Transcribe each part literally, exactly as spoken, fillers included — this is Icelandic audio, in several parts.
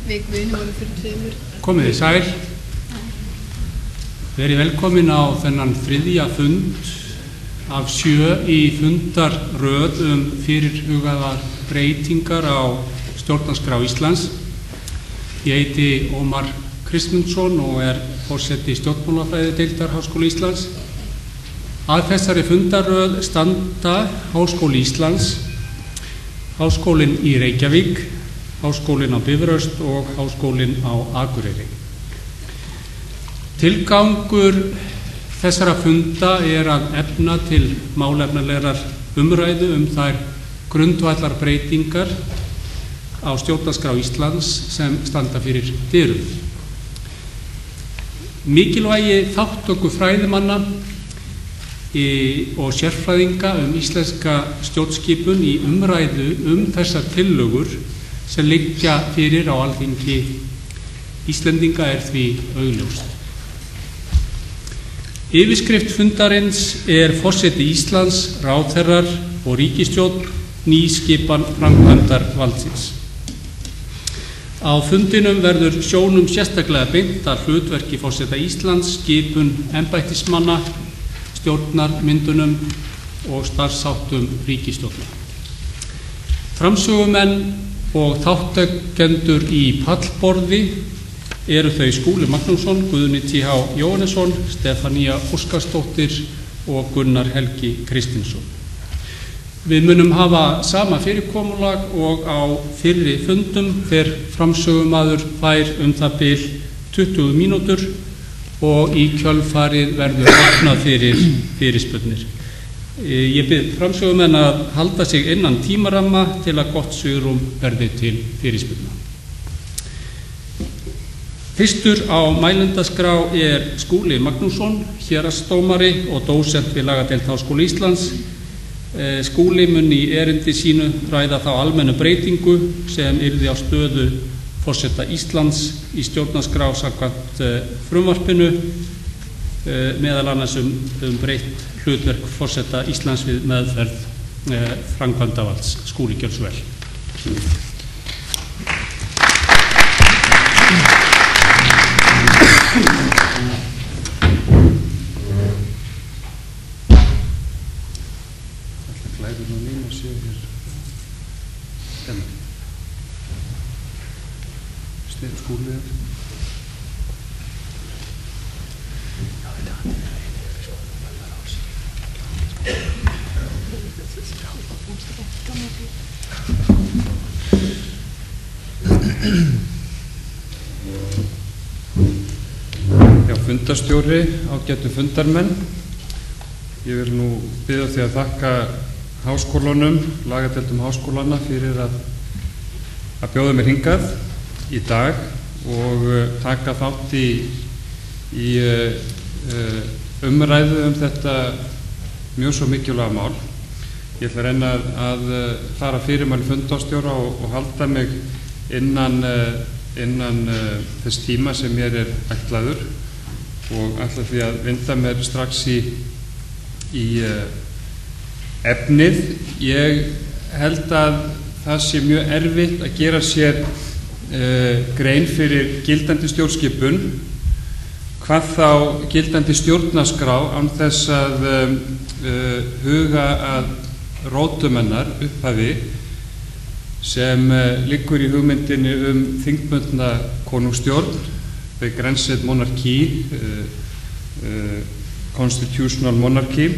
Við vorum fyrir tveimur. Komið þið sæl. Verið velkomin á þennan þriðja fund af sjö í fundarröð um fyrirhugaðar breytingar á stjórnarskrá Íslands. Ég heiti Ómar Kristmundsson og er forseti stjórnmálafræðideildar Háskóla Íslands. Að þessari fundarröð standa Háskóli Íslands, Háskólinn í Reykjavík, Háskólinn á Bifröst og Háskólinn á Akureyri. Tilgangur þessara funda er að efna til málefnalegar umræðu um þær grundvallarbreytingar á stjórnarskrá Íslands sem standa fyrir dyrum. Mikilvægi þátttöku fræðimanna og sérfræðinga um íslenska stjórnskipun í umræðu um þessar tillögur sem liggja fyrir á Alþingi Íslendinga er því augljóst. Yfirskrift fundarins er forseti Íslands, ráðherrar og ríkisstjórn, nýskipan framkvæmdarvaldsins. Á fundinum verður sjónum sérstaklega beint að hlutverki forseta Íslands, skipun embættismanna, stjórnarmyndunum og starfsháttum ríkisstjórnar. Framsögumenn og þátttakendur í pallborði eru þau Skúli Magnússon, Guðni T H Jóhannesson, Stefanía Óskarsdóttir og Gunnar Helgi Kristinsson. Við munum hafa sama fyrirkomulag og á fyrri fundum þegar framsögumaður fær um það bil tuttugu mínútur og í kjölfarið verður opnað fyrir fyrirspurnir. Ég bið framsögumenn að halda sig innan tímaramma til að gott svigrúm verði til fyrirspurna. Fyrstur á mælendaskrá er Skúli Magnússon, héraðsdómari og dósent við lagadeild Háskóla Íslands. Skúli mun í erindi sínu ræða þá almennu breytingu sem yrði á stöðu forseta Íslands í stjórnarskrá samkvæmt frumvarpinu, meðal annars um, um breytt hlutverk forseta Íslands við meðferð eh, framkvæmdarvalds. Skúli, gjörðu svo vel. Þetta glæður nú mín að séu hér þennan. Steinn Skúli er. Já, fundarstjóri, ágætu fundarmenn. Ég vil nú biðja því að þakka háskólanum, lagadeildum háskólana fyrir að, að bjóða mér hingað í dag og uh, taka þátt í, í uh, umræðu um þetta mjög svo mikilvæga mál. Ég ætla að reyna að, að fara fyrirmæli fundarstjóra og, og halda mig innan, innan uh, þess tíma sem mér er ætlaður og ætla því að vinda mér strax í, í uh, efnið. Ég held að það sé mjög erfitt að gera sér uh, grein fyrir gildandi stjórnskipun, hvað þá gildandi stjórnarskrá án þess að um, uh, huga að rótum hennar upphafi sem uh, liggur í hugmyndinni um þingbundna konungsstjórn, begränsad monarki, uh, uh, constitutional monarchy,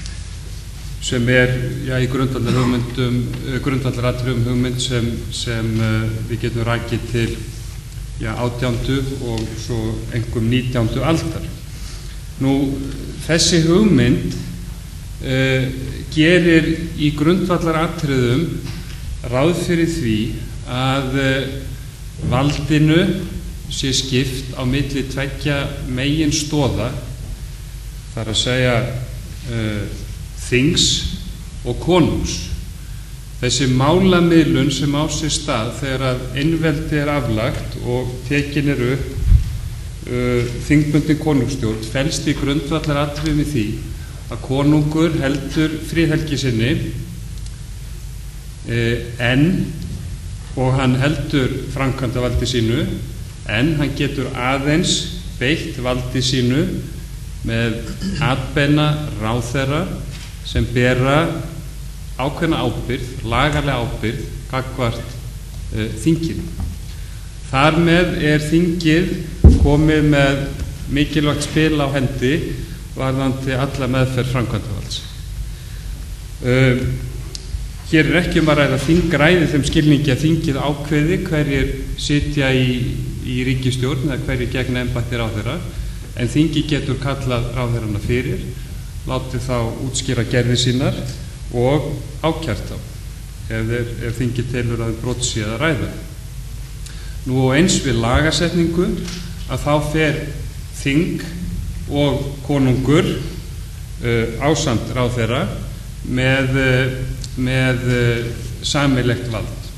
sem er ja, í grundvallarhugmyndum, uh, grundvallaratriðum hugmynd sem, sem uh, við getum rakið til ja, átjándu og svo einkum nítjándu aldar. Nú, þessi hugmynd uh, gerir í grundvallaratriðum ráð fyrir því að uh, valdinu sé skipt á milli tveggja megin stoða, þar að segja uh, þings og konungs. Þessi málamiðlun sem á sér stað þegar að einveldi er aflagt og tekin er upp uh, þingbundin konungsstjórn felst í grundvallaratriðum í því að konungur heldur friðhelgi sinni uh, en og hann heldur framkvæmdavaldi sínu, en hann getur aðeins beitt valdi sínu með atbeina ráðherra sem bera ákveðna ábyrgð, lagalega ábyrgð gagnvart uh, þinginu. Þar með er þingið komið með mikilvægt spil á hendi varðandi alla meðferð framkvæmdavalds. Uh, hér er ekki um að ræða þingræði þeim skilningi að þingið ákveði hverjir sitja í, í ríkisstjórn eða hverjir gegna embætti ráðherra, en þingið getur kallað ráðherrana fyrir, látið þá útskýra gerðir sínar og ákært þá ef, ef þingið telur að brot sé að ræða. Nú og eins við lagasetningu að þá fer þing og konungur uh, ásamt ráðherra með, með uh, sameiginlegt vald.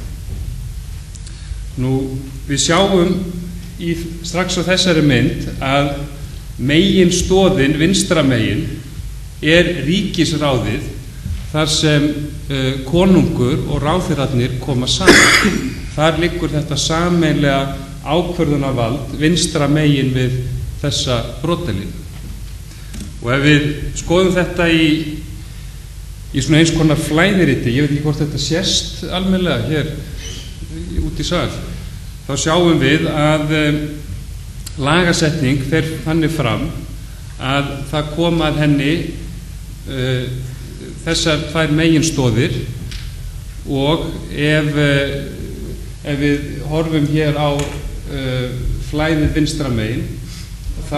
Nú við sjáum í, strax á þessari mynd að megin stoðin vinstra megin er ríkisráðið þar sem uh, konungur og ráðherrarnir koma saman. Þar liggur þetta sameiginlega ákvörðunarvald vinstra megin við þessa brotalínu. Og ef við skoðum þetta í, í svona eins konar flæðiriti, ég veit ekki hvort þetta sést almennilega hér út í sal, þá sjáum við að um, lagasetning fer þannig fram að það koma að henni uh, þessar tvær meginstoðir, og ef, uh, ef við horfum hér á uh, flæðið vinstra megin, þá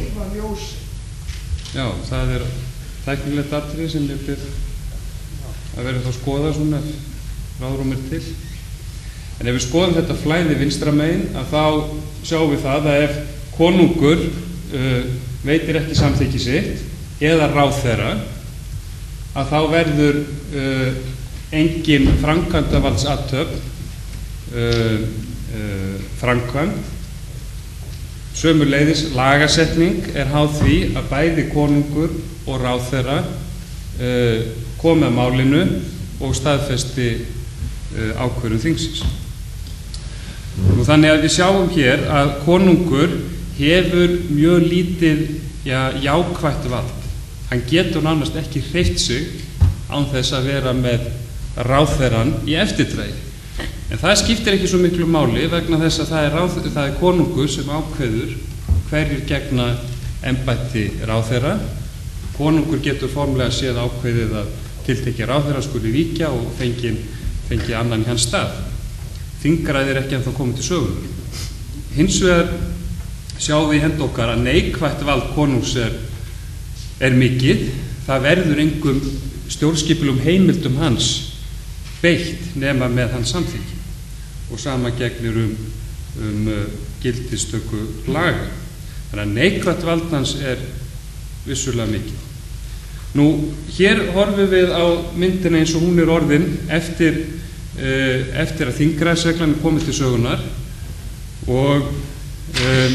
já, það er tæknilegt atriði sem ég byrð að vera þá að skoða svona ráðrúmir til. En ef við skoðum þetta flæði vinstra megin, að þá sjáum við það að ef konungur uh, veitir ekki samþykki sitt eða ráðherra, að þá verður uh, engin framkvæmdavaldsathöfn uh, uh, framkvæmd. Sömuleiðis lagasetning er háð því að bæði konungur og ráðherra uh, komi að málinu og staðfesti uh, ákvörðun þingsins. Nú, þannig að við sjáum hér að konungur hefur mjög lítið já, jákvætt vald. Hann getur nánast ekki hreyft sig án þess að vera með ráðherran í eftirdragi. En það skiptir ekki svo miklu máli vegna þess að það er, ráð, það er konungur sem ákveður hverjir gegna embætti ráðherra. Konungur getur formlega séð ákveðið að tiltekja ráðherra skuli víkja og fengi, fengi annan í hans stað. Þingræði er ekki ennþá komið til sögunar. Hins vegar sjáum við í hend okkar að neikvætt vald konungs er, er mikið. Það verður engum stjórnskipulegum heimildum hans beitt nema með hans samþykki, og sama gegnir um, um uh, gildistöku laga. Þannig að neikvætt vald hans er vissulega mikið. Nú, hér horfum við á myndina eins og hún er orðin eftir, uh, eftir að þingræðisreglan er komið til sögunar, og um,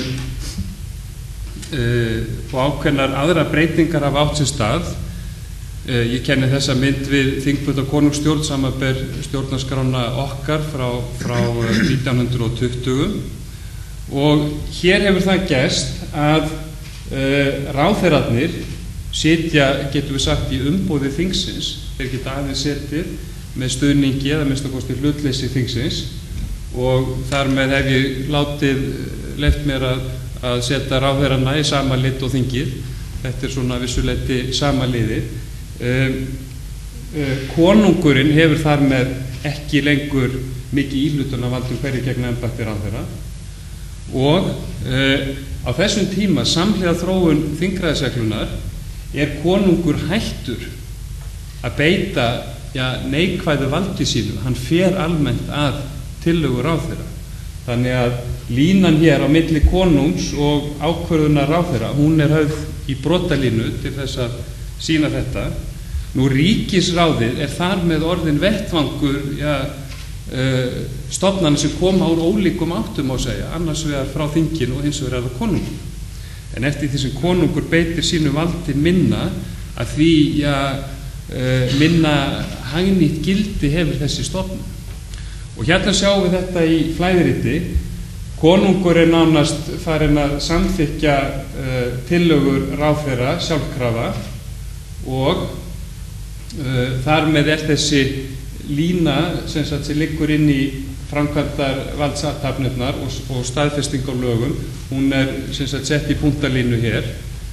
uh, og ákveðnar aðra breytingar hafa átt sér stað. Uh, ég kenni þessa mynd við þingfunda konungsstjórn samanber stjórnarskrána okkar frá, frá uh, nítján hundruð tuttugu, og hér hefur það gerst að uh, ráðherrarnir sitja, getum við sagt, í umboði þingsins. Þeir geta aðeins setið með stuðningi eða minnst að kosti hlutleysi þingsins, og þar með hef ég látið leyft mér að, að setja ráðherrana í sama lit og þingið. Þetta er svona vissuleyti sama liðið. Um, uh, konungurinn hefur þar með ekki lengur mikið íhlutunarvald um hverju gegna embætti ráðherra, og uh, á þessum tíma samhliða þróun þingræðisreglunar er konungur hættur að beita ja, neikvæðu valdi sínu. Hann fer almennt að tillögu ráðherra. Þannig að línan hér á milli konungs og ákvörðunar ráðherra, hún er höfð í brotalínu til þess að sína þetta. Nú, ríkisráðið er þar með orðin vettvangur ja, uh, stofnana sem koma úr ólíkum áttum á segja, annars vegar frá þinginu og hins vegar er það konungur. En eftir því sem konungur beitir sínu valdi minna, að því ja, uh, minna hagnýtt gildi hefur þessi stofnun. Og hérna sjáum við þetta í flæðiriti. Konungur er nánast farinn að samþykkja uh, tillögur ráðherra sjálfkrafa og uh, þar með er þessi lína sem sagt sem liggur inn í framkvæmdar valdsathafnirnar og, og staðfesting á lögum, hún er sem sagt sett í punktalínu hér.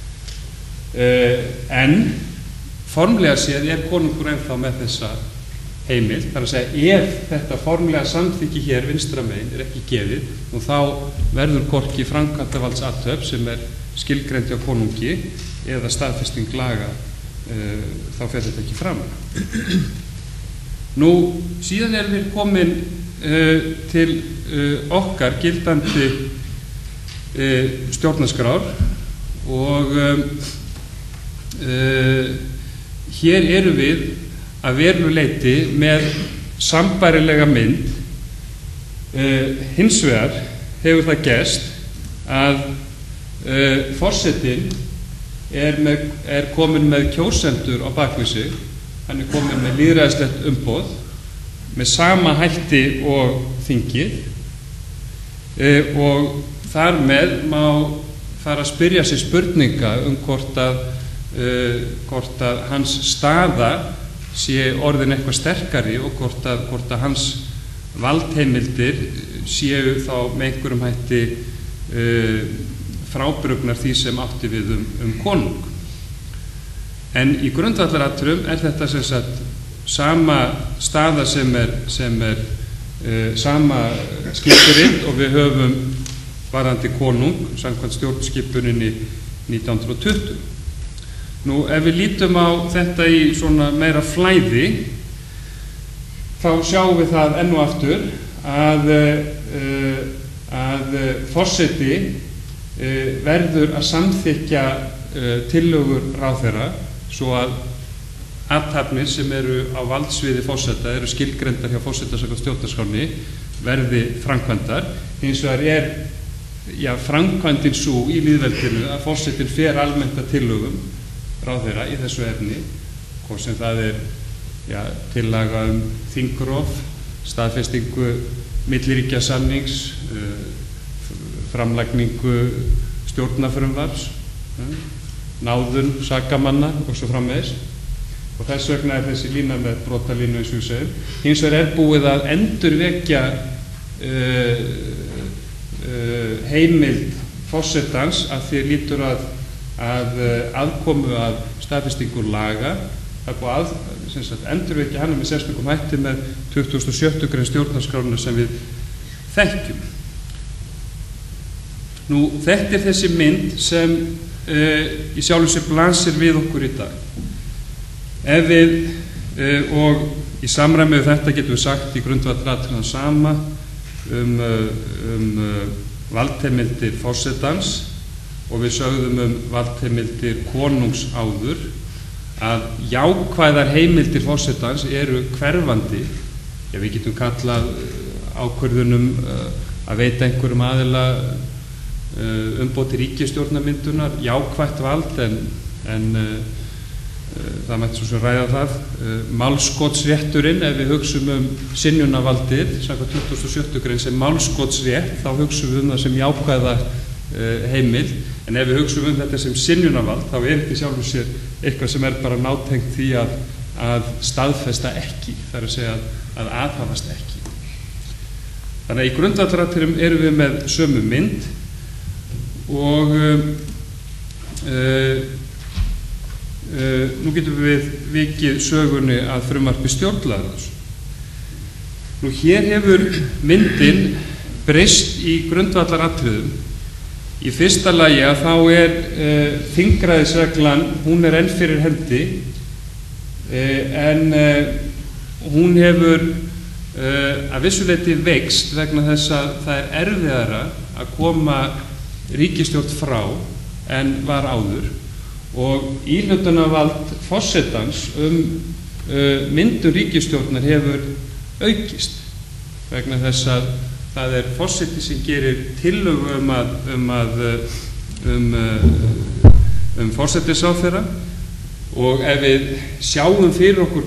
Uh, en formlega séð er konungur ennþá með þessa heimild, þar að segja ef þetta formlega samþykki hér vinstra megin er ekki gefið, og þá verður hvorki framkvæmdarvaldsathöfn sem er skilgreind hjá konungi eða staðfesting laga, uh, þá fer þetta ekki fram. Nú, síðan erum við komin uh, til uh, okkar gildandi uh, stjórnarskrár og um, uh, hér erum við að verulegu leyti með sambærilega mynd. Uh, hins vegar hefur það gerst að uh, forsetinn er, með, er komin með kjósendur á bakvið sig, hann er komin með lýðræðislegt umboð með sama hætti og þingið uh, og þar með má fara að spyrja sig spurninga um hvort að, uh, hvort að hans staða sé orðin eitthvað sterkari og hvort að, hvort að hans valdheimildir séu þá með einhverjum hætti uh, frábrugnar því sem átti við um, um konung. En í grundvallaratriðum er þetta sem sagt sama staða sem er, sem er uh, sama skipurinn og við höfum varðandi konung samkvæmt stjórnskipuninni nítján hundruð og tuttugu. Nú, ef við lítum á þetta í svona meira flæði, þá sjáum við það enn og aftur að, uh, að forseti uh, verður að samþykkja uh, tillögur ráðherra svo að athafnir sem eru á valdsviði forseta, eru skilgreindar hjá forseta samkvæmt stjórnarskránni, verði framkvæmdar. Hins vegar er já, framkvæmdin sú í lýðveldinu að forsetin fer almennt að tillögum ráðherra í þessu efni, hvort sem það er já, tillaga um þingrof, staðfestingu milliríkjasamnings, uh, framlagningu stjórnarfrumvarps, uh, náðun sakamanna og svo framvegis. Og þess vegna er þessi lína með brotalínu eins og við segjum. Hins vegar er búið að endurvekja uh, uh, heimild forsetans að því lítur að að aðkomu að staðfestingu laga. Það er búið að, sem sagt, endurvekja hana með sérstökum hætti með tuttugasta og sjöttu grein stjórnarskrárinnar sem við þekkjum. Nú, þetta er þessi mynd sem uh, í sjálfu sér blasir við okkur í dag. Ef við, uh, og í samræmi við þetta getum við sagt í grundvallaratriðum sama um, um uh, valdheimildir forsetans og við sögðum um valdheimildir konungs áður að jákvæðar heimildir forsetans eru hverfandi. Ja, við getum kallað ákvörðunum uh, að veita einhverjum aðila uh, umboð til ríkisstjórnarmyndunar jákvætt vald en, en uh, uh, það mætti svo sem ræða það. Uh, málskotsrétturinn, ef við hugsum um synjunarvaldið, samkvæmt tuttugasta og sjöttu grein sem málskotsrétt, þá hugsum við um það sem jákvæða uh, heimild. En ef við hugsaum um þetta sem synjunarvald, þá er þetta sjálfur sér eitthvað sem er bara nátengt því að, að staðfesta ekki, það er að segja að, að aðhafast ekki. Þannig að í grundvallaratriðum erum við með sömu mynd og uh, uh, uh, nú getum við vikið sögunni að frumvarpi stjórnlagaráðs. Nú hér hefur myndin breyst í grundvallaratriðum. Í fyrsta lagi að þá er uh, þingræðisreglan, hún er enn fyrir hendi uh, en uh, hún hefur uh, að vissu leyti veikst vegna þess að það er erfiðara að koma ríkisstjórn frá en var áður og íhlutunarvald forsetans um uh, myndun ríkisstjórnar hefur aukist vegna þess að það er forseti sem gerir tillögu um að um, að, um, um forsætisráðherra og ef við sjáum fyrir okkur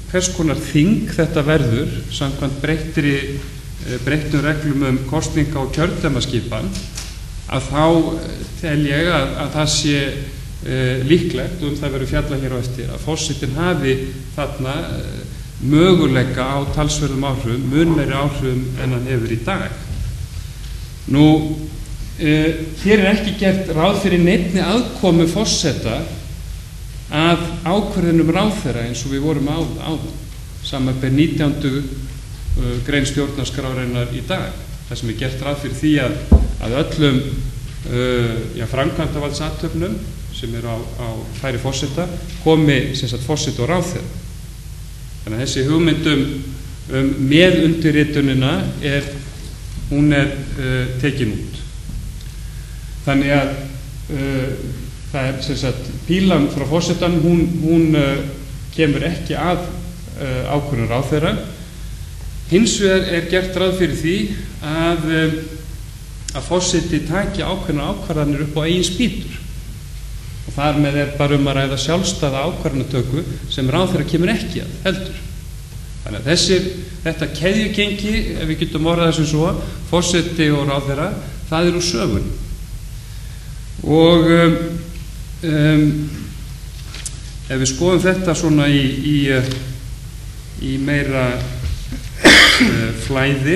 hvers konar þing þetta verður samkvæmt breyttri, breyttum reglum um kosninga og kjördæmaskipan, að þá tel ég að, að það sé e, líklegt, og um það verður fjallað hér á eftir, að forsetinn hafi þarna e, möguleika á talsverðum áhrifum, mun meiri áhrifum en hann hefur í dag. Nú, e, hér er ekki gert ráð fyrir neinni aðkomu forseta að ákvörðunum ráðherra eins og við vorum á, áðan, samanber nítjándu uh, grein stjórnarskrárinnar í dag, þar sem er gert ráð fyrir því að, að öllum uh, já, framkvæmdarvaldsathöfnum sem eru á, á færi forseta komi sem sagt forseti og ráðherra. Þannig að þessi hugmyndum um meðundirritunina er, hún er uh, tekin út. Þannig að uh, það er sem sagt pílan frá forsetann, hún, hún uh, kemur ekki að uh, ákvörðun ráðherra. Hins vegar er gert ráð fyrir því að, uh, að forseti taki ákveðnar ákvarðanir upp á eigin spýtur. Og þar með er bara um að ræða sjálfstæða ákvarðanatöku sem ráðherra kemur ekki að heldur. Þannig að þessir, þetta keðjugengi, ef við getum orðað þessum svo, forseti og ráðherra, það er úr sögunni. Og um, Um, ef við skoðum þetta svona í, í, í meira uh, flæði,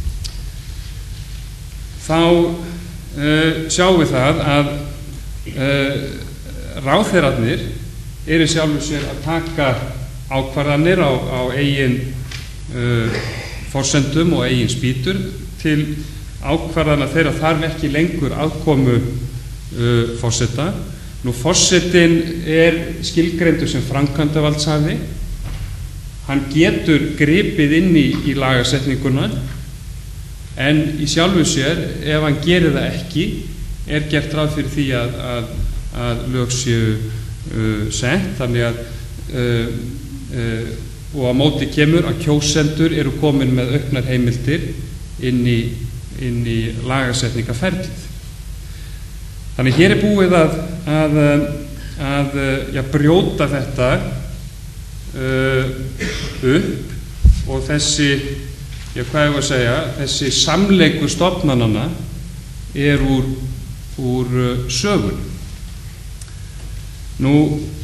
þá uh, sjáum við það að uh, ráðherrarnir eru sjálfur sér að taka ákvarðanir á, á eigin uh, forsendum og eigin spýtur. Til ákvarðana þeirra þarf ekki lengur aðkomu uh, forseta. Nú, forsetinn er skilgreindur sem framkvæmdarvaldshafi. Hann getur gripið inn í, í lagasetninguna, en í sjálfu sér, ef hann gerir það ekki, er gert ráð fyrir því að, að, að lög séu uh, sett, þannig að uh, uh, og á móti kemur að kjósendur eru komin með auknar heimildir inn í, inn í lagasetningaferlið. Þannig hér er búið að, að, að já, brjóta þetta uh, upp og þessi, já, hvað ég var að segja, þessi samleikur stofnananna er úr, úr uh, sögun. Nú,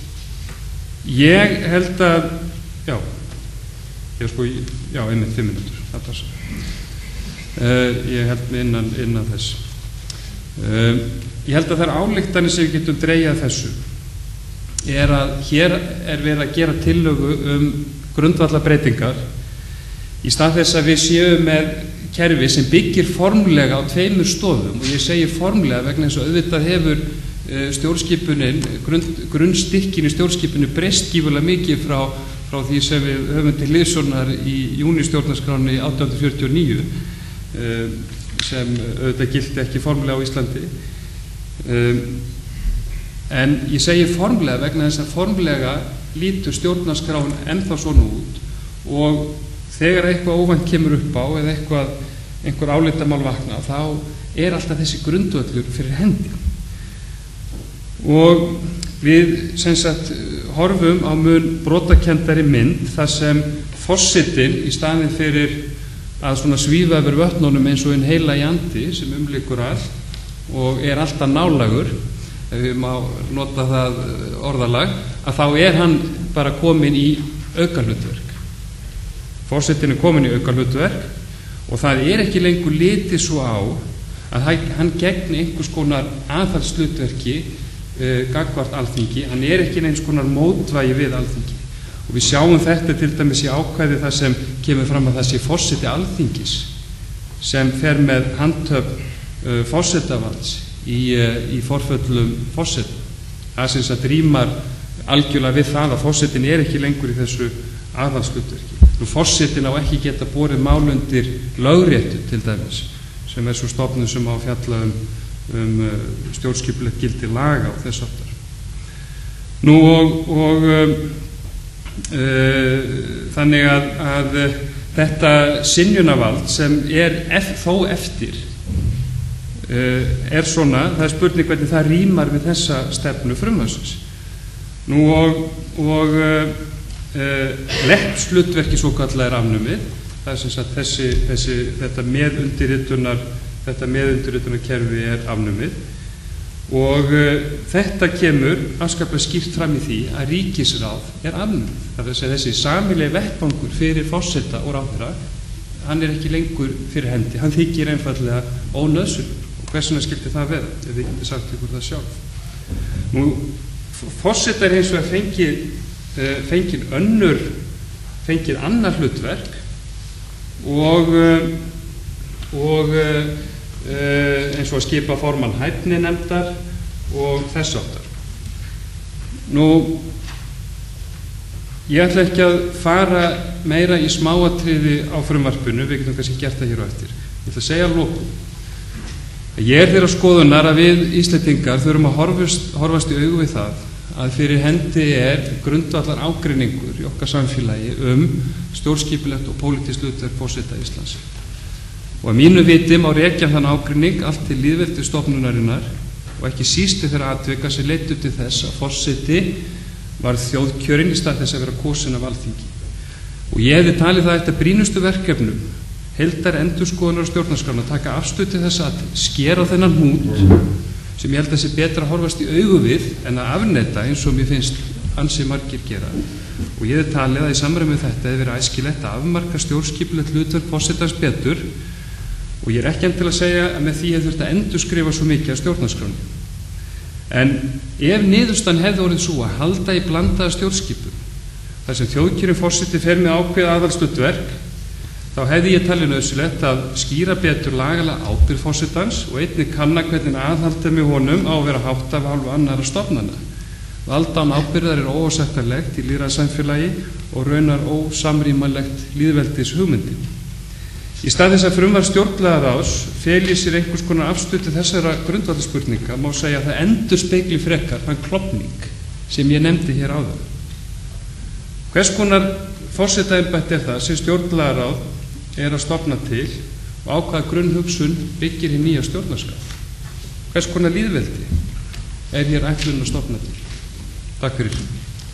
ég held að, já, ég sko, já, einmitt fimm mínútur, það passa. Uh, ég held mig innan, innan þess. Uh, Ég held að þær ályktanir sem við getum dregið þessu er að hér er verið að gera tillögu um grundvallarbreytingar í stað þess að við séum með kerfi sem byggir formlega á tveimur stoðum, og ég segi formlega vegna þess að auðvitað hefur stjórnskipunin, grunn, grunnstykkin í stjórnskipinu breyst gífurlega mikið frá, frá því sem við höfum til hliðsjónar í júnistjórnarskráni átján hundruð fjörutíu og níu sem auðvitað gilti ekki formlega á Íslandi. Um, en ég segi formlega vegna þess að formlega lítur stjórnarskráin ennþá svona út, og þegar eitthvað óvænt kemur upp á eða eitthvað, einhver álitamál vakna, þá er alltaf þessi grundvöllur fyrir hendi. Og við sem sagt horfum á mun brotakendari mynd þar sem forsetinn í staðinn fyrir að svona svífa yfir vötnunum eins og einn heilagi andi sem umlykur allt og er alltaf nálægur, ef við má nota það orðalag, að þá er hann bara komin í aukahlutverk. Forsetinn er komin í aukahlutverk og það er ekki lengur litið svo á að hann gegni einhvers konar aðhaldshlutverki uh, gagnvart Alþingi. Hann er ekki eins konar mótvægi við Alþingi. Og við sjáum þetta til dæmis í ákvæði það sem kemur fram að það sé forseti Alþingis sem fer með handhöfn Uh, forsetavalds í, uh, í forföllum forseta. Það sem það rýmar algjörlega við það að forsetin er ekki lengur í þessu aðhaldshlutverki. Nú, forsetin á ekki geta borið mál undir lögréttu til dæmis, sem er svo stofnun sem á að fjalla um, um uh, stjórnskipulegt gildi laga og þess aftar. Nú og, og um, uh, þannig að, að uh, þetta synjunarvald sem er ef, þó eftir er svona, það er spurning hvernig það rýmar við þessa stefnu frumvarpsins. Nú og, og uh, leppslutverki svokallað er afnumið. Það er sem sagt þessi, þessi, þetta meðundirritunar, þetta meðundirritunarkerfi er afnumið og uh, þetta kemur afskaplega skýrt fram í því að ríkisráð er afnumið. Það er að segja þessi sameiginlegi vettvangur fyrir forseta og ráðherra, hann er ekki lengur fyrir hendi, hann þykir einfaldlega ónauðsynlegur. Og hvers vegna skyldi það vera, ef þið getið sagt ykkur það sjálf. Nú, forseta er eins og að fengið, uh, fengið önnur, fengið annar hlutverk og, uh, og uh, Uh, eins og að skipa formann hæfninefndar og þess áttar. Nú, ég ætla ekki að fara meira í smáatriði á frumvarpinu, við getum kannski gert það hér á eftir. Ég ætla að segja að lokum. Ég er þeirra skoðunar að við Íslendingar þurfum að horfast, horfast í augu við það að fyrir hendi er grundvallar ágreiningur í okkar samfélagi um stjórnskipulegt og pólitískt hlutverk forseta Íslands. Og að mínu viti má rekja þann ágreining allt til lýðveldisstofnunarinnar og ekki síst þeirra atvika sem leiddu til þess að forseti var þjóðkjörinn í stað þess að vera kosinn af Alþingi. Og ég hefði talið það eitt af brýnustu verkefnum heildar endurskoðunar og stjórnarskrána að taka afstöðu til þess að skera á þennan hnút sem ég held að sé betra að horfast í augu við en að afneita eins og mér finnst ansi margir gera. Og ég hefði talið að í samræmi með þetta hefði verið æskilegt að afmarka stjórnskipulegt hlutverk forsetans betur. Og ég er ekki enn til að segja að með því hefði þurft að endurskrifa svo mikið af stjórnarskránni. En ef niðurstaðan hefði orðið svo að halda í blandaða stjórnskipun, þar sem þjóðkjörinn forseti fer með ákveðið aðalhlutverk, þá hefði ég talið nauðsynlegt að skýra betur lagalega ábyrgð forsetans og einnig kanna hvernig aðhaldið með honum á að vera hátt af hálfu annarra stofnana. Vald án ábyrgðar er óásættanlegt í lýðræðissamfélagi og raunar ósamrýmanlegt lýðveldis hugmyndi. Í stað þess að frumvarp stjórnlagaráðs feli sér einhvers konar afstöðu til þessara grundvallarspurninga má segja að það endurspegli frekar þann klofning sem ég nefndi hér áðan. Hvers konar forsetaembætti er það sem stjórnlagaráð er að stofna til og á hvaða grunnhugsun byggir hinn nýja stjórnarskrá? Hvers konar lýðveldi er hér ætlun að stofna til? Takk fyrir.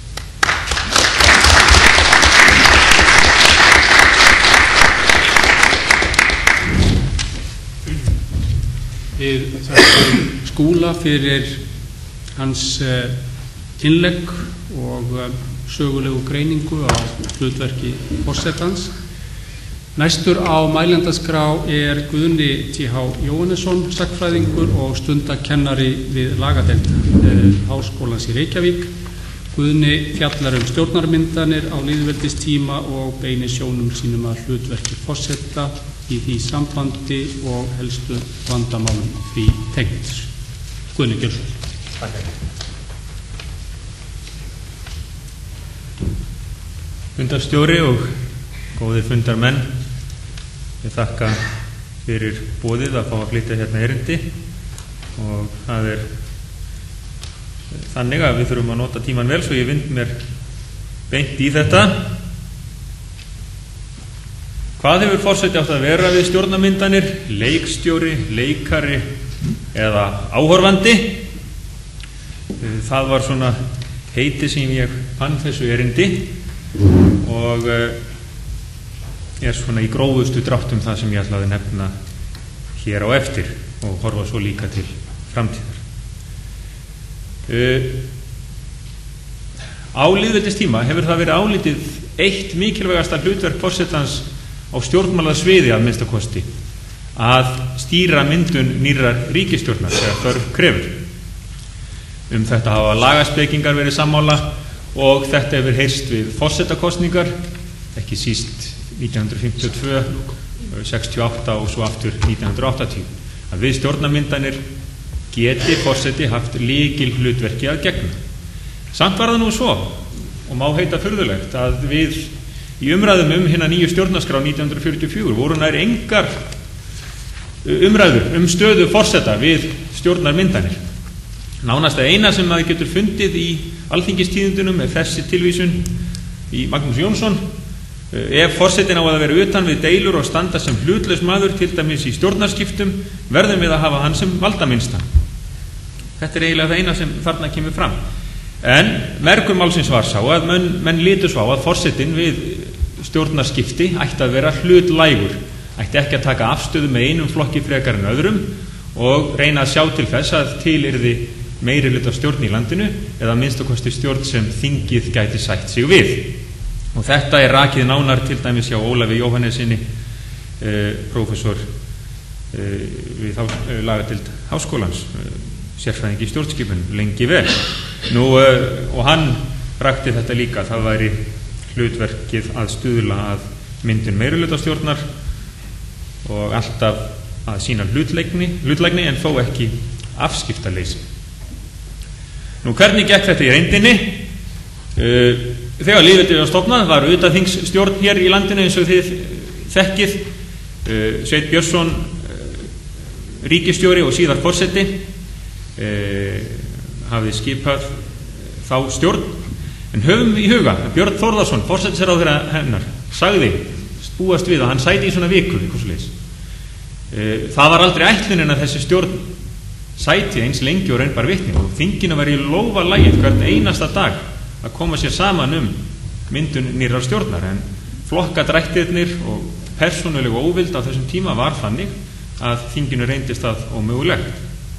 Við þakkum Skúla fyrir hans uh, innlegg og uh, sögulegu greiningu á hlutverki forsetans. Næstur á mælendaskrá er Guðni T H Jóhannesson, sagnfræðingur og stundakennari við lagadeild uh, Háskólans í Reykjavík. Guðni fjallar um stjórnarmyndanir á lýðveldistíma og beinir sjónum sínum að hlutverki forseta í því sambandi og helstu vandamálum því tengt. Guðni, gjörðu. Takk. Fundarstjóri og góðir fundarmenn, ég þakka fyrir boðið að fá að flytja hérna erindi og það er þannig að við þurfum að nota tíman vel svo ég vind mér beint í þetta. Hvað hefur forseti átt að vera við stjórnarmyndanir, leikstjóri, leikari eða áhorfandi? Það var svona heiti sem ég fann þessu erindi og er svona í grófustu dráttum það sem ég ætlaði nefna hér á eftir og horfa svo líka til framtíðar. Á lýðveldistíma hefur það verið álitið eitt mikilvægasta hlutverk forsetans á stjórnmálasviði að minnsta kosti að stýra myndun nýrrar ríkisstjórnar þegar þörf krefur. Um þetta hafa lagaspekingar verið sammála og þetta hefur heyrst við forsetakosningar, ekki síst nítján hundruð fimmtíu og tvö, sextíu og átta og svo aftur nítján hundruð áttatíu, að við stjórnarmyndanir geti forseti haft lykil hlutverki að gegna. Samt var það nú svo, og má heita furðulegt, að við í umræðum um hina nýju stjórnarskrá nítján hundruð fjörutíu og fjögur voru nær engar umræður um stöðu forseta við stjórnarmyndanir. Nánast að eina sem maður getur fundið í alþingistíðindunum er þessi tilvísun í Magnús Jónsson: ef forsetin á að vera utan við deilur og standa sem hlutlaus maður, til dæmis í stjórnarskiptum, verðum við að hafa hann sem valdaminstan. Þetta er eiginlega það eina sem þarna kemur fram. En mergur málsins var sá að menn, menn litu svo á að forsetinn við stjórnarskipti ætti að vera hlutlægur, ætti ekki að taka afstöðu með einum flokki frekar en öðrum og reyna að sjá til þess að til yrði meiri hluta stjórn í landinu eða að minnsta kosti stjórn sem þingið gæti sætt sig við. Og þetta er rakið nánar til dæmis hjá Ólafi Jóhannesinni, eh, prófessor eh, við eh, lagatild háskólans, eh, sérfræðingi í stjórnskipun, lengi vel. Nú, eh, og hann rakti þetta líka, það væri hlutverkið að stuðla að myndun meirihlutastjórnar og alltaf að sína hlutlægni, hlutlægni en þó ekki afskiptaleysi. Nú, hvernig gekk þetta í reyndinni? Uh, þegar lýðveldið var stofnað var utanþingsstjórn hér í landinu eins og þið þekkið. uh, Sveinn Björnsson uh, ríkisstjóri og síðar forseti uh, hafði skipað þá stjórn. En höfum í huga að Björn Þórðarson, forsætisráðherra hennar, sagði búast við að hann sæti í svona viku. Það var aldrei ætlunin að þessi stjórn sæti eins lengi og raun bar vitni og þinginu var í lófa lagið hvern einasta dag að koma sér saman um myndun nýrrar stjórnar. En flokkadrættirnir og persónulegu óvild á þessum tíma var þannig að þinginu reyndist það ómögulegt.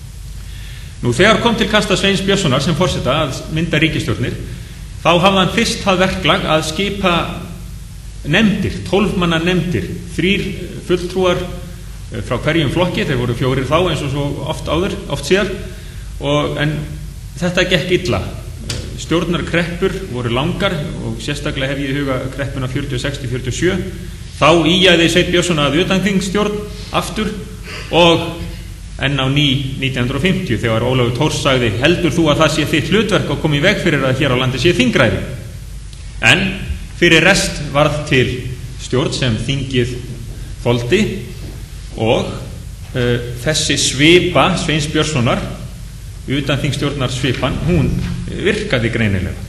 Nú, þegar kom til kasta Sveins Björnssonar sem forseta að mynda ríkisstjórnir, þá hafði hann fyrst það verklag að skipa nefndir, tólf manna nefndir, þrír fulltrúar frá hverjum flokki, þeir voru fjórir þá eins og svo oft áður, oft síðar, og, en þetta gekk illa. Stjórnarkreppur voru langar og sérstaklega hef ég í huga kreppuna fjörutíu og sex til fjörutíu og sjö. Þá íjaði Sveinn Björnsson að utanþingsstjórn aftur og enn á ný nítján hundruð og fimmtíu þegar Ólafur Thors sagði: heldur þú að það sé þitt hlutverk að koma í veg fyrir að hér á landi sé þingræði? En fyrir rest varð til stjórn sem þingið þoldi og uh, þessi svipa Sveins Björnssonar, utanþingsstjórnar svipan, hún virkaði greinilega.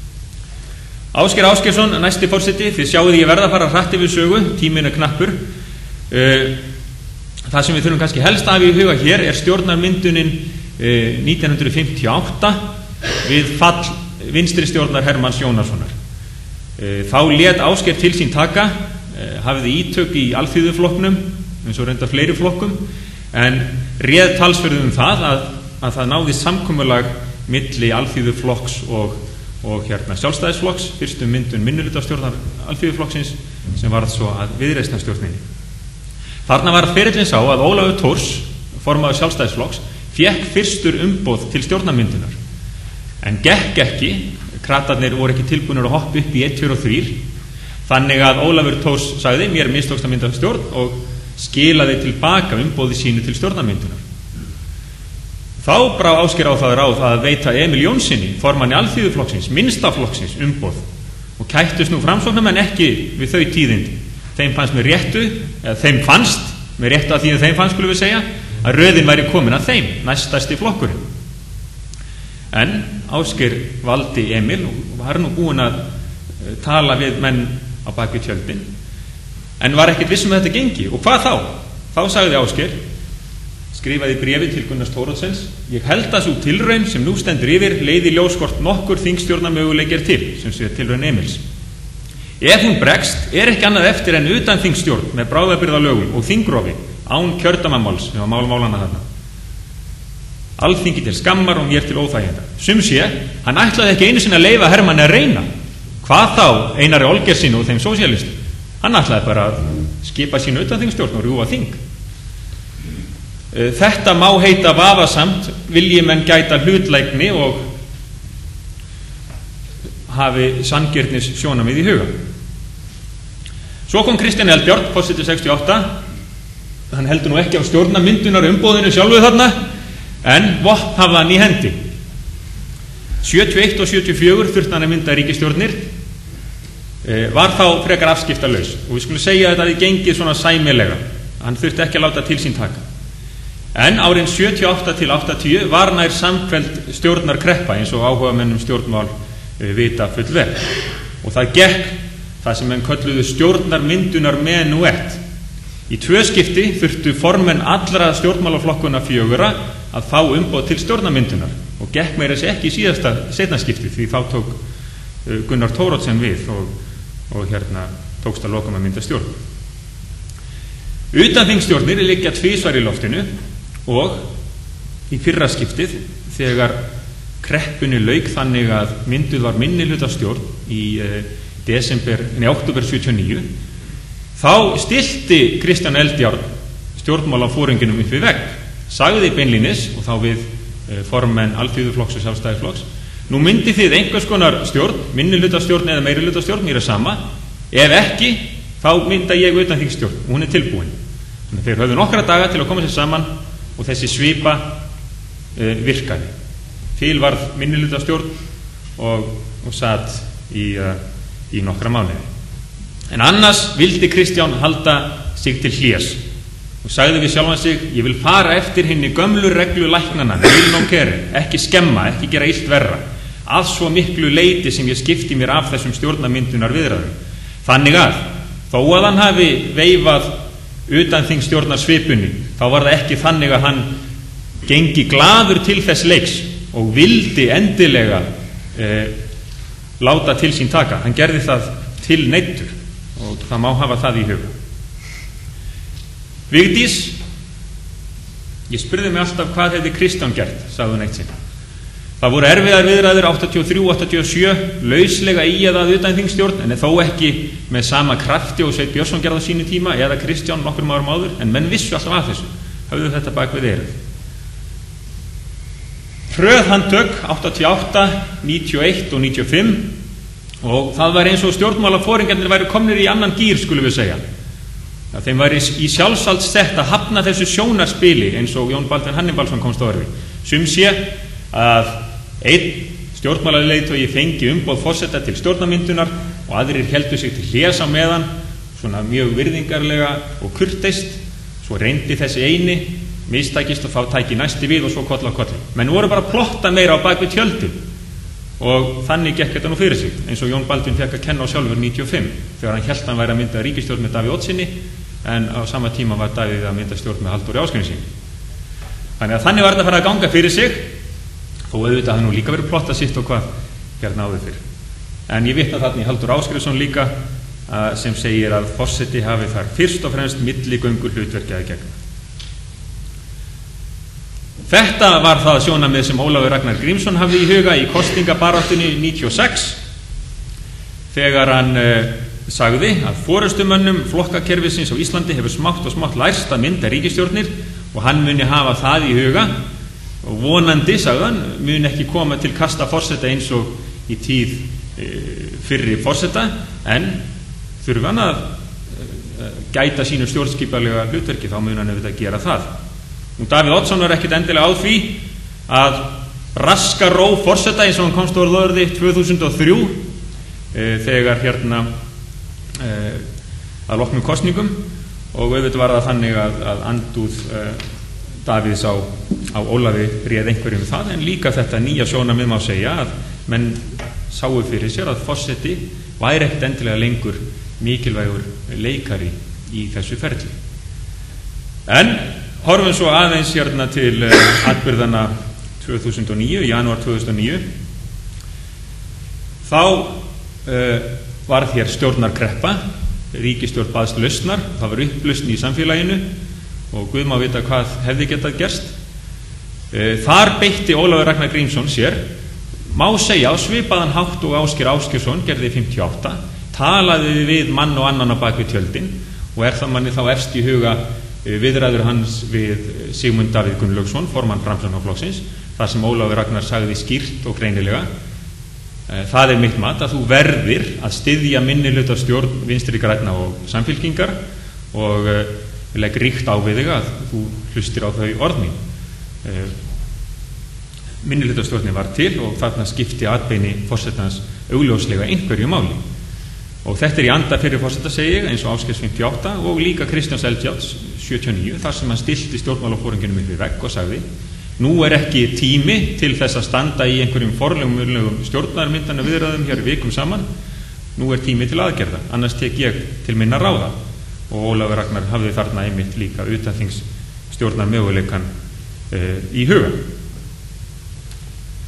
Ásgeir Ásgeirsson, næsti forseti, þið sjáuð ég verða að fara hratt yfir sögu, tíminn er knappur. uh, Það sem við þurfum kannski helst að hafa í huga hér er stjórnarmyndunin eh, nítján hundruð fimmtíu og átta við fall vinstri stjórnar Hermanns Jónassonar. Eh, þá lét Ásgeir til sín taka, eh, hafði ítök í alþýðuflokknum, eins og reynda fleiri flokkum, en réð talsverðum um það að, að það náði samkomulag milli alþýðuflokks og, og hérna sjálfstæðisflokks, fyrstum myndun minnihlutastjórnar alþýðuflokksins sem varð svo að viðreisnarstjórninni. Þarna var ferillinn sá að Ólafur Thors, formaður sjálfstæðisflokks, fékk fyrstur umboð til stjórnarmyndunar. En gekk ekki, kratarnir voru ekki tilbúinir að hoppa upp í einn, tveir og þrír, þannig að Ólafur Thors sagði: mér mistókst að mynda stjórn, og skilaði tilbaka umboði sínu til stjórnarmyndunar. Þá brá Ásgeir á það ráð að veita Emil Jónssoni, formanni alþýðuflokksins, minnsta flokksins, umboð, og kættust nú Framsóknarmenn ekki við þau tíðindi. Þeim fannst með réttu, eða þeim fannst með réttu að því að þeim fannst, skulum við segja, að röðin væri komin að þeim, næststærsti flokkurinn. En Ásgeir valdi Emil og var nú búinn að tala við menn á bak við tjöldin, en var ekkert viss um að þetta gengi. Og hvað þá? Þá sagði Ásgeir, skrifaði bréfi til Gunnars Thoroddssens: ég held að sú tilraun sem nú stendur yfir leiði ljóskort nokkur þingstjórnarmöguleikir til, sem sé tilraun Emils. Ef hún bregst, er ekki annað eftir en utanþingsstjórn með bráðabirgðalögum og þingrofi án kjördæmamáls, sem var málmálana þarna. Alþingi til skammar og mér til óþæginda. Sum sé, hann ætlaði ekki einu sinni að leyfa Hermanni að reyna. Hvað þá Einari Olgerssyni og þeim sósíalistum? Hann ætlaði bara að skipa sínu utanþingsstjórn og rjúfa þing. Þetta má heita vafasamt, vilji menn gæta hlutlægni og hafi sanngirnis sjónamið í huga. Svo kom Kristján Eldjárn, forseti sextíu og átta. Hann heldur nú ekki á stjórnarmyndunar umboðinu sjálfu þarna, en vopn hafði hann í hendi. sjötíu og eitt og sjötíu og fjögur þurfti hann að mynda ríkisstjórnir, var þá frekar afskiptalaus, og við skulum segja að þetta hefði gengið svona sæmilega. Hann þurfti ekki að láta til sín taka. En árin sjötíu og átta til áttatíu var nær samfelld stjórnarkreppa, eins og áhugamennum stjórnmál vita fullvel. Og það gekk það sem menn kölluðu stjórnarmyndunar menuett. Í tvö skipti þurftu formenn allra stjórnmálaflokkuna fjögurra að fá umboð til stjórnarmyndunar, og gekk meira þess ekki í síðasta seinnaskipti, því þá tók Gunnar Thoroddsen við og, og hérna tókst að loka með mynda stjórn. Utanþingsstjórnir liggja tvisvar í loftinu og í fyrra skiptið þegar kreppunni lauk þannig að mynduð var minnihlutastjórn í eh, desember, nei, október sjötíu og níu, þá stilti Kristján Eldjárn stjórnmálaforinginum upp við vegg, sagði beinlínis, og þá við eh, formenn Alþýðuflokks og Sjálfstæðisflokks: nú myndi þið einhvers konar stjórn, minnihlutastjórn eða meirihlutastjórn, mér er sama, ef ekki, þá mynda ég utanþingsstjórn og hún er tilbúin. Þannig þeir höfðu nokkra daga til að koma sér saman og þessi svipa uh, virkaði. Til varð minnihlutastjórn og, og satt í, uh, í nokkra mánuði. En annars vildi Kristján halda sig til hlés og sagði við sjálfan sig: ég vil fara eftir hinni gömlu reglu læknanna, vil nú keri, ekki skemma, ekki gera illt verra, að svo miklu leyti sem ég skipti mér af þessum stjórnarmyndunar viðræðum. Þannig að þó að hann hafi veifað utanþingsstjórnar svipunni, þá var það ekki þannig að hann gengi glaður til þess leiks og vildi endilega eh, láta til sín taka. Hann gerði það til neyddur og það má hafa það í huga. Vigdís, ég spurði mig alltaf hvað hefði Kristján gert, sagði hún eitt sinn. Það voru erfiðar viðræður áttatíu og þrjú áttatíu og sjö, lauslega í eða utanþingsstjórn, en þó ekki með sama krafti og Sveinn Björnsson gerði á sínu tíma eða Kristján nokkrum árum áður, en menn vissu alltaf að þessu, höfðu þetta bak við eyrað. Hröð handtök áttatíu og átta, níutíu og eitt og níutíu og fimm, og það var eins og stjórnmálaforingarnir væru komnir í annan gír, skulum við segja. Að þeim væri í sjálfsvald sett að hafna þessu sjónarspili, eins og Jón Baldvin Hannibalsson komst á orði. Sum sé að einn stjórnmálaleiðtogi fengi umboð forseta til stjórnarmyndunar og aðrir héldu sig til hlés á meðan, svona mjög virðingarlega og kurteist. Svo reyndi þessi eini, mistækist og þá tæki næsti við og svo koll á kolli. Menn voru bara að plotta meira á bak við tjöldin og þannig gekk þetta nú fyrir sig, eins og Jón Baldvin fekk að kenna á sjálfur níutíu og fimm þegar hann hélt hann væri að mynda ríkisstjórn með Davíð Oddssyni, en á sama tíma var Davíð að mynda stjórn með Halldóri Ásgrímssyni. Þannig að þannig var þetta að fara að ganga fyrir sig, þó auðvitað hafði nú líka verið plotta sitt og hvað hérna áður fyrir. En ég vitna þarna í Halldór Ásgrímsson líka uh, sem segir að forseti hafi þar fyrst og fremst milligöngu hlutverki að gegna. Þetta var það sjónarmið sem Ólafur Ragnar Grímsson hafði í huga í kosningabaráttunni níutíu og sex þegar hann uh, sagði að forystumönnum flokkakerfisins á Íslandi hefur smátt og smátt lærst að mynda ríkisstjórnir og hann muni hafa það í huga og vonandi, sagði hann, mun ekki koma til kasta forseta eins og í tíð e, fyrri forseta, en þurfi hann að e, gæta sínu stjórnskipalega hlutverki, þá mun hann auðvitað gera það. Og Davíð Oddsson var ekkit endilega á því að raska ró forseta eins og hann komst úr þorði tvö þúsund og þrjú e, þegar hérna e, að loknum kosningum, og auðvitað var það þannig að, að andúð e, Davíðs á, á Ólafi réð einhverjum það, en líka þetta nýja sjónarmið má segja að menn sáu fyrir sér að forseti væri ekkert endilega lengur mikilvægur leikari í þessu ferli. En horfum svo aðeins hérna til uh, atburðana tvö þúsund og níu, janúar tvö þúsund og níu. Þá uh, varð hér stjórnarkreppa, ríkisstjórn baðst lausnar, það var upplausn í samfélaginu og Guð má vita hvað hefði getað gerst. Þar beitti Ólafur Ragnar Grímsson sér, má segja á svipaðan hátt og Ásgeir Ásgeirsson gerði fimmtíu og átta, talaði við mann og annan á bak við tjöldin, og er það manni þá efst í huga viðræður hans við Sigmund Davíð Gunnlaugsson, formann Framsóknarflokksins, þar sem Ólafur Ragnar sagði skýrt og greinilega: það er mitt mat að þú verðir að styðja minnihlutastjórn Vinstri grænna og Samfylkingar og ég legg ríkt á við þig að þú hlustir á þau orð mín. E, minnihlutastjórnin var til og þarna skipti atbeini forsetans augljóslega einhverju máli. Og þetta er í anda fyrir forseta, segi ég, eins og Ásgeirs fimmtíu og átta og líka Kristjáns Eldjárns sjötíu og níu, þar sem hann stilti stjórnmálaforinginum upp við vegg og sagði: nú er ekki tími til þess að standa í einhverjum forlegum stjórnarmyndana viðræðum hér vikum saman, nú er tími til aðgerða, annars tek ég til minna ráða. Og Ólafur Ragnar hafði þarna einmitt líka utanþings stjórnar möguleikan e, í huga.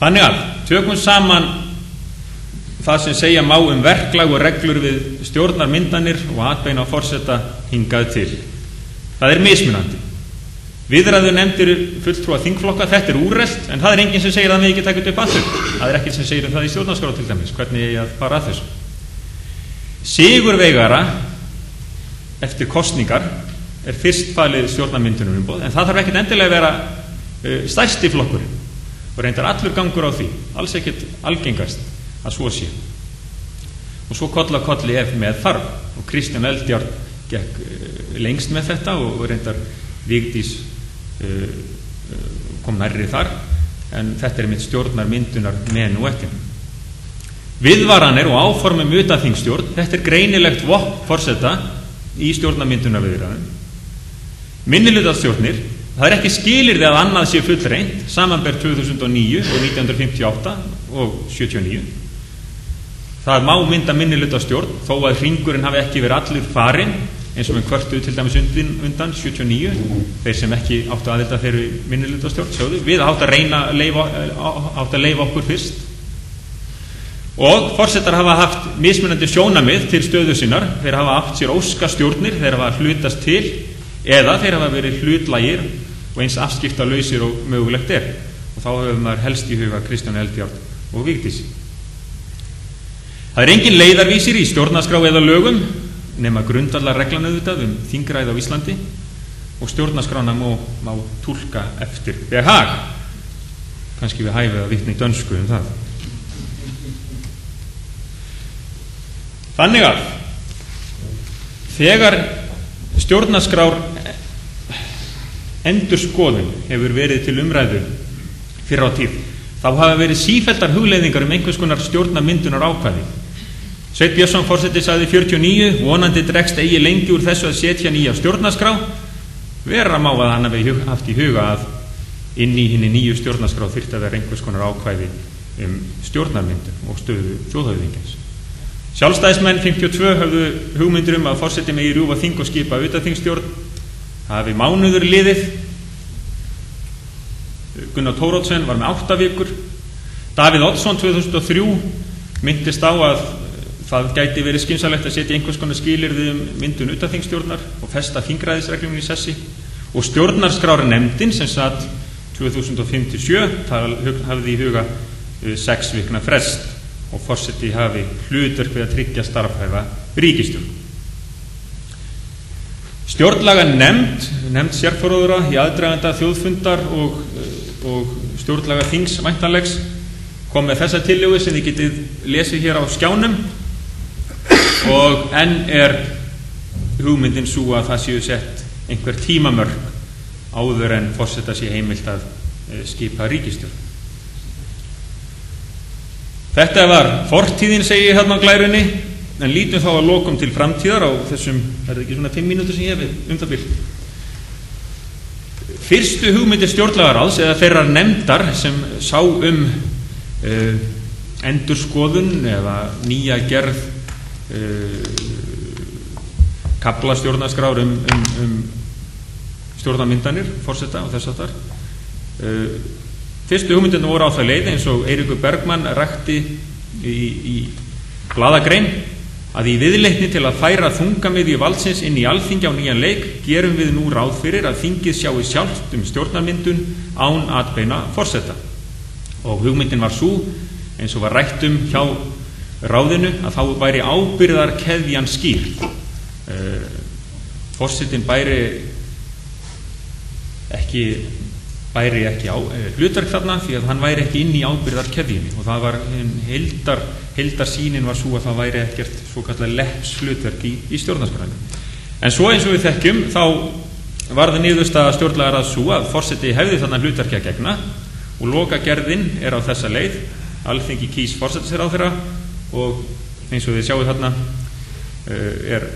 Þannig að tökum saman það sem segja má um verklag og reglur við stjórnarmyndanir og atbeina á forseta hingað til. Það er mismunandi. Viðræður nefndir fulltrúa þingflokka, þetta er úrelt, en það er enginn sem segir að við ekki taka upp aftur. Það er ekkert sem segir um það í stjórnarskrá til dæmis, hvernig ég að fara að þessu. Sigurvegara eftir kosningar er fyrst falið stjórnarmyndunum umboð, en það þarf ekkert endilega að vera uh, stærsti flokkurinn og reyndar allur gangur á því, alls ekkert algengast að svo sé. Og svo koll að kolli ef með þarf, og Kristján Eldjárn gekk uh, lengst með þetta og reyndar Vigdís uh, kom nærri þar, en þetta er mitt stjórnarmyndunar menúettin. Viðvaranir og áformum utan þingstjórn, þetta er greinilegt vopn forseta í stjórnarmyndunarviðræðum. Minnihlutastjórnir, það er ekki skilyrði að annað sé fullreynt, samanber tvö þúsund og níu og nítján hundruð fimmtíu og átta og sjötíu og níu. Það má mynda minnihlutastjórn þó að hringurinn hafi ekki verið allur farinn, eins og með kvörtu til dæmis undan, undan sjötíu og níu, þeir sem ekki áttu aðelda þeirri minnihlutastjórn sögðu, við áttu að reyna leifa, áttu að leifa okkur fyrst. Og forsetar hafa haft mismunandi sjónamið til stöðu sinnar, þeir hafa haft sér óska stjórnir, þeir hafa hlutast til, eða þeir hafa verið hlutlægir og eins afskipta lausir og mögulegt er. Og þá hefur maður helst í huga Kristján Eldjárn og Vigdísi. Það er engin leiðarvísir í stjórnarskrá eða lögum, nema grundvallar reglan auðvitað um þingræði á Íslandi, og stjórnarskrána má, má túlka eftir behag. Kannski við hæfið að vitna í dönsku um það. Þannig að þegar stjórnarskrár endurskoðun hefur verið til umræðu fyrr á tíð, þá hafa verið sífelldar hugleiðingar um einhvers konar stjórnarmyndunar ákvæði. Sveinn Björnsson forseti sagði fjörutíu og níu, vonandi dregst eigi lengi úr þessu að setja nýja stjórnarskrá. Vera má að hann hafi haft í huga að inn í hinni nýju stjórnarskrá þyrfti að vera einhvers konar ákvæði um stjórnarmyndun og stöðu þjóðhöfðingjans. Sjálfstæðismenn fimmtíu og tvö höfðu hugmyndir um að forseti megi rjúfa þing og skipa utanþingsstjórn. Það hafi mánuður liðið. Gunnar Thoroddsen var með átta vikur. Davíð Oddsson tvö þúsund og þrjú minntist á að það gæti verið skynsamlegt að setja einhvers konar skilyrði um myndun utanþingsstjórnar og festa þingræðisreglum í sessi. Og stjórnarskrárnefndin sem satt tvö þúsund og fimm til sjö hafði í huga sex vikna frest og forseti hafi hlutverk við að tryggja starfhæfa ríkisstjórn. Stjórnlaga nefnd, nefnd sérfróðra í aðdraganda þjóðfundar og, og stjórnlaga þings væntanlegs kom með þessa tillögu sem þið getið lesið hér á skjánum, og enn er hugmyndin svo að það séu sett einhver tímamörk áður en forseta sé heimilt að skipa ríkisstjórn. Þetta var fortíðin, segi ég hérna á glærunni, en lítum þá að lokum til framtíðar á þessum, er það ekki svona fimm mínútur sem ég hef um það bil. Fyrstu hugmyndir stjórnlagaráðs eða þeirra nefndar sem sá um uh, endurskoðun eða nýja gerð uh, kafla stjórnarskrár um, um, um stjórnarmyndanir, forseta og þess aftar. Uh, Fyrstu hugmyndinu voru á það leið, eins og Eiríkur Bergmann rakti í, í blaðagrein, að í viðleitni til að færa þungamiðju valdsins inn í Alþingi á nýjan leik gerum við nú ráð fyrir að þingið sjái sjálft um stjórnarmyndun án atbeina forseta. Og hugmyndin var sú, eins og var rætt um hjá ráðinu, að þá væri ábyrgðarkeðjan skýr. Uh, forsetinn bæri ekki bæri ekki á hlutverk þarna því að hann væri ekki inn í ábyrgðarkeðjunni, og það var heildar, heildar sínin var svo að það væri ekkert svo kallar leps hlutverk í, í stjórnarskránni. En svo eins og við þekkjum þá var það niðurstaða stjórnlagaráðs svo að forseti hefði þarna hlutverki að gegna, og lokagerðin er á þessa leið. Alþingi kýs forsætisráðherra, og eins og þið sjáu þarna er,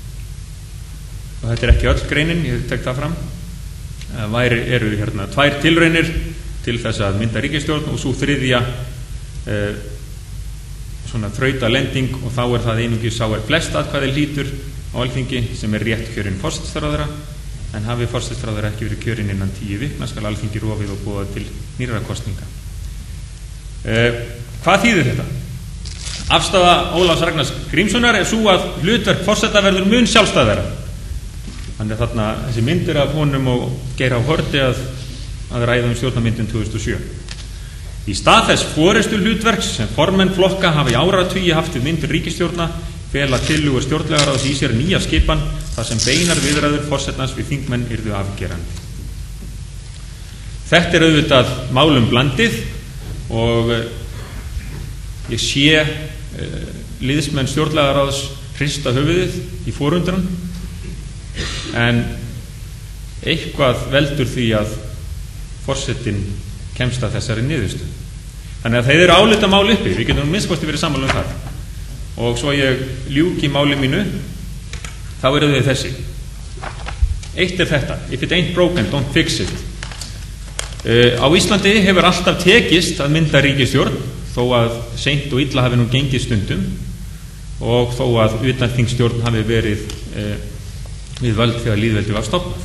og þetta er ekki öll greinin, ég tek það fram, væri, eru hérna tvær tilraunir til þess að mynda ríkisstjórn, og svo þriðja eh, svona þrauta lending, og þá er það einungis sá er flest atkvæði hlýtur á Alþingi sem er rétt kjörinn forsætisráðherra, en hafi forsætisráðherra ekki verið kjörinn innan tíu vikna skal Alþingi rofið og boða til nýrra kosninga. Eh, hvað þýðir þetta? Afstaða Ólafs Ragnars Grímssonar er svo að hlutverk forseta verður mun sjálfstæðara. Hann er þarna þessi myndir af honum og Geir H. Haarde að, að ræða um stjórnarmyndun tvö þúsund og sjö. Í stað þess forystu hlutverks sem formenn flokka hafa í áratugi haft við myndun ríkisstjórna fela tillögur stjórnlagaráðs í sér nýja skipan þar sem beinar viðræður forsetans við þingmenn yrðu afgerandi. Þetta er auðvitað málum blandið og ég sé eh, liðsmenn stjórnlagaráðs hrista höfuðið í forundran, en eitthvað veldur því að forsetinn kemst að þessari niðurstöðu. Þannig að þeir eru álita mál uppi, við getum minnst kosti verið sammála um það. Og svo ég ljúki máli mínu, þá eru þau þessi. Eitt er þetta: if it ain't broken, don't fix it. Uh, á Íslandi hefur alltaf tekist að mynda ríkisstjórn, þó að seint og illa hafi nú gengið stundum og þó að utanþingsstjórn hafi verið uh, við völd þegar lýðveldi var stofnað.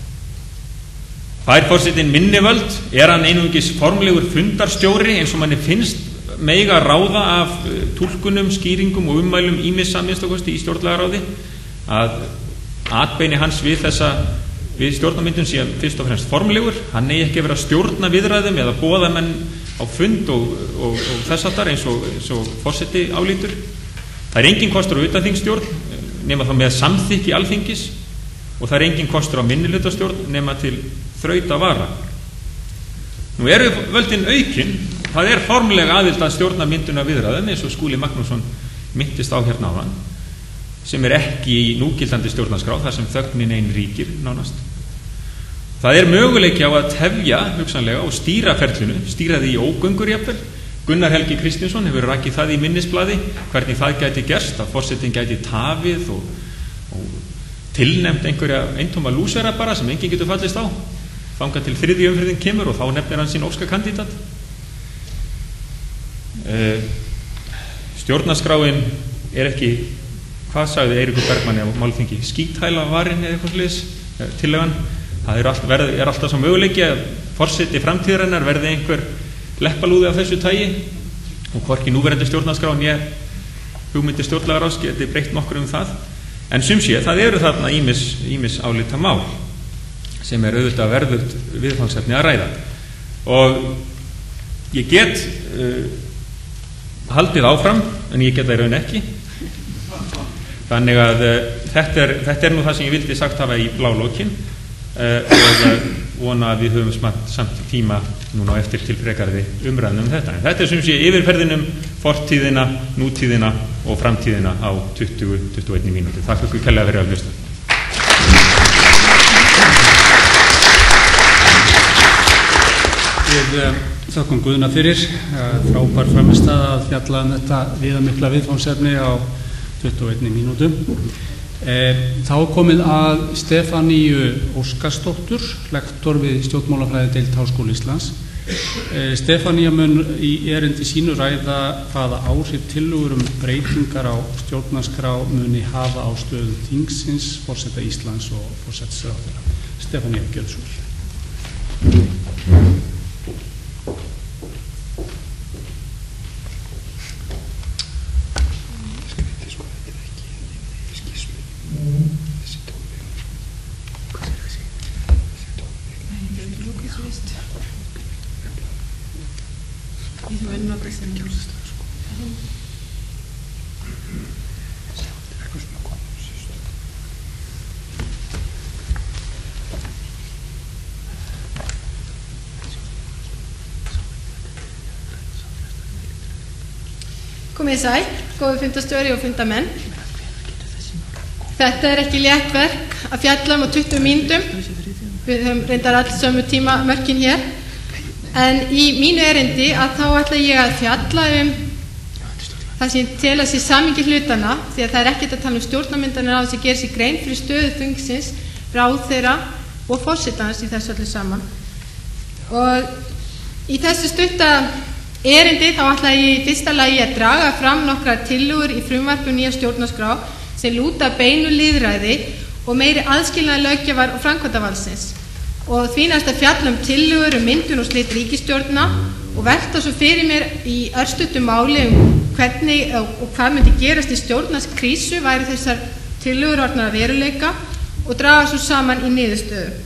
Fær forsetinn minni völd, er hann einungis formlegur fundarstjóri eins og manni finnst mega ráða af uh, túlkunum, skýringum og ummælum ýmissa að minnsta kosti í stjórnlagaráði, að atbeini hans við þessa við stjórnarmyndun sé fyrst og fremst formlegur. Hann eigi ekki að vera að stjórna viðræðum eða boða menn á fund og, og, og þess aftar eins og, eins og forseti álítur. Það er engin kostur á utanþingsstjórn nema þá með samþykki Alþingis og það er engin kostur á minnihlutastjórn nema til þraut að vara. Nú eru völdin aukin, það er formlega aðild að stjórnarmynduna viðræðum eins og Skúli Magnússon minntist á hérna áðan, sem er ekki í núgildandi stjórnarskrá þar sem þögnin ein ríkir nánast. Það er möguleiki á að tefja hugsanlega og stýra ferlinu, stýra því í ógöngur jafnvel. Gunnar Helgi Kristinsson hefur rakið það í minnisblaði hvernig það gæti gerst, að forsetinn gæti tafið og, og tilnefnt einhverja eintóma lúsera bara sem enginn getur fallist á, þangað til þriðju umferðin kemur og þá nefnir hann sín óska kandidat. Uh, stjórnarskráin er ekki, hvað sagði Eiríkur Bergmann á málþingi, skíthæla varinn eða eitthvað sliðis, tillagan. Það er, all, verð, er alltaf svo möguleiki að forseti framtíðarinnar verði einhver leppalúði af þessu tagi og hvorki núverandi stjórnarskrá né hugmyndir stjórnlagaráðs geti breytt nokkur um það. En sum sé, það eru þarna ýmis, ýmis álita mál sem er auðvitað verðugt viðfangsefni að ræða. Og ég get uh, haldið áfram, en ég get það í raun ekki. Þannig að uh, þetta, er, þetta er nú það sem ég vildi sagt hafa í blálókin uh, og uh, vona að við höfum smart, samt tíma núna eftir til frekarði umræðum um þetta. En þetta er sem sé yfirferðinum fortíðina, nútíðina og framtíðina á tuttugu til tuttugu og eina mínútu. Takk fyrir kærlega fyrir að hlusta. Við uh, þakkum Guðna fyrir uh, frábær framistæða að fjalla um þetta viðamikla viðfangsefni á tuttugu og eina mínútu. Eh, þá komið að Stefaníu Óskarsdóttur, lektor við stjórnmálafræðideild Háskóla Íslands. Eh, Stefanía mun í erindi sínu ræða hvaða áhrif tillögur um breytingar á stjórnarskrá muni hafa á stöðu þingsins, forseta Íslands og forsætisráðherra. Stefanía, gjörðu svo vel. Komið sæl, góðu fundastjóri og fundamenn. Þetta er ekki létt verk að fjalla um á tuttugu mínútum. Við höfum reyndar alls sömu tíma mörkin hér. En í mínu erindi að þá ætla ég að fjalla um það sem tel að sé samhengi hlutana, því að það er ekkert að tala um stjórnarmyndanir á þess að gera sér grein fyrir stöðu þingsins, ráðherra og forsetans í þessu öllu saman. Og í þessu stutta erindi þá ætla ég í fyrsta lagi að draga fram nokkra tillögur í frumvarpi um nýja stjórnarskrá sem lúta beinu lýðræði og meiri aðskilnaði löggjafar og framkvæmdarvaldsins og því næst að fjalla um tillögur um myndun og slit ríkisstjórna og velta svo fyrir mér í örstuttu máli um hvernig og hvað myndi gerast í stjórnarskrísu væri þessar tillögur orðnar að veruleika og draga svo saman í niðurstöðu.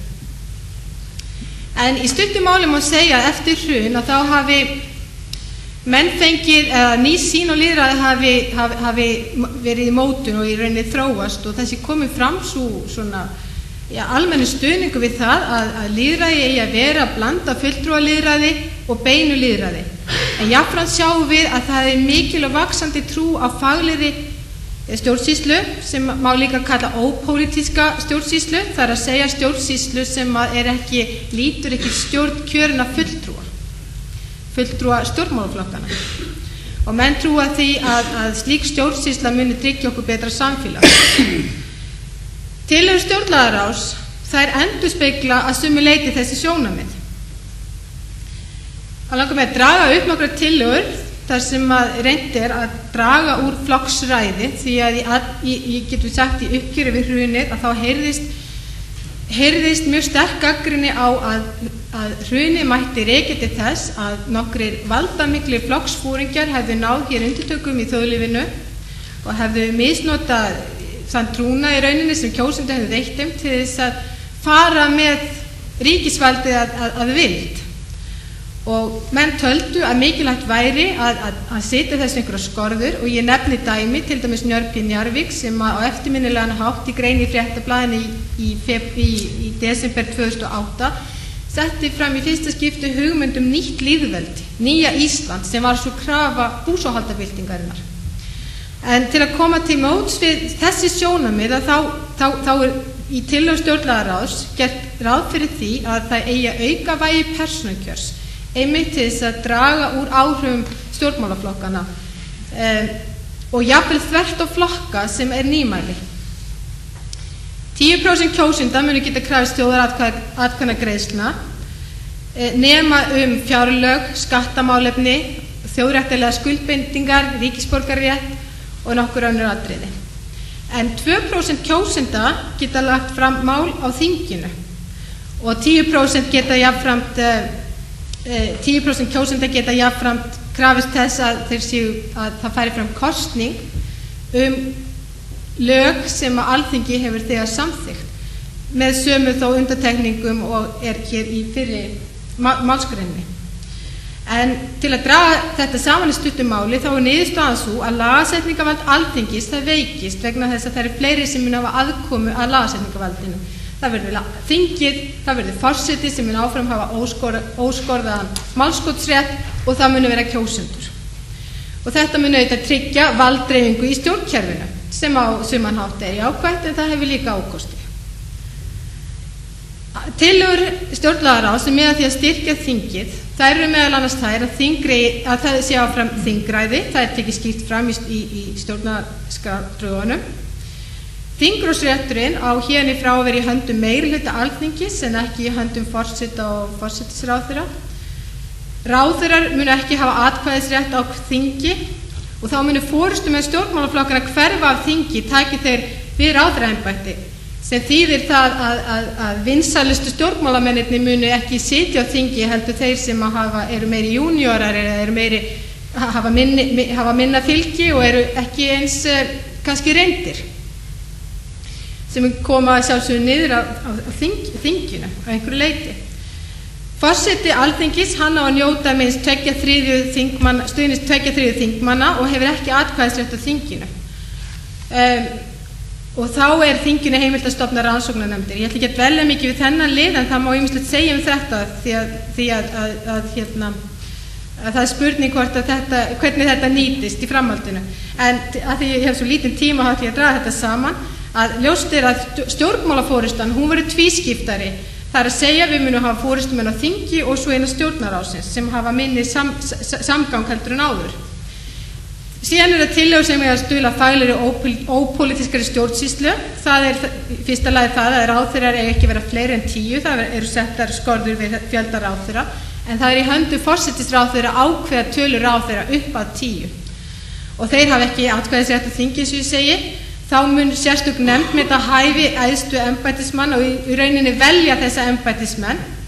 En í stuttu máli má segja að eftir hrun að þá hafi menn fengið, eða ný sýn og lýðræði hafi, hafi, hafi verið í mótun og í rauninni þróast og þessi komið fram svo svona Já, almennu stuðningu við það að, að lýðræði eigi að vera að blanda fulltrúalýðræði og beinu lýðræði. En jafnframt sjáum við að það er mikil og vaxandi trú á faglegri stjórnsýslu sem má líka kalla ópólitíska stjórnsýslu, það er að segja stjórnsýslu sem er ekki, lítur ekki stjórn kjörinna fulltrúa, fulltrúa stjórnmálaflokkana. Og menn trúa því að, að slík stjórnsýsla muni tryggja okkur betra samfélag. Tillögur stjórnlagaráðs, þær endurspegla að sumu leyti þessi sjónarmið. Það langar mig að draga upp nokkrar tillögur þar sem að reynt er að draga úr flokksræði því að ég getur sagt í uppgjöri við hrunið að þá heyrðist, heyrðist mjög sterk gagnrýni á að, að hrunið mætti rekja til þess að nokkrir valdamiklir flokksfóringjar hefðu náð hér undirtökum í þjóðlífinu og hefðu misnotað þann trúna í rauninni sem kjósendur hefðu veitt þeim til þess að fara með ríkisvaldið að, að, að vild. Og menn töldu að mikilvægt væri að, að, að setja þessu einhverja skorður og ég nefni dæmi, til dæmis Njörg Njarðvík sem á eftirminnilegan hátt í grein í Fréttablaðinu í, í, í, í desember tvö þúsund og átta setti fram í fyrsta skipti hugmynd um nýtt lýðveldi, nýja Ísland sem var svo krafa búsáhaldabyltingarinnar. En til að koma til móts við þessi sjónarmið að þá, þá, þá er í tillögum stjórnlagaráðs gert ráð fyrir því að það eigi að auka vægi persónukjörs einmitt til þess að draga úr áhrifum stjórnmálaflokkana um, og jafnvel þvert á flokka sem er nýmæli. tíu prósent kjósenda munu geta krafist þjóðaratkvæðagreiðslna eh, nema um fjárlög, skattamálefni, þjóðréttarlegar skuldbindingar, ríkisborgararétt og nokkur önnur atriði. En tvö prósent kjósenda geta lagt fram mál á þinginu og tíu prósent geta jafnframt tíu prósent kjósenda geta jafnframt krafist þess að þeir séu að það færi fram kosning um lög sem að Alþingi hefur þegar samþykkt með sömu þó undantekningum og er hér í fyrri málsgreininni. En til að draga þetta saman í stuttu máli þá er niðurstaðan svo að lagasetningarvald Alþingis það veikist vegna þess að það eru fleiri sem mun hafa aðkomu að lagasetningarvaldinu. Það verður þingið, það verður forseti sem mun áfram hafa óskorðaðan málskotsrétt og það mun vera kjósendur. Og þetta mun auðvitað tryggja valddreifingu í stjórnkerfinu sem á suman hátt er jákvætt en það hefur líka ákosti. Tillögur stjórnlagaráðs sem miða því að styrkja þingið, það eru meðal annars þær að, þingri, að það sé áfram þingræði, það er tekið skýrt fram í, í, í stjórnarskrárdrögunum. Þingrósrétturinn á hérni frá að vera í höndum meirihluta Alþingis en ekki í höndum forseta og forsætisráðherra. Ráðherrar munu ekki hafa atkvæðisrétt á þingi og þá munu forystumenn stjórnmálaflokkana hverfa af þingi taki þeir við ráðherraembætti sem þýðir það að, að, að vinsælustu stjórnmálamennirnir munu ekki sitja á þingi heldur þeir sem hafa, eru meiri júniorar eða eru meiri, hafa, minni, hafa minna fylgi og eru ekki eins uh, kannski reyndir sem koma sjálfsögðu niður á, á, á þing, þinginu á einhverju leiti. Forseti Alþingis hann á að njóta minnst tveggja þriðju þingmanna, stuðnist tveggja þriðju þingmanna og hefur ekki atkvæðisrétt á þinginu. Um, og þá er þinginu heimilt að stofna rannsóknarnefndir. Ég ætla ekki að dvelja mikið við þennan lið en það má ýmislegt segja um þetta því að, því að, að, að, hérna, að það er spurning hvort að þetta, hvernig þetta nýtist í framhaldinu. En að því ég hef svo lítinn tíma þá ætla ég að draga þetta saman að ljóst er að stjórnmálafórustan hún verður tvískiptari. Það er að segja við munum hafa fórustumenn á þingi og svo eina stjórnarráðsins sem hafa minni sam, samgang heldur en áður. Síðan er það tillögur sem er að stuðla faglegri og ópolítískari stjórnsýslu. Það er fyrsta lagi það að ráðherrar eiga ekki vera fleiri en tíu, það eru settar skorður við fjölda ráðherra, en það er í höndu forsætisráðherra ákveða tölur ráðherra upp að tíu. Og þeir hafa ekki atkvæðisrétt á þingi eins og ég segi, þá mun sérstök nefnd með þetta hæfi æðstu embættismann og í, í rauninni velja þessa embættismenn.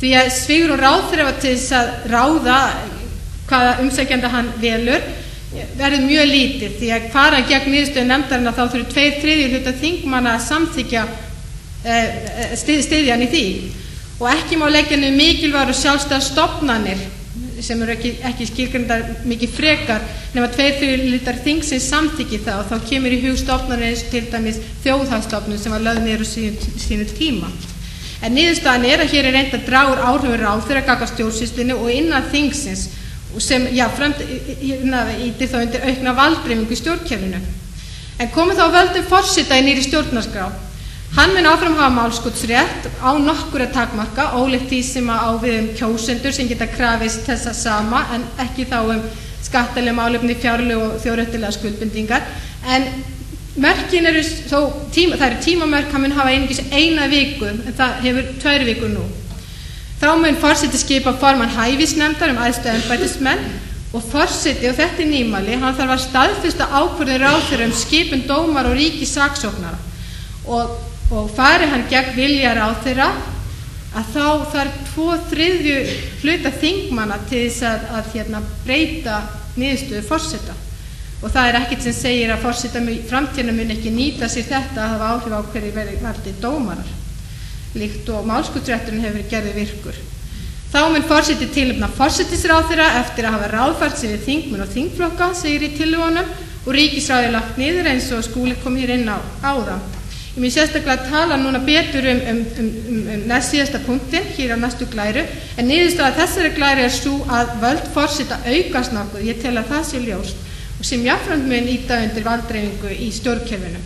því að svigrúm ráðherra til þess að ráða hvaða umsækjanda hann velur verður mjög lítið, því að fara gegn niðurstöðu nefndarinnar þá þurfi tveir þriðju hluta þingmanna að samþykkja uh, styðja hann í því, og ekki má leggja niður mikilvægar og sjálfstæðar stofnanir sem eru ekki, ekki skilgrindar mikið frekar nema tveir þriðju hlutar þingsins samþykki það, og þá kemur í hug stofnanir eins og til dæmis þjóðhagsstofnun sem var lögð niður á sínu, sínu tíma. En niðurstaðan er að hér er reynt að draga úr áhrifum ráðherra gagnvart stjórnsýslunni og innan þingsins sem jafnframt ítir þá undir aukna valddreifingu í stjórnkerfinu. En komum þá völdum forseta í nýrri stjórnarskrá. Hann mun áfram hafa málskotsrétt á nokkura takmarka, ólíkt því sem á við um kjósendur sem geta krafist þessa sama, en ekki þá um skattaleg málefni, fjárlög og þjóðréttarlegar skuldbindingar. En mörkin eru þó, tíma, það eru tímamörk, hann mun hafa einungis eina viku, en það hefur tvær vikur nú. Þá mun forseti skipa formann hæfisnefndar um æðstu embættismenn, og forseti, og þetta er nýmæli, hann þarf að staðfesta ákvörðun ráðherra um skipun dómara og ríkissaksóknara. Og og fari hann gegn vilja ráðherra að þá þarf tvo þriðju hluta þingmanna til þess að, að hérna, breyta niðurstöðu forseta, og það er ekkert sem segir að forseta framtíðina mun ekki nýta sér þetta að hafa áhrif á hverju verði valdir dómarar, líkt og málskotsrétturinn hefur verið gerður virkur. Þá mun forseti tilnefna forsætisráðherra eftir að hafa ráðfært sig við þingmenn og þingflokka, segir í tillögunum, og ríkisráðið er lagt niður eins og Skúli kom hér inn á áðan. Ég mun sérstaklega tala núna betur um, um, um, um, um næst síðasta punktin, hér á næstu glæru, en niðurstaða þessari glæru er svo að völd forseta aukast nokkuð, ég tel að það sé ljóst, og sem jafnframt mun ýta undir valddreifingu í stjórnkerfinu.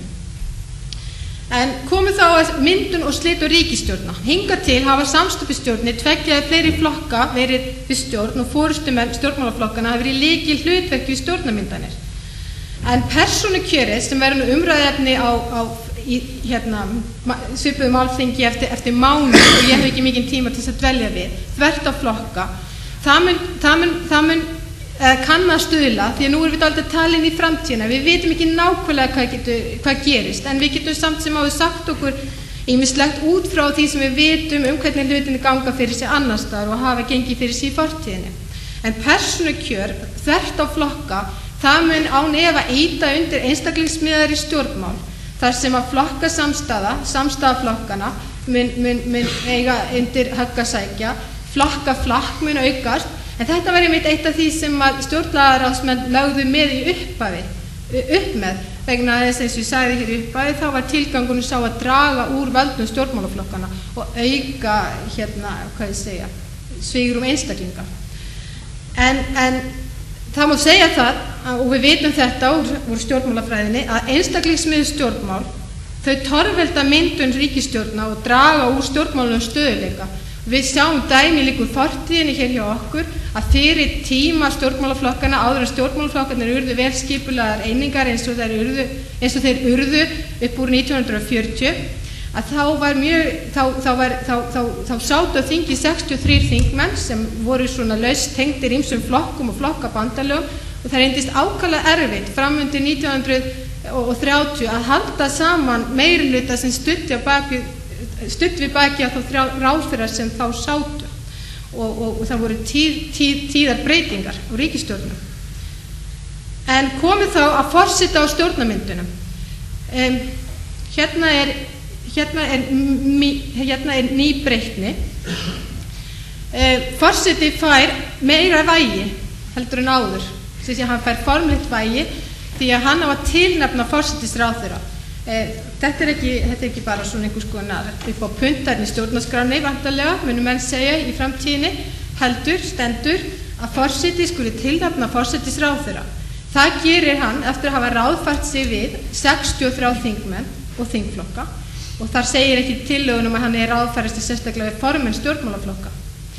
En komum þá að myndun og slit og ríkisstjórna. Hingað til hafa samstofnstjórnir tveggja eða fleiri flokka verið við stjórn, og forystumenn stjórnmálaflokkana hafa verið lykil hlutverk við stjórnarmyndanir. En persónukjörið sem verður nú umræðefni á, á í hérna, svipuðu málþingi eftir, eftir mánuð, og ég hef ekki mikinn tíma til þess að dvelja við, þvert á flokka, það mun, það mun, það mun eh, kann að stuðla, því að nú erum við aldrei að tala inn í framtíðina, við vitum ekki nákvæmlega hvað, getur, hvað gerist, en við getum samt sem áður sagt okkur ýmislegt út frá því sem við vitum um hvernig hlutinni ganga fyrir sig annar staðar og hafa gengið fyrir sig í fortíðinni. En persónukjör þvert á flokka, það mun án efa ýta undir einstaklingsmiðaðri stjórnmál, þar sem að flokka samstaða, samstaða flokkana mun, mun, mun eiga undir högg að sækja, flokka flakk mun aukast, en þetta var einmitt eitt af því sem að stjórnlagaráðsmenn lögðu með í upphafi, upp með, vegna þess eins og ég sagði hér í upphafi, þá var tilgangunum sá að draga úr völdum stjórnmálaflokkana og auka, hérna, hvað ég segja, svigrúm einstaklinga. En, en það má segja það, og við vitum þetta úr, úr stjórnmálafræðinni, að einstaklingsmiðuð stjórnmál, þau torvelda myndun ríkisstjórna og draga úr stjórnmálunum stöðuleika. Við sjáum dæmi líka úr fortíðinni hér hjá okkur að fyrir tíma stjórnmálaflokkana, áður en stjórnmálaflokkarnir urðu vel skipulaðar einingar eins og þeir urðu, eins og þeir urðu upp úr nítján hundruð fjörutíu, að þá var mjög, þá, þá, var, þá, þá, þá sátu á þingi sextíu og þrír þingmenn sem voru svona laust tengdir ýmsum flokkum og flokkabandalögum, og það reyndist ákaflega erfitt fram undir nítján hundruð þrjátíu að halda saman meirihluta sem studdi studd við baki á þá ráðherrar sem þá sátu, og, og, og það voru tíð, tíð, tíðar breytingar á ríkisstjórnum. En komið þá að forseta á stjórnarmyndunum. Um, hérna er hérna er, hérna er ný breytni. Uh, forseti fær meira vægi heldur en áður, þess að hann fær formlegt vægi því að hann á að tilnefna forsetisráðherra. Þetta er ekki, þetta er ekki bara svona einhvers konar upp á puntarinn í stjórnarskráni vantarlega, munum menn segja í framtíðinni, heldur, stendur að forseti skuli tilnefna forsetisráðherra. Það gerir hann eftir að hafa ráðfært sig við sextíu og þrír þingmenn og þingflokka, og þar segir ekki tillögunum að hann er ráðfærasti sérstaklega við formenn stjórnmálaflokka.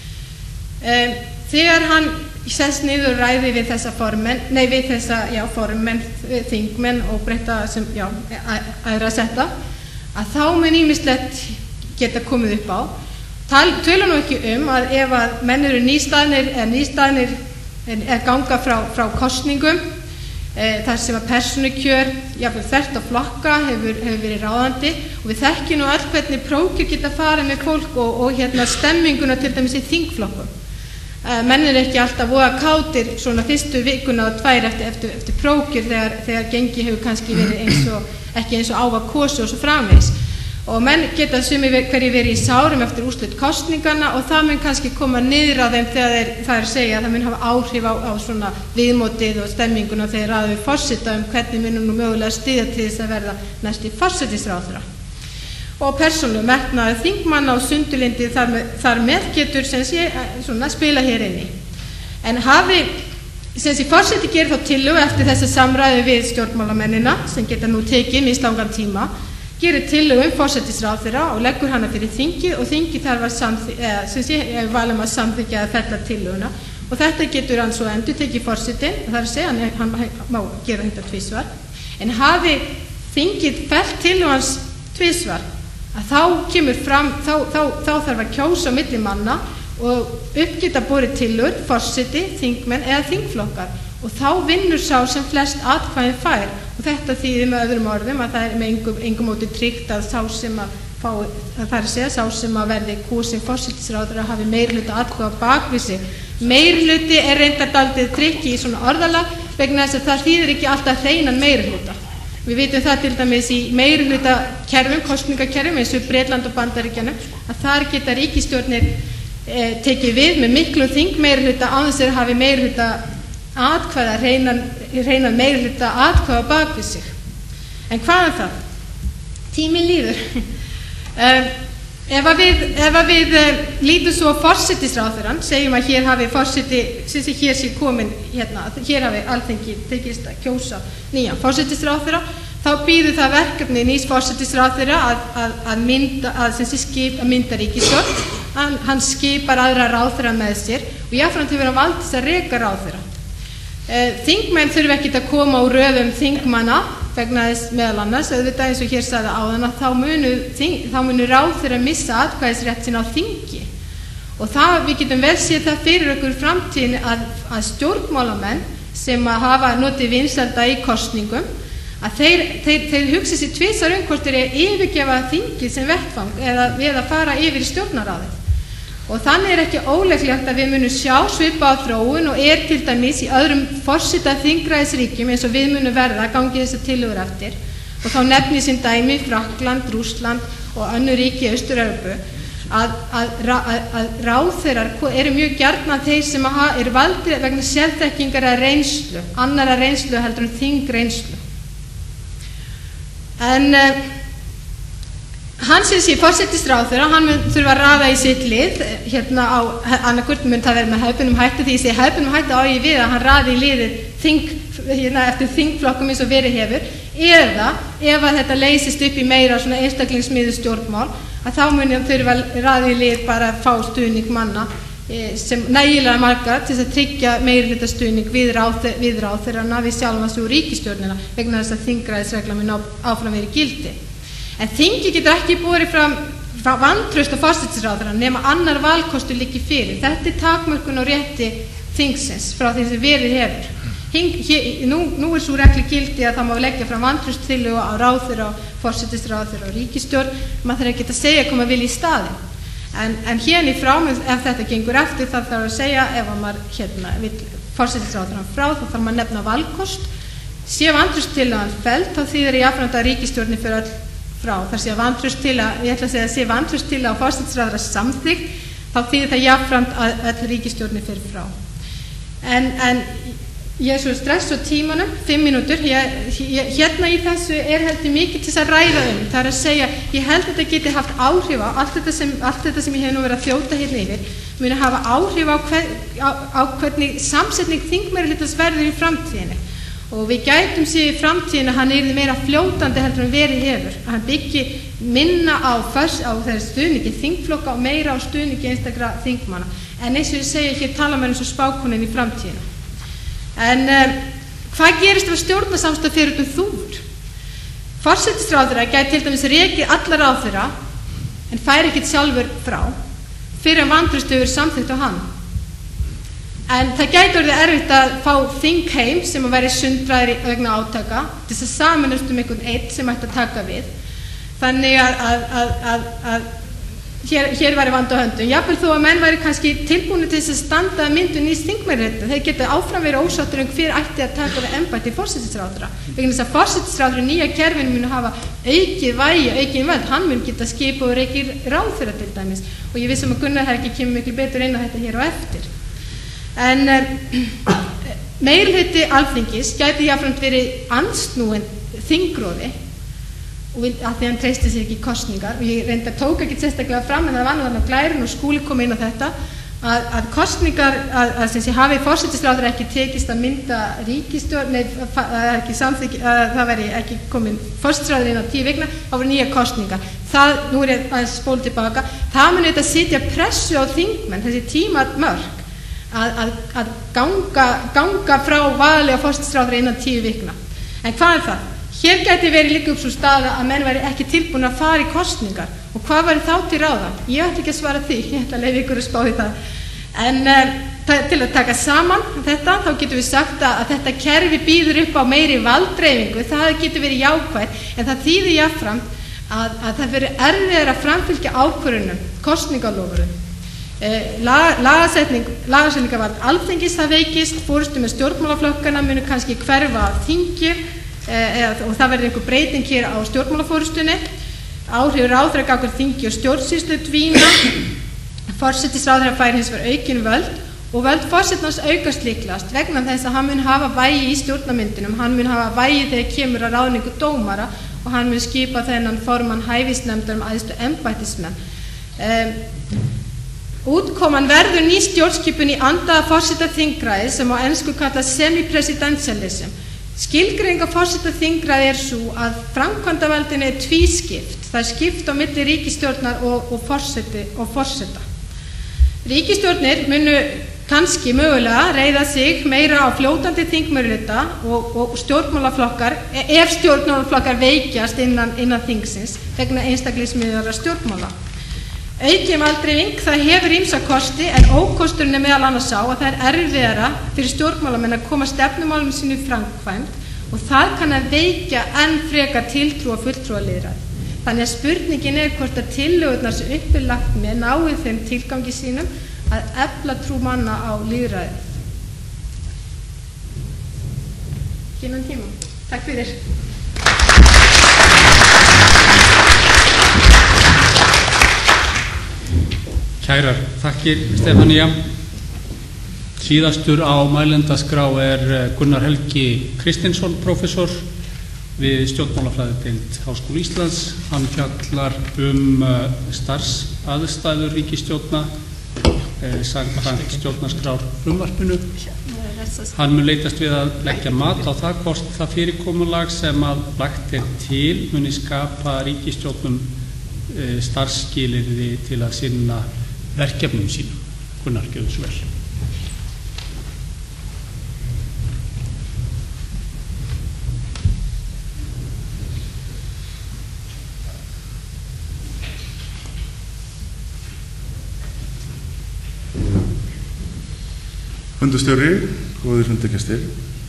Þegar hann sest niður og ræði við þessa formenn, nei við þessa, já, formenn, þingmenn og breyta sem, já, aðra setta, að þá mun ýmislegt geta komið upp á. Tölum nú ekki um að ef að menn eru nýstaðnir, eða nýstaðnir er ganga frá, frá kosningum, e, þar sem að persónukjör, jafnvel þvert á flokka, hefur, hefur verið ráðandi og við þekkjum nú öll hvernig prófkjör geta farið með fólk og, og hérna stemminguna til dæmis í þingflokkum. E, menn er ekki alltaf voða kátir svona fyrstu vikuna og tvær eftir, eftir, eftir prófkjör þegar, þegar gengi hefur kannski verið eins og, ekki eins og áva kosu og svo framvegis. Og menn geta sumir hverju verið í sárum eftir úrslit kosningarna og það mun kannski koma niður á þeim þegar þeir, það er að segja að það mun hafa áhrif á, á svona viðmótið og stemminguna þegar ræða við forseta um hvernig munum nú mögulega styðja til þess að verða næsti forsætisráðherra. Og persónulega metnaður þingmanna og sundurlyndi þar með, þar með getur sem sé svona spila hér inni. En hafi, sem sé forseti gerir þá tillögu eftir þessa samræðu við stjórnmálamennina sem geta nú tekið mislangan tíma, gerir tillögu um forsætisráðherra og leggur hana fyrir þingið og þingið þarf að samþykja, eða sem sé, ef valum að samþykja að fella tillöguna og þetta getur hann svo endur tekið forsetinn, það er að segja, hann, hann, hann má gera þetta tvisvar, en hafi þingið fellt tillögans tvisvar, að þá kemur fram, þá, þá, þá þarf að kjósa á milli manna og uppgeta borið tillögur, forseti, þingmenn eða þingflokkar og þá vinnur sá sem flest atkvæðin fær og þetta þýðir með öðrum orðum að það er með engum, engum móti tryggt að sá sem að fá, að það er að segja, sá sem að verði kosinn forsætisráðherra hafi meirihluta atkvæða bak við sig. Meirihluti er reyndar dálítið trikki í svona orðalag vegna þess að það þýðir ekki alltaf hreinan meirihluta. Við vitum það til dæmis í meirihluta kerfum, kosningakerfum eins og Bretland og Bandaríkjanum að þar geta ríkisstjórnir e, tekið við með miklu þing meirihluta án þess að hafi meirihluta atkvæða, hreinan, hreinan meirihluta atkvæða bak við sig. En hvað er það? Tíminn líður. um, ef að við, ef að við uh, lítum svo á forsætisráðherrann, segjum að hér hafi forseti, sem sé hér sé komin, hérna, hér hafi Alþingi tekist að kjósa nýjan forsætisráðherra, þá býður það verkefni nýs forsætisráðherra að, að, að mynda, að, sem sé skip, að mynda ríkisstjórn, hann, hann skipar aðra ráðherra með sér og jafnframt hefur hann vald þess að reka ráðherra. Þingmenn þurfi ekki að koma úr röðum þingmanna vegna þess meðal annars, auðvitað eins og hér sagði áðan að þá munu, þá munu ráðherra missa atkvæðisrétt sinn á þingi og það, við getum vel séð það fyrir okkur framtíðin að, að stjórnmálamenn sem að hafa notið vinsælda í kosningum að þeir, þeir, þeir hugsa sér tvisvar um hvort þeir eru yfirgefa þingið sem vettfang eða við að fara yfir í stjórnarráðið. Og þannig er ekki óleiklegt að við munum sjá svipa á þróun og er til dæmis í öðrum forseta þingræðisríkjum eins og við munum verða að gangi þessar tillögur eftir og þá nefni sín dæmi Frakkland, Rússland og önnur ríki í Austur-Evrópu að, að, að, að ráðherrar eru mjög gjarnan þeir sem eru valdir vegna sérþekkingar eða reynslu, annarra reynslu heldur en þingreynslu. En uh, hann sem sé forsætisráðherra, hann mun þurfa að raða í sitt lið, hérna á annarkvort mun það vera með hefðbundnum hætti, því ég segi hefðbundnum hætti á ég við að hann raði í liðið þing, hérna, eftir þingflokkum eins og verið hefur, eða ef að þetta leysist upp í meira svona einstaklingsmiðu stjórnmál, að þá mun hann þurfa að raða í lið bara að fá stuðning manna e, sem nægilega marga til að tryggja meirihluta stuðning við, ráð, við ráðherrana, við sjálfan svo ríkisstjórnina vegna þess að þingræðisregla mun áfram verið gildi. En þingi getur ekki borið fram, fram vantraust á forsætisráðherra nema annar valkostur liggi fyrir. Þetta er takmörkun á rétti þingsins frá því sem verið hefur. Hing, hér, nú, nú er svo reglu gildi að það má leggja fram vantrausttillögu á ráðherra, forsætisráðherra og ríkisstjórn. Maður þarf ekki að segja hvað maður vil í staðinn. En, en hérna í frá, ef þetta gengur eftir, þá þarf að segja ef maður hérna, vil forsætisráðherra frá, þá þarf maður nefna valkost. Sé vantrausttillögan felld, þá þýðir jafnframt að ríkisstjórnin fyrir öll frá, þar sé vantraust til að, ég ætla að segja að sé vantraust til að forsætisráðherra samþykkt, þá þýðir það jafnframt að öll ríkisstjórnin fyrir frá. En, en ég er svo stress á tímanum, fimm mínútur, ég, ég, hérna í þessu er heldur mikið til þess að ræða um, það er að segja, ég held að þetta geti haft áhrif á, allt þetta sem, allt þetta sem ég hef nú verið að þjóta hérna yfir, muni hafa áhrif á, hver, á, á hvernig samsetning þingmeirihlutans verður í framtíðinni. Og við gætum sér í framtíðinu að hann er meira fljótandi heldur en verið hefur. Að hann byggi minna á, fyrst, á þeirra stuðningi þingflokka og meira á stuðningi einstakra þingmanna. En eins og ég segja, hér tala mér eins og spákunin í framtíðinu. En um, hvað gerist ef stjórnarsamstarf fer út um þúfur? Forsætisráðherra gæti til dæmis rekið alla ráðherra en fær ekkert sjálfur frá fyrir að vantraust hefur samþykkt á hann. En það gæti orðið erfitt að fá þingheim sem að væri sundraðir vegna átaka til þess að saminast um einhvern einn sem ætti að taka við. Þannig að, að, að, að, að hér, hér væri vandi á höndum. Jafnvel þó að menn væri kannski tilbúinu til þess að standa að myndun nýs þingmeirihluta. Þeir geta áfram verið ósáttur um hver ætti að taka við embætti forsætisráðherra. Vegna þess að forsætisráðherra í nýja kerfinu munu hafa aukið vægi, aukið völd. Hann mun geta skipað og reikir ráðherra til dæmis. Og ég vissum að Gunnar Helgi kemur miklu betur inn á þetta hér á eftir. En uh, meirihluti Alþingis gæti jafnframt verið andsnúinn þingróði og að því hann treysti sér ekki í kosningar, og ég reyndar tók ekki sérstaklega fram, en það var nú þarna glærinn og Skúli kom inn á þetta, að, að kosningar, að, að sem sé hafi forsætisráðherra ekki tekist að mynda ríkisstjórn, nei, að ekki samþykki, að það væri ekki komin forsætisráðherra inn á tíu vikna, þá voru nýja kosningar. Það, nú er ég að spóla tilbaka, það muni þetta sitja pressu á þingmenn, þessi tímamörk, að, að, að ganga, ganga frá vali á forsætisráðherra innan tíu vikna. En hvað er það? Hér gæti verið líka upp svo staða að menn væri ekki tilbúin að fara í kosningar, og hvað væri þá til ráða? Ég ætla ekki að svara því, ég ætla að leyfa ykkur að spá í það. En uh, til að taka saman þetta, þá getum við sagt að, að þetta kerfi býður upp á meiri valdreifingu, það getur verið jákvætt, en það þýðir jafnframt að, að það verið erfiðar að framfylgja ákvörðunum, kosningaloforðum. Eh, lag, lagasetning, lagasetningarvald Alþingis það veikist, forystu með stjórnmálaflokkana munu kannski hverfa af þingi, eh, og það verður einhver breyting hér á stjórnmálafórustunni, áhrif ráðherra gagnvart þingi og stjórnsýslu dvína, forsætisráðherra fær hins vegar aukin völd, og völd forsetans aukast líklast vegna þess að hann mun hafa vægi í stjórnarmyndunum, hann mun hafa vægi þegar kemur að ráðningu dómara, og hann mun skipa þennan formann hæfisnefndar um æðstu embættismenn. Um, Útkoman verður ný stjórnskipun í anda forseta þingræði sem á ensku kallast semi-presidentialism. Skilgreining á forseta þingræði er svo að framkvæmdavaldinu er tvískipt. Það er skipt á milli ríkisstjórnar og, og, forseti, og forseta. Ríkisstjórnir munu kannski mögulega reiða sig meira á fljótandi þingmeirihluta og, og stjórnmálaflokkar, ef stjórnmálaflokkar veikjast innan, innan þingsins vegna einstaklingsmiðaðra stjórnmála. Aukin valdreifing, það hefur ýmsa kosti, en ókosturinn er meðal annars á að það er erfiðara fyrir stjórnmálamenn að koma stefnumálum sínu framkvæmd, og það kann að veikja enn frekar tiltrú og fulltrúalýðræði. Þannig að spurningin er hvort að tillögurnar sem upp er lagt með náið þeim tilgangi sínum að efla trú manna á lýðræðið. Innan tíma. Takk fyrir. Kærar þakkir, Stefanía. Síðastur á mælendaskrá er Gunnar Helgi Kristinsson, prófessor við stjórnmálafræðideild Háskóla Íslands. Hann fjallar um starfsaðstæður ríkisstjórna samkvæmt stjórnarskrár frumvarpinu. Hann mun leitast við að leggja mat á það hvort það fyrirkomulag sem að lagt er til muni skapa ríkisstjórnum starfsskilyrði til að sinna verkefnum sínum. Gunnar, gjörðu svo vel. Fundustjóri, góðir fundargestir.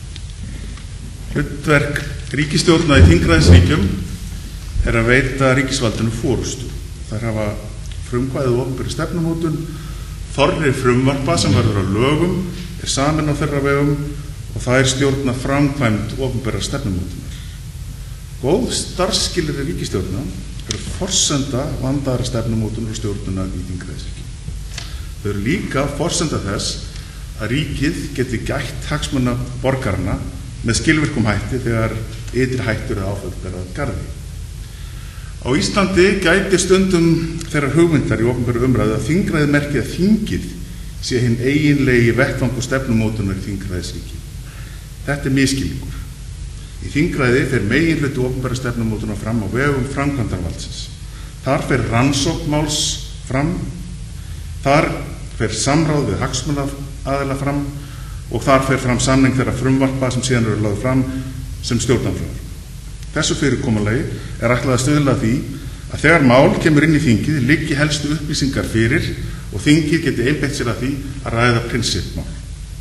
Hlutverk ríkisstjórna í þingræðisríkjum er að veita ríkisvaldinu forystu. Þær hafa frumkvæðið og opinberri stefnumótun, þorri frumvarpa sem verður á lögum, er samin á þeirra vegum, og það er stjórna framkvæmd opinberrar stefnumótunar. Góð starfsskilyrði ríkisstjórna eru forsenda vandaðra stefnumótunar og stjórnunar í þingræðisríkjum. Þau eru líka forsenda þess að ríkið geti gætt hagsmuna borgarana með skilvirkum hætti þegar ytri hættur eða áföll ber að garði. Á Íslandi gætir stundum þeirrar hugmyndar í opinberri umræðu að þingræði merki að þingið sé hinn eiginlegi vettvangur stefnumótunar í þingræðisríki. Þetta er misskilningur. Í þingræði fer meginhluti opinberra stefnumótunar fram á vegum framkvæmdarvaldsins. Þar fer rannsókn máls fram, þar fer samráð við hagsmunaaðila fram, og þar fer fram samning þeirra frumvarpa sem síðan eru lögð fram sem stjórnarfrumvarp. Þessu fyrirkomulagi er ætlað að stuðla að því að þegar mál kemur inn í þingið liggi helstu upplýsingar fyrir og þingið geti einbeitt sér að því að ræða prinsippmál.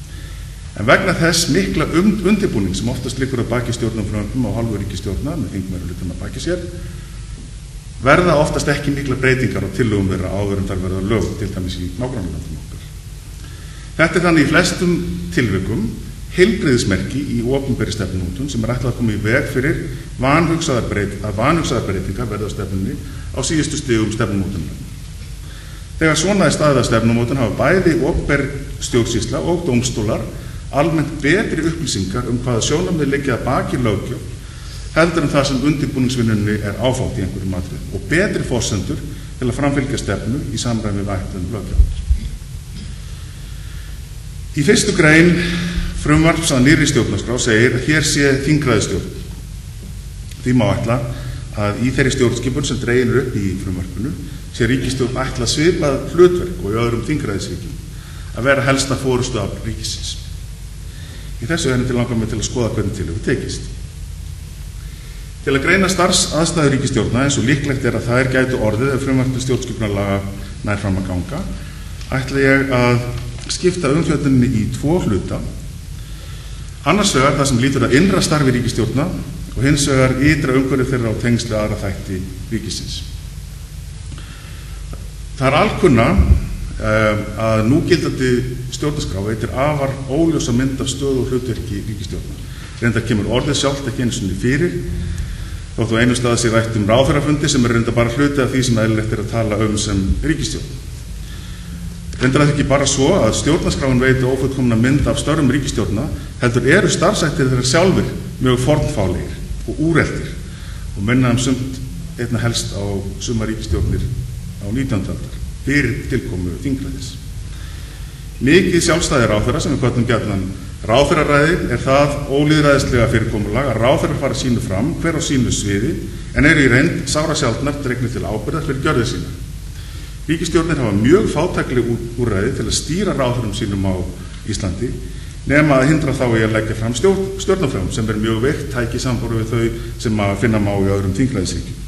En vegna þess mikla um, undirbúning sem oftast liggur að baki stjórnarfrumvörpum á hálfu ríkisstjórna með þingmeirihlutann að baki sér, verða oftast ekki mikla breytingar á tillögum þeirra áður en þær verða lög, til dæmis í nágrannalöndum okkar. Þetta er þannig í flestum tilvikum heilbrigðismerki í opinberri stefnumótun sem er ætlað að koma í veg fyrir vanhugsaðar breyt, að vanhugsaðar breytingar verða á stefnunni á síðustu stigum stefnumótunar. Þegar svona er staðið að stefnumótun hafa bæði opinber stjórnsýsla og dómstólar almennt betri upplýsingar um hvaða sjónarmið liggja að baki löggjöf heldur en það sem undirbúningsvinnunni er áfátt í einhverjum atriðum og betri forsendur til að framfylgja stefnu í samræmi við ætlun löggjafar. Í fyrstu grein frumvarps að nýrri stjórnarskrá segir að hér sé þingræðisstjórn. Því má ætla að í þeirri stjórnskipun sem dregin er upp í frumvarpinu sé ríkisstjórn ætla svipað hlutverk og í öðrum þingræðisríkjum að vera helsta forystuafl ríkisins. Í þessu henni til langar mig til að skoða hvernig til hefur tekist. Til að greina starfsaðstæður ríkisstjórna eins og líklegt er að það er gætu orðið ef frumvarp til stjórnskipunarlaga nær fram að ganga, ætla ég að skipta umfjölluninni í tvo hluta. Annars vegar það sem lítur að innra starfi ríkisstjórna og hins vegar ytra umhverfi þeirra á tengsli aðra þætti ríkisins. Það er alkunna um, að núgildandi stjórnarskrá veitir afar óljósa mynd af stöðu og hlutverki ríkisstjórna. Reyndar kemur orðið sjálft ekki einu sinni fyrir, þótt á einu stað sé rætt um ráðherrafundi sem er reyndar bara hluti af því sem eðlilegt er að tala um sem ríkisstjórn. Reyndar það ekki bara svo að stjórnarskráin veiti ófullkomna mynd af störfum ríkisstjórna, heldur eru starfshættir þeirra sjálfir mjög fornfálegir og úreltir og minna um sumt einna helst á suma ríkisstjórnir á nítjándu aldar fyrir tilkomu þingræðis. Mikið sjálfstæði ráðherra sem við köllum gjarnan ráðherraræði er það ólýðræðislega fyrirkomulag að ráðherrar fara sínu fram hver á sínu sviði en eru í reynd sára sjaldnar dregnir til ábyrgðar fyrir gjörðir sína. Ríkisstjórnir hafa mjög fátækleg úrræði til að stýra ráðherrum sínum á Íslandi nema að hindra þá í að leggja fram stjórn, stjórnarfrumvarp sem er mjög veikt tæki samanborið við þau sem að finna má í öðrum þingræðisríkjum.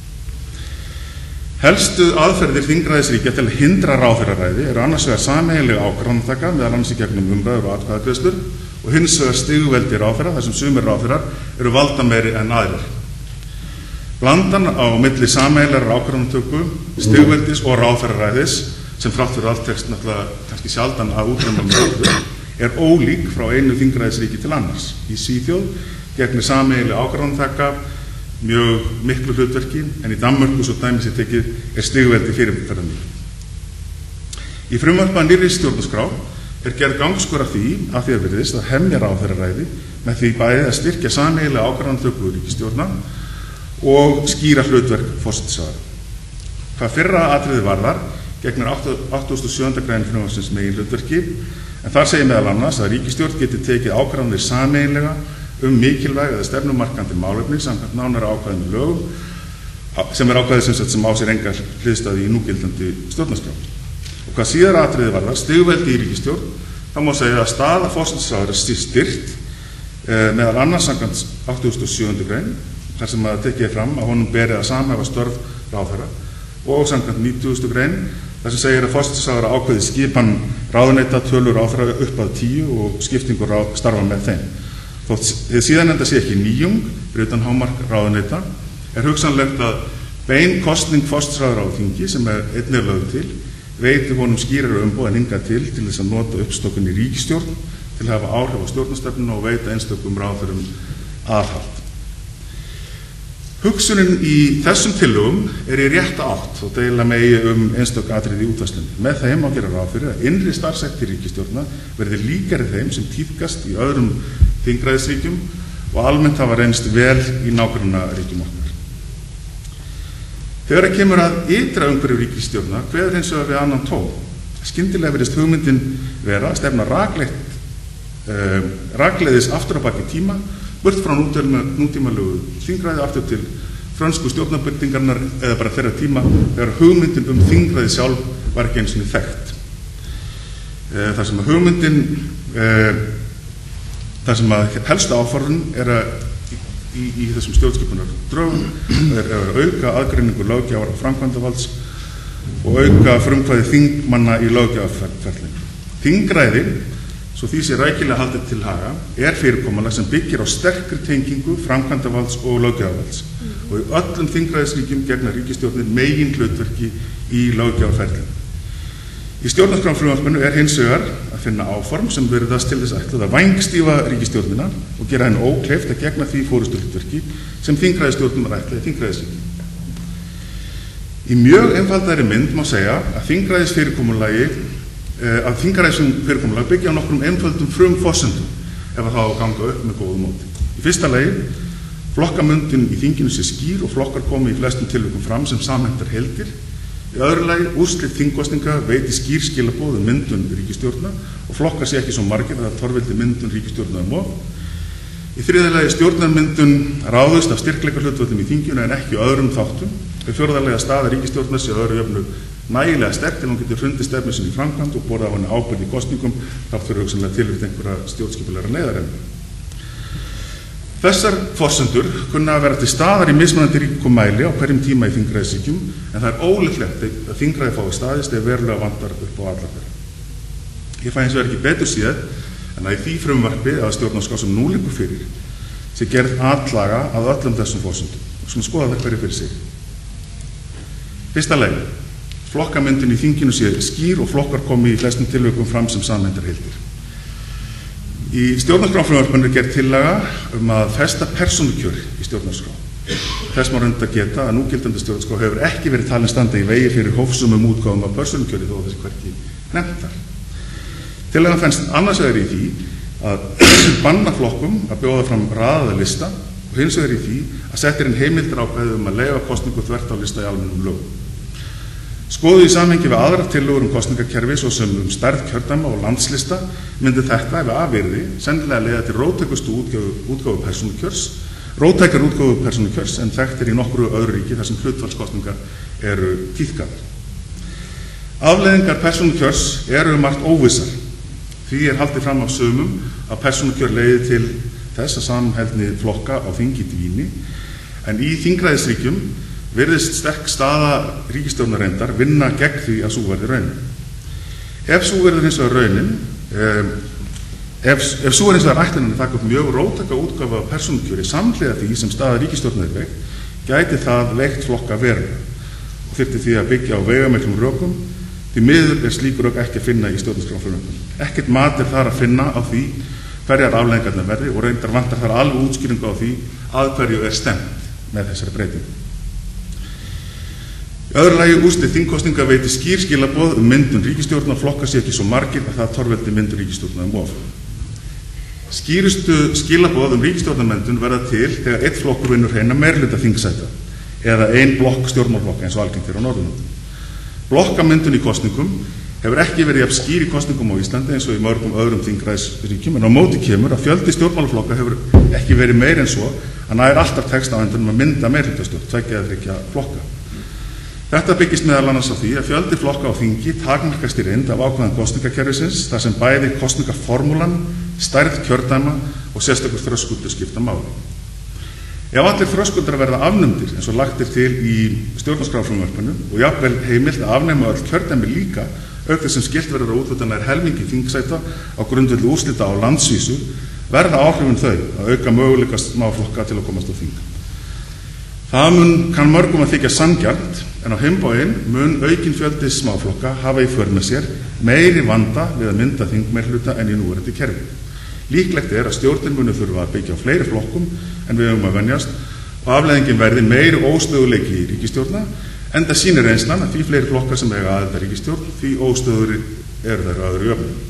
Helstu aðferðir þingræðisríkja til að hindra ráðherraræði eru annars vegar sameiginleg ákvarðanataka meðal annars í gegnum umræður og atkvæðagreiðslur og hins vegar stigveldi ráðherra þar sem sumir ráðherrar eru valdameiri en aðrir. Blandan á milli sameiginlegar ákvarðanatöku, stigveldis og ráðherraræðis sem þrátt fyrir allt tekst náttúrulega kannski sjaldan að útræma með er ólík frá einu þingræðisríki til annars. Í Svíþjóð gegnir sameiginleg ákvarðanataka mjög miklu hlutverki en í Danmörku svo dæmis er tekið er stigveldi fyrirferðarmikið. Í frumvarpi að nýrri stjórnarskrá er gerð gangskör af því að því að virðist að hemja ráðherraræði með því bæði að styrkja sameiginlega ákvarðanatöku ríkisstjórna og skýra hlutverk forsætisráðherra. Hvað fyrra atriði varðar gegnir áttugasta og sjöunda grein frumvarpsins megin hlutverki en þar segir meðal annars að ríkisstjórn geti tekið ákvarðanir sameiginlega um mikilvæg eða stefnumarkandi málefni samkvæmt nánari ákvæðum í lögum sem er ákvæði sem, sem á sér engar hliðstæðu í núgildandi stjórnarskrá. Og hvað síðara atriði varðar stigveldi í ríkisstjórn, þá má segja að staða forsætisráðherra sé styrkt eh, meðal annars samkvæmt áttugasta og sjöundu grein þar sem að tekið fram að honum beri að samhæfa störf ráðherra og samkvæmt nítugasta grein þar sem segir að forsætisráðherra ákveði skipan ráðuneyta tölur ráðherra upp að tíu og skiptingu ráð, starfa með þeim. Þótt þið síðan enda sé ekki nýjung fyrir utan hámark ráðuneyta er hugsanlegt að bein kosning forsætisráðherra á þingi sem er einnig lögð til veiti honum skýrara umboð en hingað til til þess að nota uppstokkun í ríkisstjórn til að hafa áhrif á stjórnarstefnuna og veita einstökum ráðherrum aðhald. Hugsunin í þessum tillögum er í rétta átt og deila megi um einstök atriði í útvarslunni. Með þeim á gera ráð fyrir að innri starfshættir ríkisstjórna verði líkari þeim sem tíðkast í öðrum þingræðisríkjum og almennt hafa reynst vel í nágrannaríkjum okkar. Þegar það kemur að ytra umhverfi ríkisstjórna kveður hins vegar við annan tón. Skyndilega virðist hugmyndin vera að stefna rakleitt, uh, rakleiðis aftur á baki tíma burt frá nútímalegu þingræði aftur til frönsku stjórnarbyltingarnar eða bara þeirra tíma þegar hugmyndin um þingræði sjálf var ekki eins og þekkt. Uh, þar sem að hugmyndin uh, þar sem að helsta áforðun er að í, í þessum stjórnskipunar drögum er, er að auka aðgreiningu löggjafar og framkvæmdavalds og auka frumkvæði þingmanna í löggjafarferlinu. Þingræði, svo því sé rækilega haldið til haga, er fyrirkomulag sem byggir á sterkri tengingu framkvæmdavalds og löggjafarvalds og í öllum þingræðisríkjum gegna ríkisstjórnir megin hlutverki í löggjafarferlinu. Í stjórnarskrárfrumvarpinu er hins vegar að finna áform sem virðast til þess ætlað að vængstýfa ríkisstjórnina og gera henni ókleift að gegna því forystuhlutverki sem þingræðisstjórnum er ætlað í þingræðisríkjum. Í mjög einfaldari mynd má segja að þingræðisfyrirkomulagi að þingræðisfyrirkomulag byggja á nokkrum einföldum frumforsendum ef að það á að ganga upp með góðu móti. Í fyrsta lagi, flokkamyndun í þinginu sé skýr og flokkar komi í flestum tilvikum fram sem samhentar heildir. Í öðru lagi, úrslit þingkosninga veiti skýr skilaboð um myndun ríkisstjórna og flokkar sé ekki svo margir að það torveldi myndun ríkisstjórna um of. Í þriðja lagi, stjórnarmyndun ráðist af styrkleikahlutföllum í þinginu en ekki öðrum þáttum. Í fjórða lagi, að staða ríkisstjórnar sé öðru jöfnu nægilega sterkt en hún getur hrundið stefnu sinni í framkvæmd og borðið á henni ábyrgð í kosningum þátt fyrir hugsanlega tilvítt einhverja stjórnskipulegra neyðarefni. Þessar forsendur kunna að vera til staðar í mismunandi ríkum mæli á hverjum tíma í þingræðisríkjum en það er ólíklegt að þingræði fái staðist ef verulega vantar upp á alla þeirra. Ég fæ hins vegar ekki betur séð en að í því frumvarpi að stjórnarskrá sem nú liggur fyrir sé gerð atlaga að öllum þessum forsendum og svona skoða það hverju fyrir sig. Fyrsta lagi, flokkamyndun í þinginu sé skýr og flokkar komi í flestum tilvikum fram sem samhentar heildir. Í stjórnarskrárfrumvarpinu er gerð tillaga um að festa persónukjör í stjórnarskrá. Þess má reyndar geta að núgildandi stjórnarskrá hefur ekki verið talin standa í vegi fyrir hófsömum útgáfum af persónukjöri þó þessi hvergi nefndar. Tillagan fennst annars vegar í því að banna flokkum að bjóða fram raðaða lista og hins vegar í því að setja inn heimildir ákvæði um að leyfa kosningu þvert á lista í almennum lögum. Skoðu í samhengi við aðrar tillögur um kosningakerfi svo sem um stærð kjördæma og landslista myndi þetta ef afvirði sennilega leiða til róttækustu útgáfu, útgáfu persónukjörs, róttækar útgáfu persónukjörs en þekkt er í nokkru öðru ríki þar sem hlutfallskosningar eru tíðkaðar. Afleiðingar persónukjörs eru um margt óvissar. Því er haldið fram af sumum að persónukjör leiði til þess að samheldni flokka á þingi dvíni en í þingræðisríkjum virðist sterk staða ríkisstjórnarreyndar vinna gegn því að sú verði raunin. Ef sú verður hins vegar raunin, um, ef, ef sú er hins vegar ætlunin að taka upp mjög róttæka útgáfu af persónukjöri samhliða því sem staða ríkisstjórnar er veikt, gæti það veikt flokka verulega og þyrfti því að byggja á veigamiklum rökum, því miður er slík rök ekki að finna í stjórnarskrárfrumvarpinu. Ekkert mat er þar að finna á því hverjar afleiðingarnar verði og reyndar vantar þar alveg útskýringu á því að hverju er stefnt með þessari breytingu. Í öðru lagi úrslit þingkosninga veiti skýr skilaboð um myndun ríkisstjórnar og flokkar sé ekki svo margir að það torveldi myndun ríkisstjórnar um of. Skýrustu skilaboð um ríkisstjórnarmyndun verða til þegar einn flokkur vinnur hreina meirihluta þingsæta eða ein blokk stjórnmálaflokka eins og algengt er á Norðurlöndum. Blokkamyndun í kosningum hefur ekki verið jafn skýr í kosningum á Íslandi eins og í mörgum öðrum þingræðisríkjum en á móti kemur að fjöldi stjórnmálaflokka hefur ekki verið meir en svo að nær alltaf tekst á endanum að mynda meirihlutastjórn, tveggja eða þriggja flokka. Þetta byggist meðal annars á því að fjöldi flokka á þingi takmarkast í reynd af ákvæðum kosningakerfisins þar sem bæði kosningaformúlan, stærð kjördæma og sérstakur þröskuldur skipta máli. Ef allir þröskuldar verða afnumdir eins og lagt er til í stjórnarskrárfrumvarpinu og jafnvel heimilt að afnema öll kjördæmi líka auk þess sem skylt verður að úthluta nær helmingi þingsæta á grundvelli úrslita á landsvísu verða áhrifin þau að auka möguleika smáflokka til að komast á þing. Það mun kann mörgum að þykja sanngjarnt en á heimbáinn mun aukin fjöldi smáflokka hafa í för með sér meiri vanda við að mynda þingmeirihluta en í núverandi kerfi. Líklegt er að stjórnin muni þurfa að byggja á fleiri flokkum en við höfum að venjast og afleiðingin verði meiri óstöðuleiki í ríkisstjórna enda sýnir reynslan að því fleiri flokkar sem eiga aðild að ríkisstjórn því óstöðuri eru þær öðru jöfnum.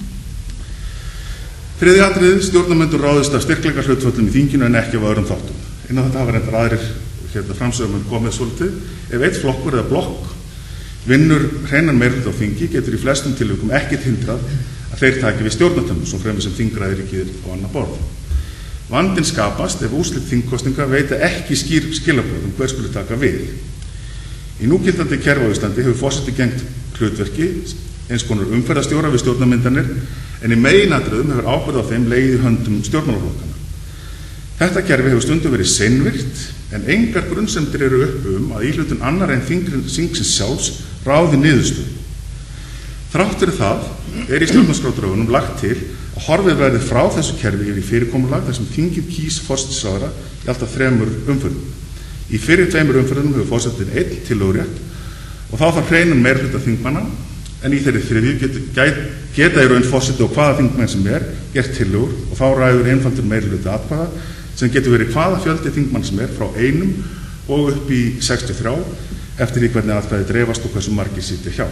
Þriðja atriðið, stjórnarmyndun ráðist af styrkleikahlutföllum í þinginu en ekki af öðrum þáttum. Innan þetta hafa reyndar aðrir hérna framsögum komið svolítið. Ef eitt flokkur eða blokk vinnur hreinan meirihluta á þingi getur í flestum tilvikum ekkert hindrað að þeir taki við stjórnartömmum svo fremur sem þingræðiríkið á annað borð. Vandinn skapast ef úrslit þingkosninga veita ekki skýr skilaboð um hver skuli taka við. Í núgildandi kerfi á Íslandi hefur forseti gegnt hlutverki eins konar umferðarstjóra við stjórnarmyndanir en í meginatriðum hefur ábyrgð á þeim legið í höndum stjórnmálaflokkana. Þetta kerfi hefur stundum verið seinvirkt en engar grunnsemdir eru uppi um að íhlutun annar en þingsins sjálfs ráði niðurstöðu. Þrátt fyrir það er í stjórnarskrárdrögunum lagt til að horfið verði frá þessu kerfi yfir í fyrirkomulag þar sem þingið kýs forsætisráðherra í alltaf þremur umferðum. Í fyrir tveimur umferðunum hefur forsetinn einn tillögurétt og þá þarf hreinan meirihluta þingmanna, en í þeirri þriðju geta, geta í raun forseti og hvaða þingmenn sem er gert tillögur og þá ræður einfaldur meirihluta atkvæða sem getur verið hvaða fjöldi þingmann sem er frá einum og upp í sextíu og þrjú eftir því hvernig atkvæði dreifast og hversu margir sitja hjá.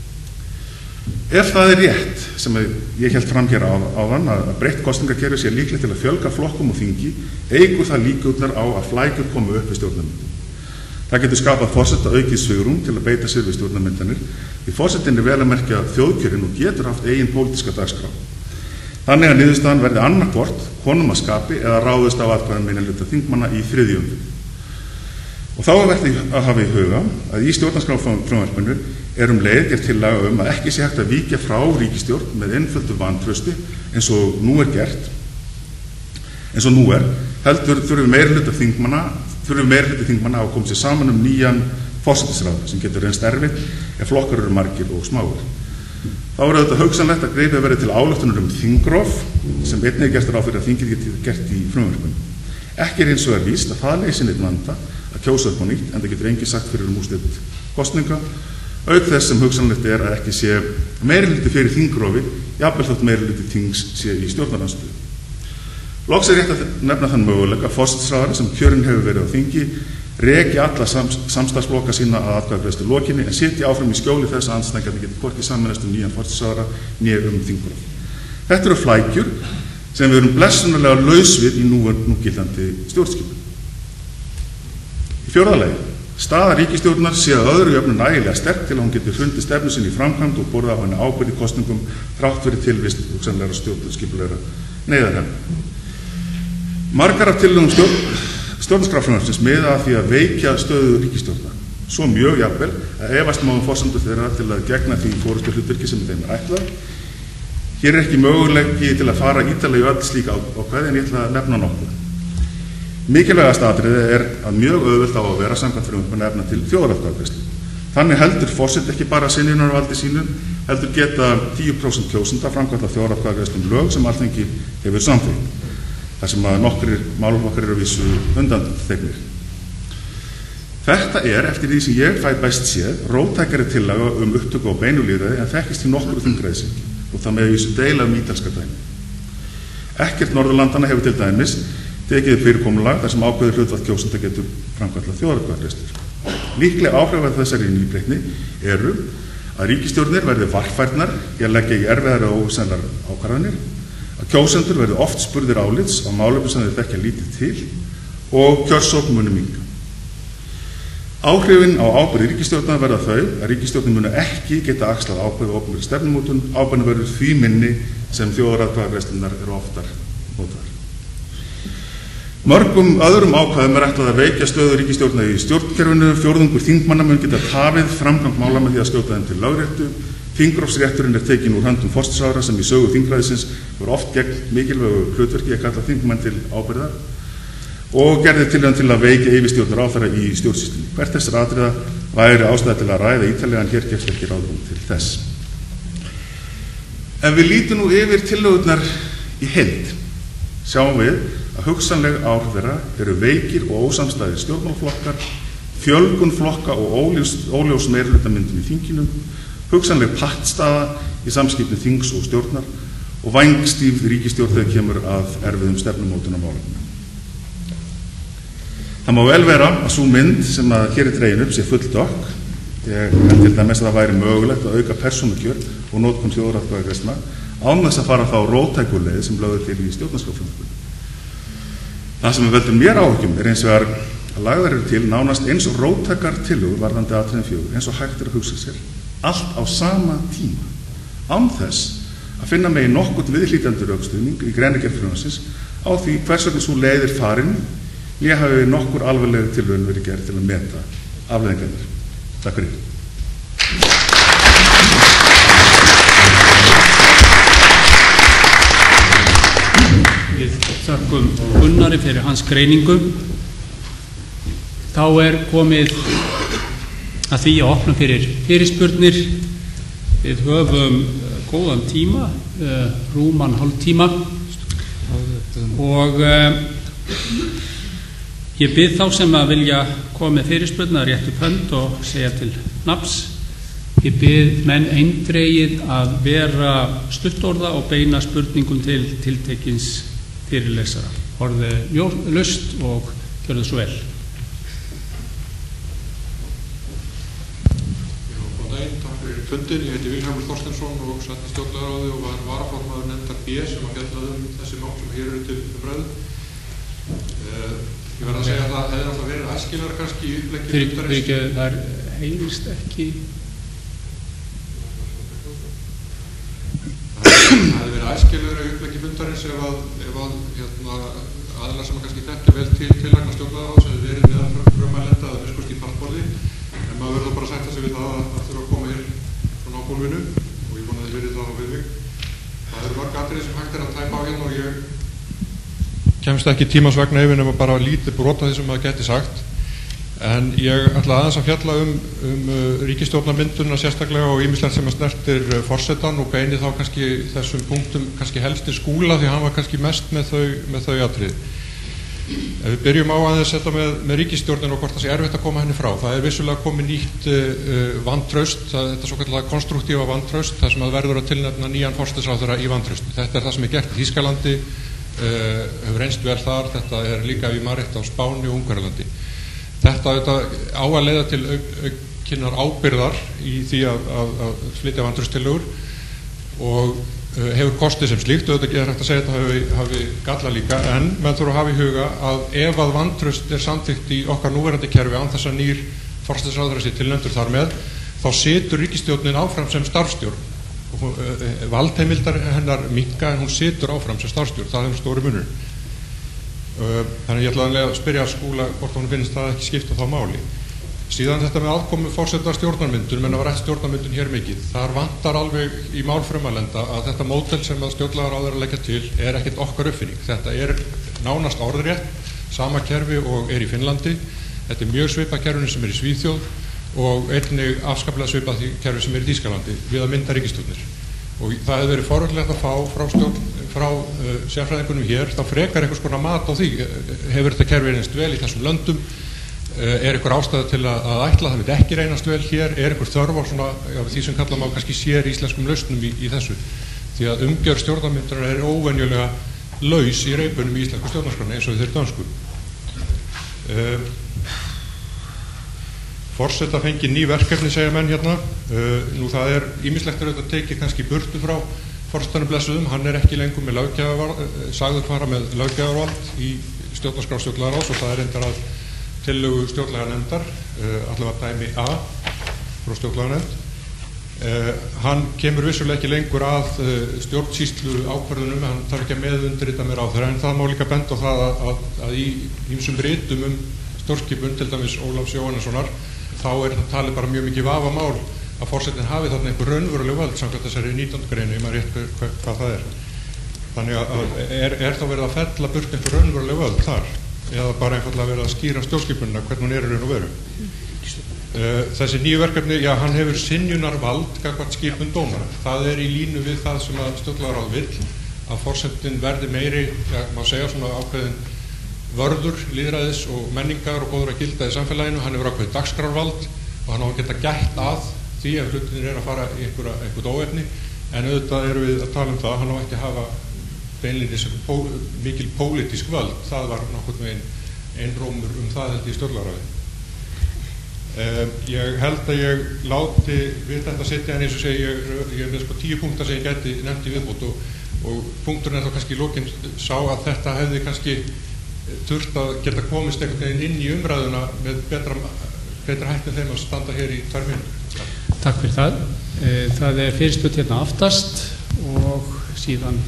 Ef það er rétt, sem ég held fram hér áðan, að breytt kosningakerfi sé líklegt til að fjölga flokkum og þingi, eigur það líkurnar á að flækjur komu upp við stjórnarmyndun. Það getur skapað forseta aukið svigrúm til að beita sér við stjórnarmyndanir, því forsetinn er vel að merkja þjóðkjörin og getur haft eigin pólitíska dagskrá. Þannig að niðurstaðan verði annarkvort honum að skapi eða ráðist á atkvæðum meirihluta þingmanna í þriðju umferð. Og þá er verið að hafa í huga að í stjórnarskrárfrumvarpinu er um leið gert tillaga um að ekki sé hægt að víkja frá ríkisstjórn með einföldu vantrausti eins og nú er gert, eins og nú er, heldur þurfum meirihluta þingmanna, þurfum meirihluta þingmanna að koma sér saman um nýjan forsætisráðherra sem getur reynst erfitt ef flokkar eru margir og smáir. Þá er þetta hugsanlegt að gripið verið til ályktunar um þingrof sem einnig er gert ráð fyrir að þingið geti gert í frumvarpinu. Ekki er eins og er víst að það leysi neinn vanda að kjósa upp á nýtt, en það getur enginn sagt fyrir um úrslit kosninga, auk þess sem hugsanlegt er að ekki sé meirihluti fyrir þingrofi, jafnvel þótt meirihluti þings sé í stjórnarandstöðu. Loks er rétt að nefna þann möguleika að forsætisráðherra sem kjörinn hefur verið á þingi reki alla sams, samstarfsflokka sína að atkvæðagreiðslu lokinni en sitji áfram í skjóli þess að andstæðingarnir geti hvorki sameinast um nýjan forsætisráðherra né um þingrof. Þetta eru flækjur sem við erum blessunarlega laus við í nú, núgildandi stjórnskipun. Í fjórða lagi, staða ríkisstjórnar sé að öðru jöfnu nægilega sterk til að hún geti hrundið stefnu sinni í framkvæmd og borða á henni ábyrgð í kosningum þrátt fyrir tilvist hugsanlegra stjórnskipulegra neyðarhefna. Margar af tillögum stjórn, stjórnarskrárfrumvarpsins miða að því að veikja stöðu ríkisstjórnar, svo mjög jafnvel að efast má um forsendur þeirra til að gegna því forystuhlutverki sem þeim er ætlað. Hér er ekki möguleiki til að fara ítarlega í öll slík ákvæði en ég ætla að nefna nokkuð. Mikilvægast atriði er að mjög auðvelt á að vera samkvæmt frumvarpinu efna til þjóðaratkvæðagreiðslu. Þannig heldur forseti ekki bara synjunarvaldi sínu, heldur geta tíu prósent kjósenda framkvæmt þjóðaratkvæðagreiðslu um lög sem Alþingi hefur samþykkt, þar sem að nokkrir málaflokkar eru vísu undanþegnir. Þetta er, eftir því sem ég fæ best séð, róttækari tillaga um upptöku á beinu lýðræði en þekkist í nokkru þingræðisríki og það með vísu deila um ítalska dæmi. Ekkert Norðurlandana hefur til dæmis tekið fyrirkomulag þar sem ákveður hlutfall kjósenda getur framkvæmt þjóðaratkvæðagreiðslur. Líklega áhrif af þessari nýbreytni eru að ríkisstjórnir verði varfærnar í að leggja í erfiðari og ósennar ákvarðanir, að kjósendur verði oft spurðir álits á málefnum sem þeir þekkja lítið til og kjörsókn muni minnka. Áhrifin á ábyrgð ríkisstjórnar verða þau að ríkisstjórnin muni ekki geta axlað ábyrgð og opinberri stefnumótun, ábyrgðin verður því minni sem þjóðaratkvæðagreiðslurnar eru oftar notaðar. Mörgum öðrum ákvæðum er ætlað að veikja stöðu ríkisstjórnar í stjórnkerfinu, fjórðungur þingmanna mun geta tafið framgang mála með því að skjóta þeim til lögréttu, þingrofsrétturinn er tekin úr höndum forsætisráðherra sem í sögu þingræðisins voru oft gegn mikilvægu hlutverki að kalla þingmenn til ábyrgðar og gerði tilraun til að veikja yfirstjórnar ráðherra í stjórnsýslunni. Hvert þessar atriða væri ástæða til að ræða ítarlega en hér gefst ekki ráðrúm til þess. Ef við lítum nú yfir tillögurnar í heild, sjáum við að hugsanleg áhrif þeirra eru veikir og ósamstæðir stjórnmálaflokkar, fjölgun flokka og óljós, óljós meirihlutamyndun í þinginu, hugsanleg pattstaða í samskiptum þings og stjórnar og vængstíf ríkisstjórn þegar kemur að erfiðum stefnumótunarmálefnum. Það má vel vera að sú mynd sem að hér er dregin upp sé full dökk. Ég held til dæmis að það væri mögulegt að auka persónukjör og notkun þjóðaratkvæðagreiðslna án þess að fara þá róttæku leið sem lögð er til í stjórnarskrárfrumvarpinu. Það sem veldur mér áhyggjum er eins og að lagðar eru til nánast eins og róttækar tillögur varðandi atriðin fjögur eins og hægt er að hugsa sér, allt á sama tíma, án þess að finna megi nokkurn viðhlítandi rökstuðning í greinargerð frumvarpsins á því hvers vegna sú leið er farin. Ég hafi nokkur alvarleg tilraun verið gerð til að meta afleiðingarnar. Takk fyrir. Við þökkum Gunnari fyrir hans greiningu. Þá er komið að því að opna fyrir fyrirspurnir Við höfum góðan tíma, rúman hálftíma og ég bið þá sem að vilja koma með fyrirspurn að rétta upp hönd og segja til nafns. Ég bið menn eindregið að vera stuttorða og beina spurningum til tiltekins fyrirlesara. Orðið laust og gjörðu svo vel. Já, góðan daginn, takk fyrir fundin. Ég heiti Vilhjálmur Þorsteinsson og sat í stjórnlagaráði og var varaformaður nefndar B sem að fjalla um þessi mál sem hér eru til umræðu. Ég verð að segja að það hefði alltaf verið æskilar kannski í uppleggi fundarins. Fyrir ekki, það heyrist ekki. Það hefði verið æskilar í uppleggi fundarins ef að, ef að hérna, aðilar sem að kannski þekkja vel til tillagna stjórnlagaráðs hefði verið meðan frumælenda að miskust í partborði. En maður verður bara að sætta sig við það að það þurfa að koma hér svona á gólfinu og ég vona að þið verið það við mig. Það eru mörg atriði sem hægt er að tæpa á hérna og ég kemst ekki tímans vegna yfir nema bara lítið brota því sem maður geti sagt. En ég ætla aðeins að fjalla um, um ríkisstjórnarmyndunina sérstaklega og ýmislegt sem að snertir forsetann og beini þá kannski þessum punktum kannski helst til Skúla því hann var kannski mest með þau, með þau atrið. Ef við byrjum á aðeins þetta með, með ríkisstjórnin og hvort það sé erfitt að koma henni frá. Það er vissulega komið nýtt uh, vantraust, það, þetta svo kallega konstruktífa vantraust, það sem að verður að tilnefna nýjan forsætisráðherra í vantraust. Þetta er það sem er gert í Þýskalandi, uh, hefur reynst vel þar, þetta er líka við maður rétt á Spáni og Ungverjalandi. Þetta, þetta á að leiða til aukinnar ábyrgðar í því að, að, að flytja vantrauststillögur og uh, hefur kostið sem slíkt og þetta er hægt að segja að þetta hafi, hafi galla líka en menn þurfa að hafa í huga að ef að vantraust er samþykkt í okkar núverandi kerfi án þess að nýr forsætisráðherra sé tilnefndur þar með þá situr ríkisstjórnin áfram sem starfsstjórn og uh, valdheimildar hennar minnka en hún situr áfram sem starfsstjórn, það er stóri munur. Þannig ég ætla að spyrja Skúla hvort hún finnst það ekki skipta þá máli. Síðan þetta með aðkomu forseta stjórnarmyndun, menn að var eftir stjórnarmyndun hér mikið, þar vantar alveg í mál frumælenda að þetta módel sem að stjórnlagaráð er að leggja til er ekkert okkar uppfinning. Þetta er nánast orðrétt, sama kerfi og er í Finnlandi, þetta er mjög svipað kerfinu sem er í Svíþjóð og einnig afskaplega svipað því kerfi sem er í Þýskalandi við að mynda ríkisstjórnir. Og það hefur verið forvöldilegt að fá frá, stjórn, frá uh, sérfræðingunum hér, þá frekar einhvers konar mat á því, hefur þetta kerfi reynast vel í þessum löndum, uh, er einhver ástæða til að, að ætla, það vil ekki reynast vel hér, er einhver þörf á svona, já, því sem kalla má kannski sér íslenskum lausnum í, í þessu, því að umgjörð stjórnarmyndunar er óvenjulega laus í reipunum í íslensku stjórnarskránni eins og þeir dönsku. Uh, Forseta fengi ný verkefni, segja menn hérna. Uh, nú það er ýmislegt að þetta tekið kannski burtu frá forsetanum blessuðum. Hann er ekki lengur með löggjafarvald, uh, sagður fara með löggjafarvald í stjórnarskrá stjórnlagaráðs og það er reyndar að tillögu stjórnlaganefndar, uh, allavega dæmi A frá stjórnlaganefnd. Uh, hann kemur vissulega ekki lengur að uh, stjórnsýslu ákvörðunum, hann þarf ekki að meðundirrita með ráðherra en það má líka benda á það að, að, að í ýmsum ritum um stjórnskipun, til dæmis Ólafs Jóhannessonar, þá er þetta talið bara mjög mikið vafamál að forsetinn hafi þarna einhver raunveruleg völd samkvæmt þessari nítjándu grein, ef maður rétt hvað, hvað það er. Þannig að er, er þá verið að fella burt einhver raunveruleg völd þar eða bara einfallega verið að skýra stjórnskipunina hvernig hún er í raun og veru. Uh, þessi nýju verkefni, já, hann hefur synjunarvald gagnvart skipun dómara. Það er í línu við það sem að stjórnlagaráð vill að forsetinn verði meiri, já, má segja svona ákveðin vörður, lýðræðis og menningar og góður að gilda í samfélaginu, hann hefur ákveðið dagskrárvald og hann á að geta gætt að því ef hlutinir er að fara í einhverja, einhvert óefni en auðvitað eru við að tala um það, hann á ekki að hafa beinlínis pó, mikil pólitísk völd, það var nokkurn veginn einrómur um það held í stjórnlagaráði. Um, ég held að ég láti við þetta setja en eins og segi ég, ég er með sko tíu punktar sem ég geti nefnt í viðbót og, og punkturinn er þá kannski í lokin sá að þetta hefði kannski þurft að geta komist einhvern veginn inn í umræðuna með betra, betra hætti þeim að standa hér í tvær mínútur. Takk fyrir það. Það er fyrirspurn hérna aftast og síðan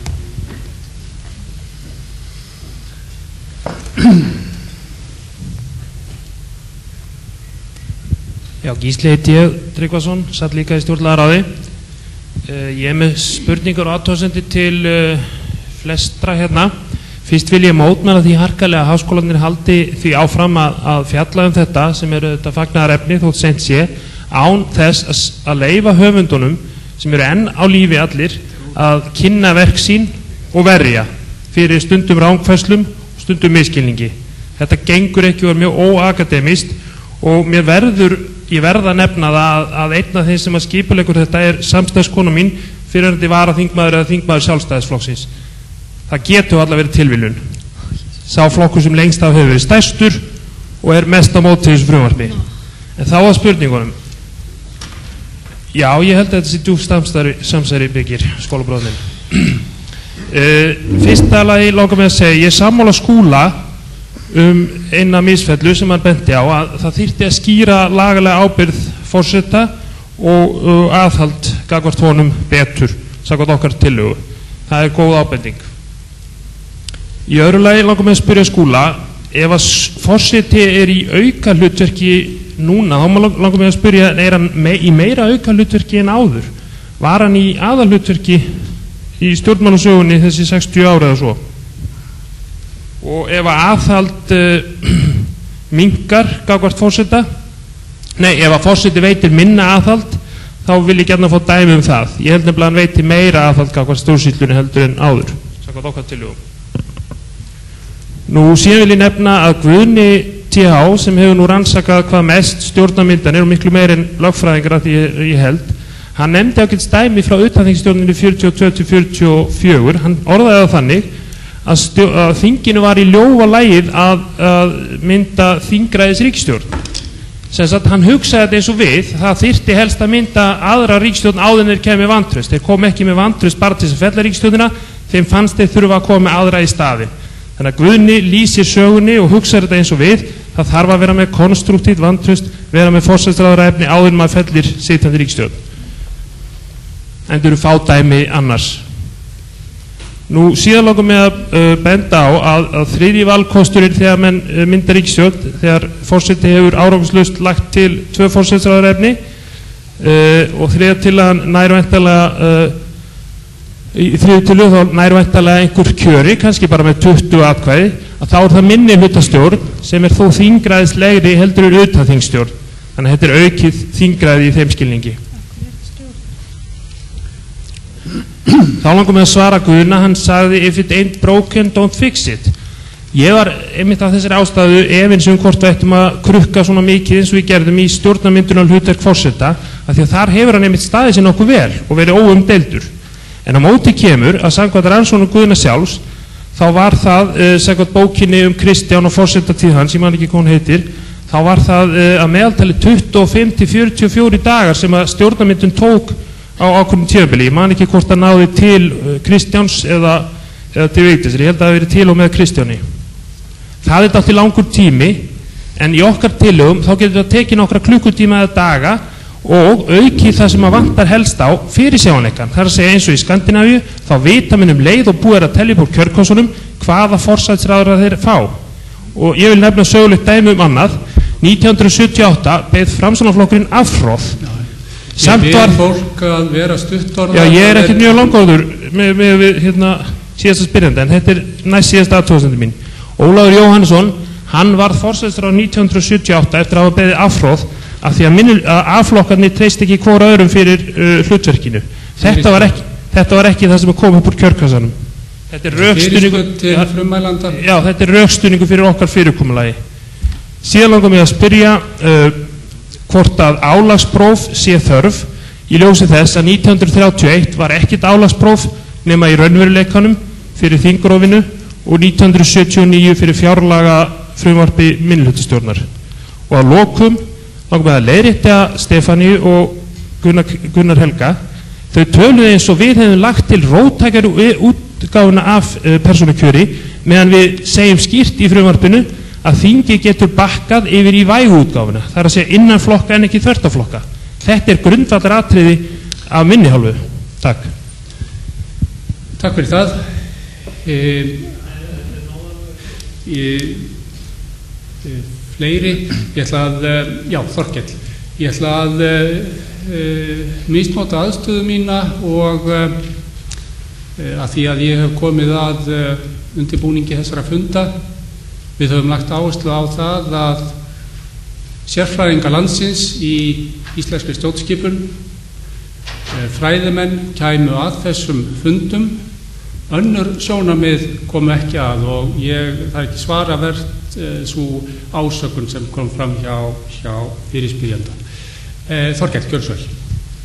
Já, Gísli heiti ég, Tryggvason, satt líka í stjórnlagaráði. Ég er með spurningar og athugasemdir til flestra hérna. Fyrst vil ég mótmæla því harkalega að háskólarnir haldi því áfram að, að fjalla um þetta sem eru þetta fagnaðarefni þótt seint sé án þess að, að leyfa höfundunum sem eru enn á lífi allir að kynna verk sín og verja fyrir stundum rángfærslum, stundum misskilningi. Þetta gengur ekki og er mjög óakademist og mér verður, ég verða að nefna það að, að einn af þeim sem að skipuleikur þetta er samstæðskona mín, fyrrverandi varaþingmaður eða þingmaður Sjálfstæðisflokksins. Það getur allavega verið tilviljun. Sá flokkur sem lengst af hefur verið stærstur og er mest á móti þessu frumvarpi. En þá að spurningunum. Já, ég held að þetta sé djúpt samsæri byggir skólabróðin. Uh, fyrsta lagi langar mig að segja, ég sammála Skúla um eina misfellu sem hann benti á að það þyrfti að skýra lagalega ábyrgð forseta og uh, aðhald gagnvart honum betur samkvæmt okkar tillögu. Það er góð ábending. Í öðru lagi langar mig að spyrja Skúla, ef að forseti er í auka hlutverki núna, þá langar mig að spyrja, er hann me í meira auka hlutverki en áður? Var hann í aðal hlutverki í stjórnmálasögunni þessi sextíu ára eða svo? Og ef að aðhald uh, minnkar gagnvart forseta, nei, ef að forseti veitir minna aðhald, þá vil ég gjarna fá dæmi um það. Ég held nefnilega að hann veiti meira aðhald gagnvart stjórnsýslunni heldur en áður, samkvæmt okkar tillögum. Nú síðan vil ég nefna að Guðni T H, sem hefur nú rannsakað hvað mest stjórnarmyndanir og miklu meir en lögfræðingar að ég, ég held, hann nefndi ákveðs dæmi frá utanþingsstjórninni fjörutíu og tvö til fjörutíu og fjögur. Hann orðaði það þannig að, að þinginu var í ljófa lagið að, að mynda þingræðis ríkisstjórn. Sem sagt, hann hugsaði þetta eins og við, það þyrfti helst að mynda aðra ríkisstjórn áður en þeir kemur vantraust. Þeir kom ekki með vantraust bara til þess að fella ríkisstjórnina, þeim fannst þeir þurfa að koma með aðra í staðinn. Þannig að Guðni lýsir sögunni og hugsaði þetta eins og við, það þarf að vera með konstruktíft vantraust, vera með forsætisráðherraefni áður en maður fellir sitjandi ríkisstjórn. En þau eru fádæmi annars. Nú síðan langar mig að uh, benda á að, að þriðji valkosturinn þegar menn uh, mynda ríkisstjórn, þegar forseti hefur árangurslaust lagt til tvö forsætisráðherraefni uh, og þriðja til að nærvæntanlega uh, í þriðju til þá nærvæntanlega einhver kjöri, kannski bara með tuttugu atkvæði, að þá er það minni hlutastjórn sem er þó þingræðislegri heldur er utanþingsstjórn. Þannig að þetta er aukið þingræði í þeim skilningi. Þá langar mig að svara Guðna, hann sagði if it ain't broken, don't fix it. Ég var einmitt af þessari ástæðu efins um hvort við ættum að krukka svona mikið eins og við gerðum í stjórnarmyndun og hlutverk forseta, af því að þar hefur hann einmitt staðið sér nokkuð vel og verið óumdeildur. En á móti kemur að samkvæmt rannsóknum Guðna sjálfs, þá var það uh, samkvæmt bókinni um Kristján og forsetatíð hans, ég man ekki hvað hún heitir, þá var það uh, að meðaltali tuttugu og fimm til fjörutíu og fjórir dagar sem að stjórnarmyndun tók á ákveðnum tímabili. Ég man ekki hvort það náði til uh, Kristjáns eða, eða til Vigdísar, ég held að það hafi verið til og með Kristjáni. Það er dálítið langur tími, en í okkar tillögum þá getur það tekið nokkra klukkutíma eða daga og auki það sem að vantar helst á fyrirsjáanleikann. Það er að segja eins og í Skandinavíu, þá vita menn um leið og búið er að telja upp úr kjörkossunum hvaða forsætisráðherra þeir fá. Og ég vil nefna sögulegt dæmi um annað. nítján hundruð sjötíu og átta beið Framsóknarflokkurinn afhroð. Ég beð fólk að vera stuttorða. Já, ég er ekkert mjög langóður með, með, með hérna, síðasta spyrjandi, en þetta er næst síðasta aðtóðsendur mín. Ólafur Jóhannesson, hann varð forsætisráðherra nítján hundruð sjötíu og átta eftir að hafa beðið afhroð af því að, að afflokkarnir treyst ekki hvora öðrum fyrir uh, hlutverkinu. Þetta var, ekki, þetta var ekki það sem kom upp úr kjörkassanum. Þetta er rökstuðningu til frummælanda. Já, þetta er rökstuðningu fyrir okkar fyrirkomulagi. Síðan langar mig að spyrja uh, hvort að álagspróf sé þörf í ljósi þess að nítján hundruð þrjátíu og eitt var ekkert álagspróf nema í raunveruleikanum fyrir þingrófinu og nítján hundruð sjötíu og níu fyrir fjárlaga frumvarpi minnihlutastjórnar. Og að lokum langar mig að leiðrétta Stefáníu og Gunnar, Gunnar Helga. Þau töluðu eins og við hefum lagt til róttækari útgáfuna af uh, persónukjöri meðan við segjum skýrt í frumvarpinu að þingi getur bakkað yfir í vægu útgáfuna. Það er að segja innan flokka en ekki þvert á flokka. Þetta er grundvallar atriði af minni hálfu. Takk. Takk fyrir það. E, e, e, fleiri, ég ætla að, já, Þorkell, ég ætla að e, misnota aðstöðu mína og e, að því að ég hef komið að e, undirbúningi þessara funda. Við höfum lagt áherslu á það að sérfræðingar landsins í íslenskri stjórnskipun fræðimenn kæmu að þessum fundum, önnur sjónarmið komu ekki að og ég, það er ekki svaravert e, svo ásökun sem kom fram hjá, hjá fyrirspyrjanda. E, Þorkell, gjörðu svo vel.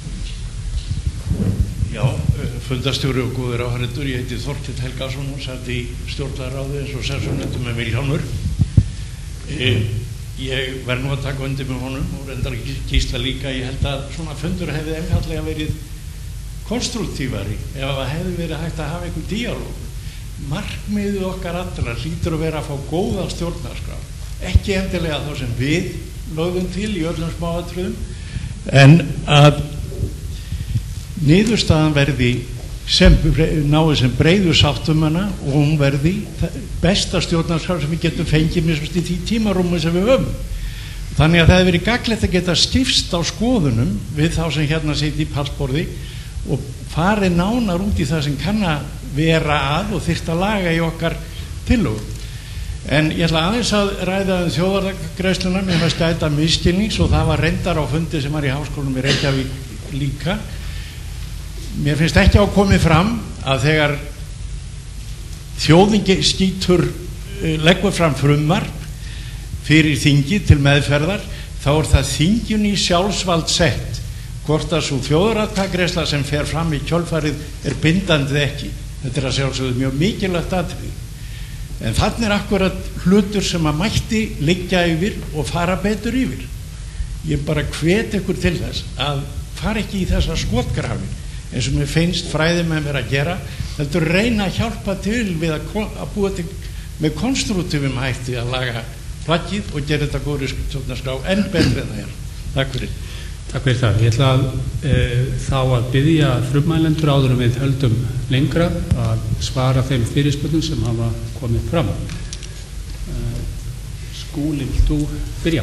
Já, fundarstjóri og góðir áheyrendur, ég heiti Þorkell Helgason og sat í stjórnlagaráði eins og sessunendum með Vilhjálmur. E, ég verð nú að taka undir með honum og reyndar Gísla líka. Ég held að svona fundur hefði einfallega verið konstruktífari ef það hefði verið hægt að hafa einhver díalóg. Markmiðið okkar allra hlýtur að vera að fá góða stjórnarskrá, ekki endilega þá sem við lögðum til í öllum smáatriðum, en að niðurstaðan verði sem, náði sem breiðu sáttum hana og hún verði besta stjórnarskrá sem við getum fengið með í því tímarúmi sem við höfum. Þannig að það hefði verið gagnlegt að geta skipst á skoðunum við þá sem hérna sitja í pallborði og farið nánar út í það sem kann að vera að og þyrft að laga í okkar tillögum. En ég ætla aðeins að ræða um þjóðaratkvæðagreiðsluna, mér fannst gæta misskilnings og það var reyndar á fundi sem var í Háskólanum í Reykjavík líka. Mér finnst ekki á komið fram að þegar þjóðin skýtur leggur fram frumvarp fyrir þingi til meðferðar, þá er það þingin í sjálfsvald sett hvort að svo þjóðaratkvæðagreiðsla sem fer fram í kjölfarið er bindandi ekki. Þetta er að sjálfsögðu mjög mikilvægt atriði. En þannig er akkurat hlutur sem að mætti liggja yfir og fara betur yfir. Ég bara hvet ykkur til þess að fara ekki í þessa skotgrafir eins og mér finnst fræðimenn vera að gera, heldur reyna að hjálpa til við að, að búa til með konstruktífum hætti að laga plaggið og gera þetta góðri stjórnarskrá enn betri en það er. Takk fyrir. Takk fyrir það. Ég ætla að, e, þá að biðja frummælendur áður en við höldum lengra að svara þeim fyrirspurnum sem hafa komið fram. E, Skúli, vilt þú byrja?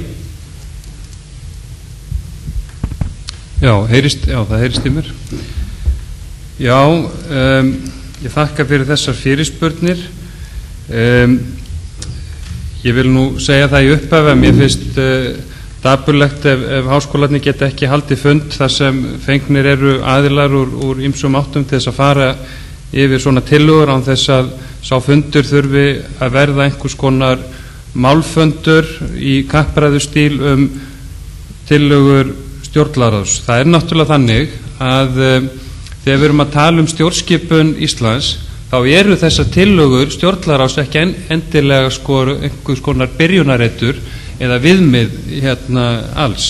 Já, heyrist, já, það heyrist í mér. Já, um, ég þakka fyrir þessar fyrirspurnir. Um, ég vil nú segja það í upphafi að mér finnst uh, dapurlegt ef, ef háskólarnir geta ekki haldið fund þar sem fengnir eru aðilar úr, úr ýmsum áttum til þess að fara yfir svona tillögur án þess að sá fundur þurfi að verða einhvers konar málfundur í kappræðustíl um tillögur stjórnlagaráðs. Það er náttúrulega þannig að um, þegar við erum að tala um stjórnskipun Íslands þá eru þessar tillögur stjórnlagaráðs ekki endilega skor einhvers konar byrjunareitur eða viðmið hérna alls.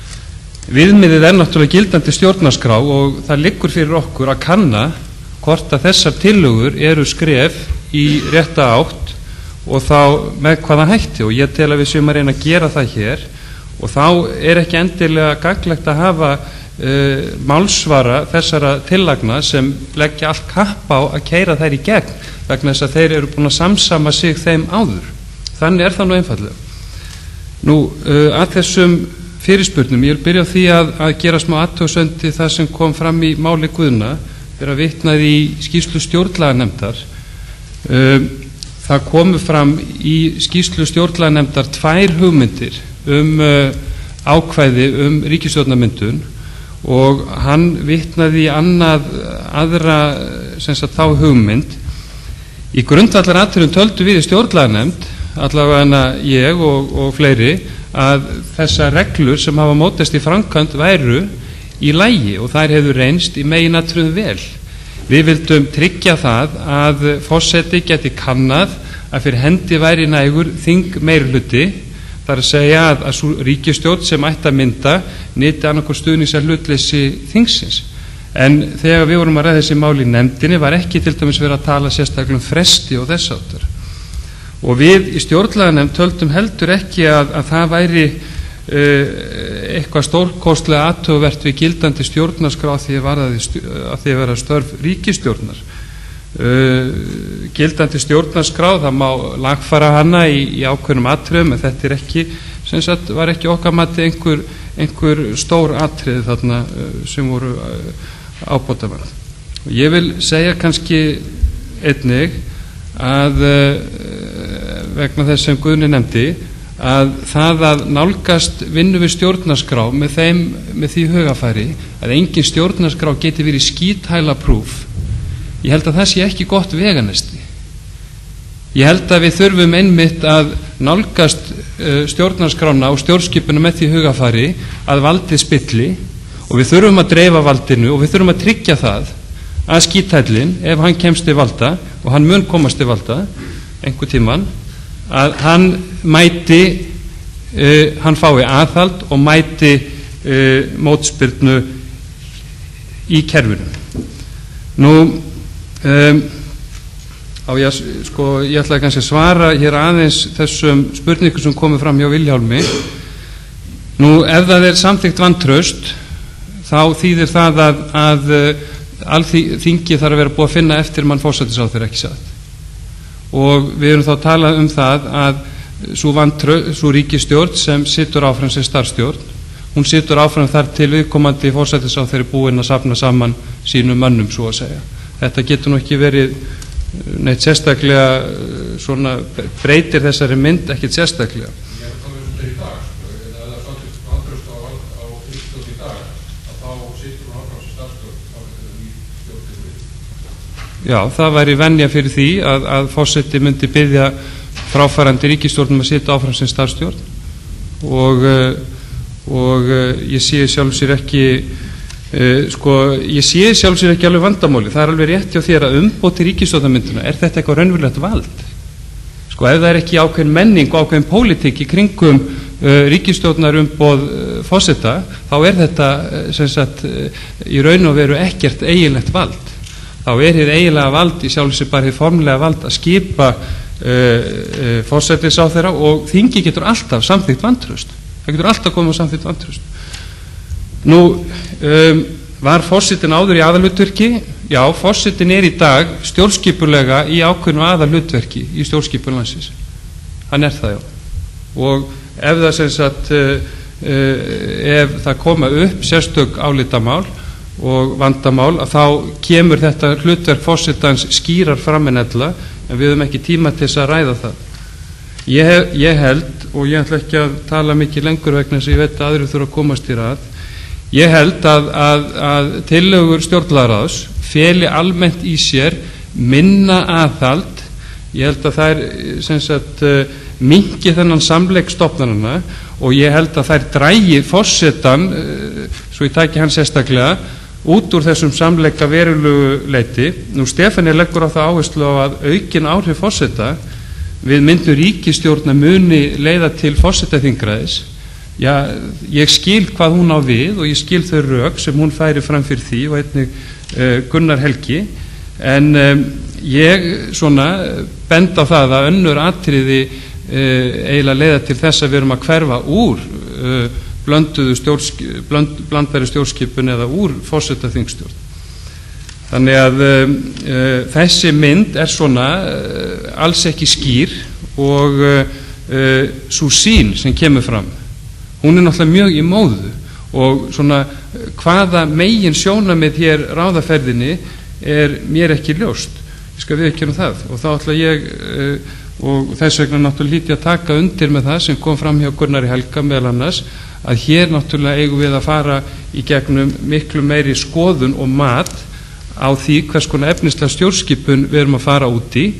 Viðmiðið er náttúrulega gildandi stjórnarskrá og það liggur fyrir okkur að kanna hvort að þessar tillögur eru skref í rétta átt og þá með hvaða hætti, og ég tel að við séum að reyna að gera það hér, og þá er ekki endilega gagnlegt að hafa uh, málsvara þessara tillagna sem leggja allt kapp á að keyra þær í gegn vegna þess að þeir eru búin að samsama sig þeim áður. Þannig er það nú einfaldlega. Nú, uh, að þessum fyrirspurnum, ég vil byrja á því að, að gera smá athugasemd til það sem kom fram í máli Guðna þegar vitnað í skýrslu stjórnlaganefndar. Um, það komu fram í skýrslu stjórnlaganefndar tvær hugmyndir um uh, ákvæði um ríkisstjórnarmyndun og hann vitnaði í annað, aðra sem sagt þá hugmynd. Í grundvallaratriðum töldu við í stjórnlaganefnd, allavega ég og, og fleiri, að þessar reglur sem hafa mótast í framkvæmd væru í lagi og þær hefur reynst í meginatriðum vel. Við vildum tryggja það að forseti geti kannað að fyrir hendi væri nægur þing meirihluti, þar að segja að, að svo ríkisstjórn sem ætti að mynda nyti annarkor stuðnings að hlutleysi þingsins. En þegar við vorum að ræða þessi mál í nefndinni var ekki til dæmis verið að tala sérstaklega um fresti og þess áttar. Og við í stjórnlaganefnd töldum heldur ekki að, að það væri uh, eitthvað stórkostlega athugavert við gildandi stjórnarskrá að því að því að vera störf ríkisstjórnar. Uh, gildandi stjórnarskrá, það má lagfæra hana í, í ákveðnum atriðum, en þetta er ekki, sem sagt, var ekki okkar mati einhver, einhver stór atrið þarna uh, sem voru uh, ábótaverð. Ég vil segja kannski einnig að uh, vegna þess sem Guðni nefndi að það að nálgast vinnu við stjórnarskrá með, þeim, með því hugafæri að engin stjórnarskrá geti verið skíthæla prúf, ég held að það sé ekki gott veganesti. Ég held að við þurfum einmitt að nálgast uh, stjórnarskrána og stjórnskipuna með því hugafæri að valdið spilli, og við þurfum að dreifa valdinu og við þurfum að tryggja það að skíthællin, ef hann kemst til valda, og hann mun komast til valda einhver tíman, að hann mæti uh, hann fái aðhald og mæti uh, mótspyrnu í kerfinu. Nú um, á ég, sko, ég ætlaði kannski að svara hér aðeins þessum spurningum sem komið fram hjá Vilhjálmi. Nú ef það er samþykkt vantraust þá þýðir það að, að alþingi þarf að vera búið að finna eftir mann forsætisráðherra, ekki satt. Og við erum þá að tala um það að svo, svo ríkisstjórn sem situr áfram sem starfstjórn, hún situr áfram þar til viðkomandi forsætisráðherra búinn að safna saman sínum mönnum, svo að segja. Þetta getur nú ekki verið neitt sérstaklega, svona breytir þessari mynd ekkert sérstaklega. Já, það væri venja fyrir því að, að forseti myndi biðja fráfarandi ríkisstjórnum að sitja áfram sem starfstjórn, og, og ég sé sjálf sér ekki uh, sko, ég sé sjálf sér ekki alveg vandamáli. Það er alveg rétt hjá þér að umboð til ríkisstjórnarmynduna, er þetta eitthvað raunverulegt vald? Sko, ef það er ekki ákveðin menning og ákveðin pólitík í kringum uh, ríkisstjórnar umboð uh, forseta, þá er þetta uh, sem sagt, uh, í raun og veru ekkert eiginlegt vald. Þá er hér eiginlega vald í sjálf sér bara hér formlega vald að skipa uh, uh, forsætisráðherra, og þingi getur alltaf samþykkt vantraust. Það getur alltaf komið á samþykkt vantraust. Nú um, var forsetinn áður í aðalhlutverki? Já, forsetinn er í dag stjórnskipulega í ákveðnu aðalhlutverki í stjórnskipun landsins. Hann er það, já. Og ef það sem sagt uh, uh, ef það koma upp sérstök álitamál og vandamál, að þá kemur þetta hlutverk forsetans skýrar fram en ella, en við höfum ekki tíma til þess að ræða það. Ég, hef, ég held, og ég ætla ekki að tala mikið lengur vegna þess að ég veit að aðrir þurfa að komast í rað, ég held að, að, að tillögur stjórnlagaráðs feli almennt í sér minna aðhald. Ég held að þær sem sagt minnki þennan samleik stofnanana, og ég held að þær drægi forsetan, svo ég tæki hann sérstaklega, út úr þessum samleika verulegu leyti. Nú Stefáni leggur á það áherslu á að aukin áhrif forseta við myndun ríkisstjórnar muni leiða til forsetaþingræðis. Já, ég skil hvað hún á við og ég skil þau rök sem hún færi fram fyrir því, og einnig uh, Gunnar Helgi, en um, ég svona bend á það að önnur atriði uh, eiginlega leiða til þess að við erum að hverfa úr uh, blönduðu stjórnsk, blönd, blandari stjórnskipun eða úr forsetaþingstjórn. Þannig að uh, uh, þessi mynd er svona uh, alls ekki skýr, og uh, uh, svo sýn sem kemur fram, hún er náttúrulega mjög í móðu, og svona hvaða megin sjónamið hér ráðaferðinni er mér ekki ljóst. Ég skal viðurkenna það, og þá ætla ég uh, og þess vegna náttúrulega lítið að taka undir með það sem kom fram hjá Gunnari Helga meðal annars, að hér náttúrulega eigum við að fara í gegnum miklu meiri skoðun og mat á því hvers konar efnislega stjórnskipun við erum að fara út í.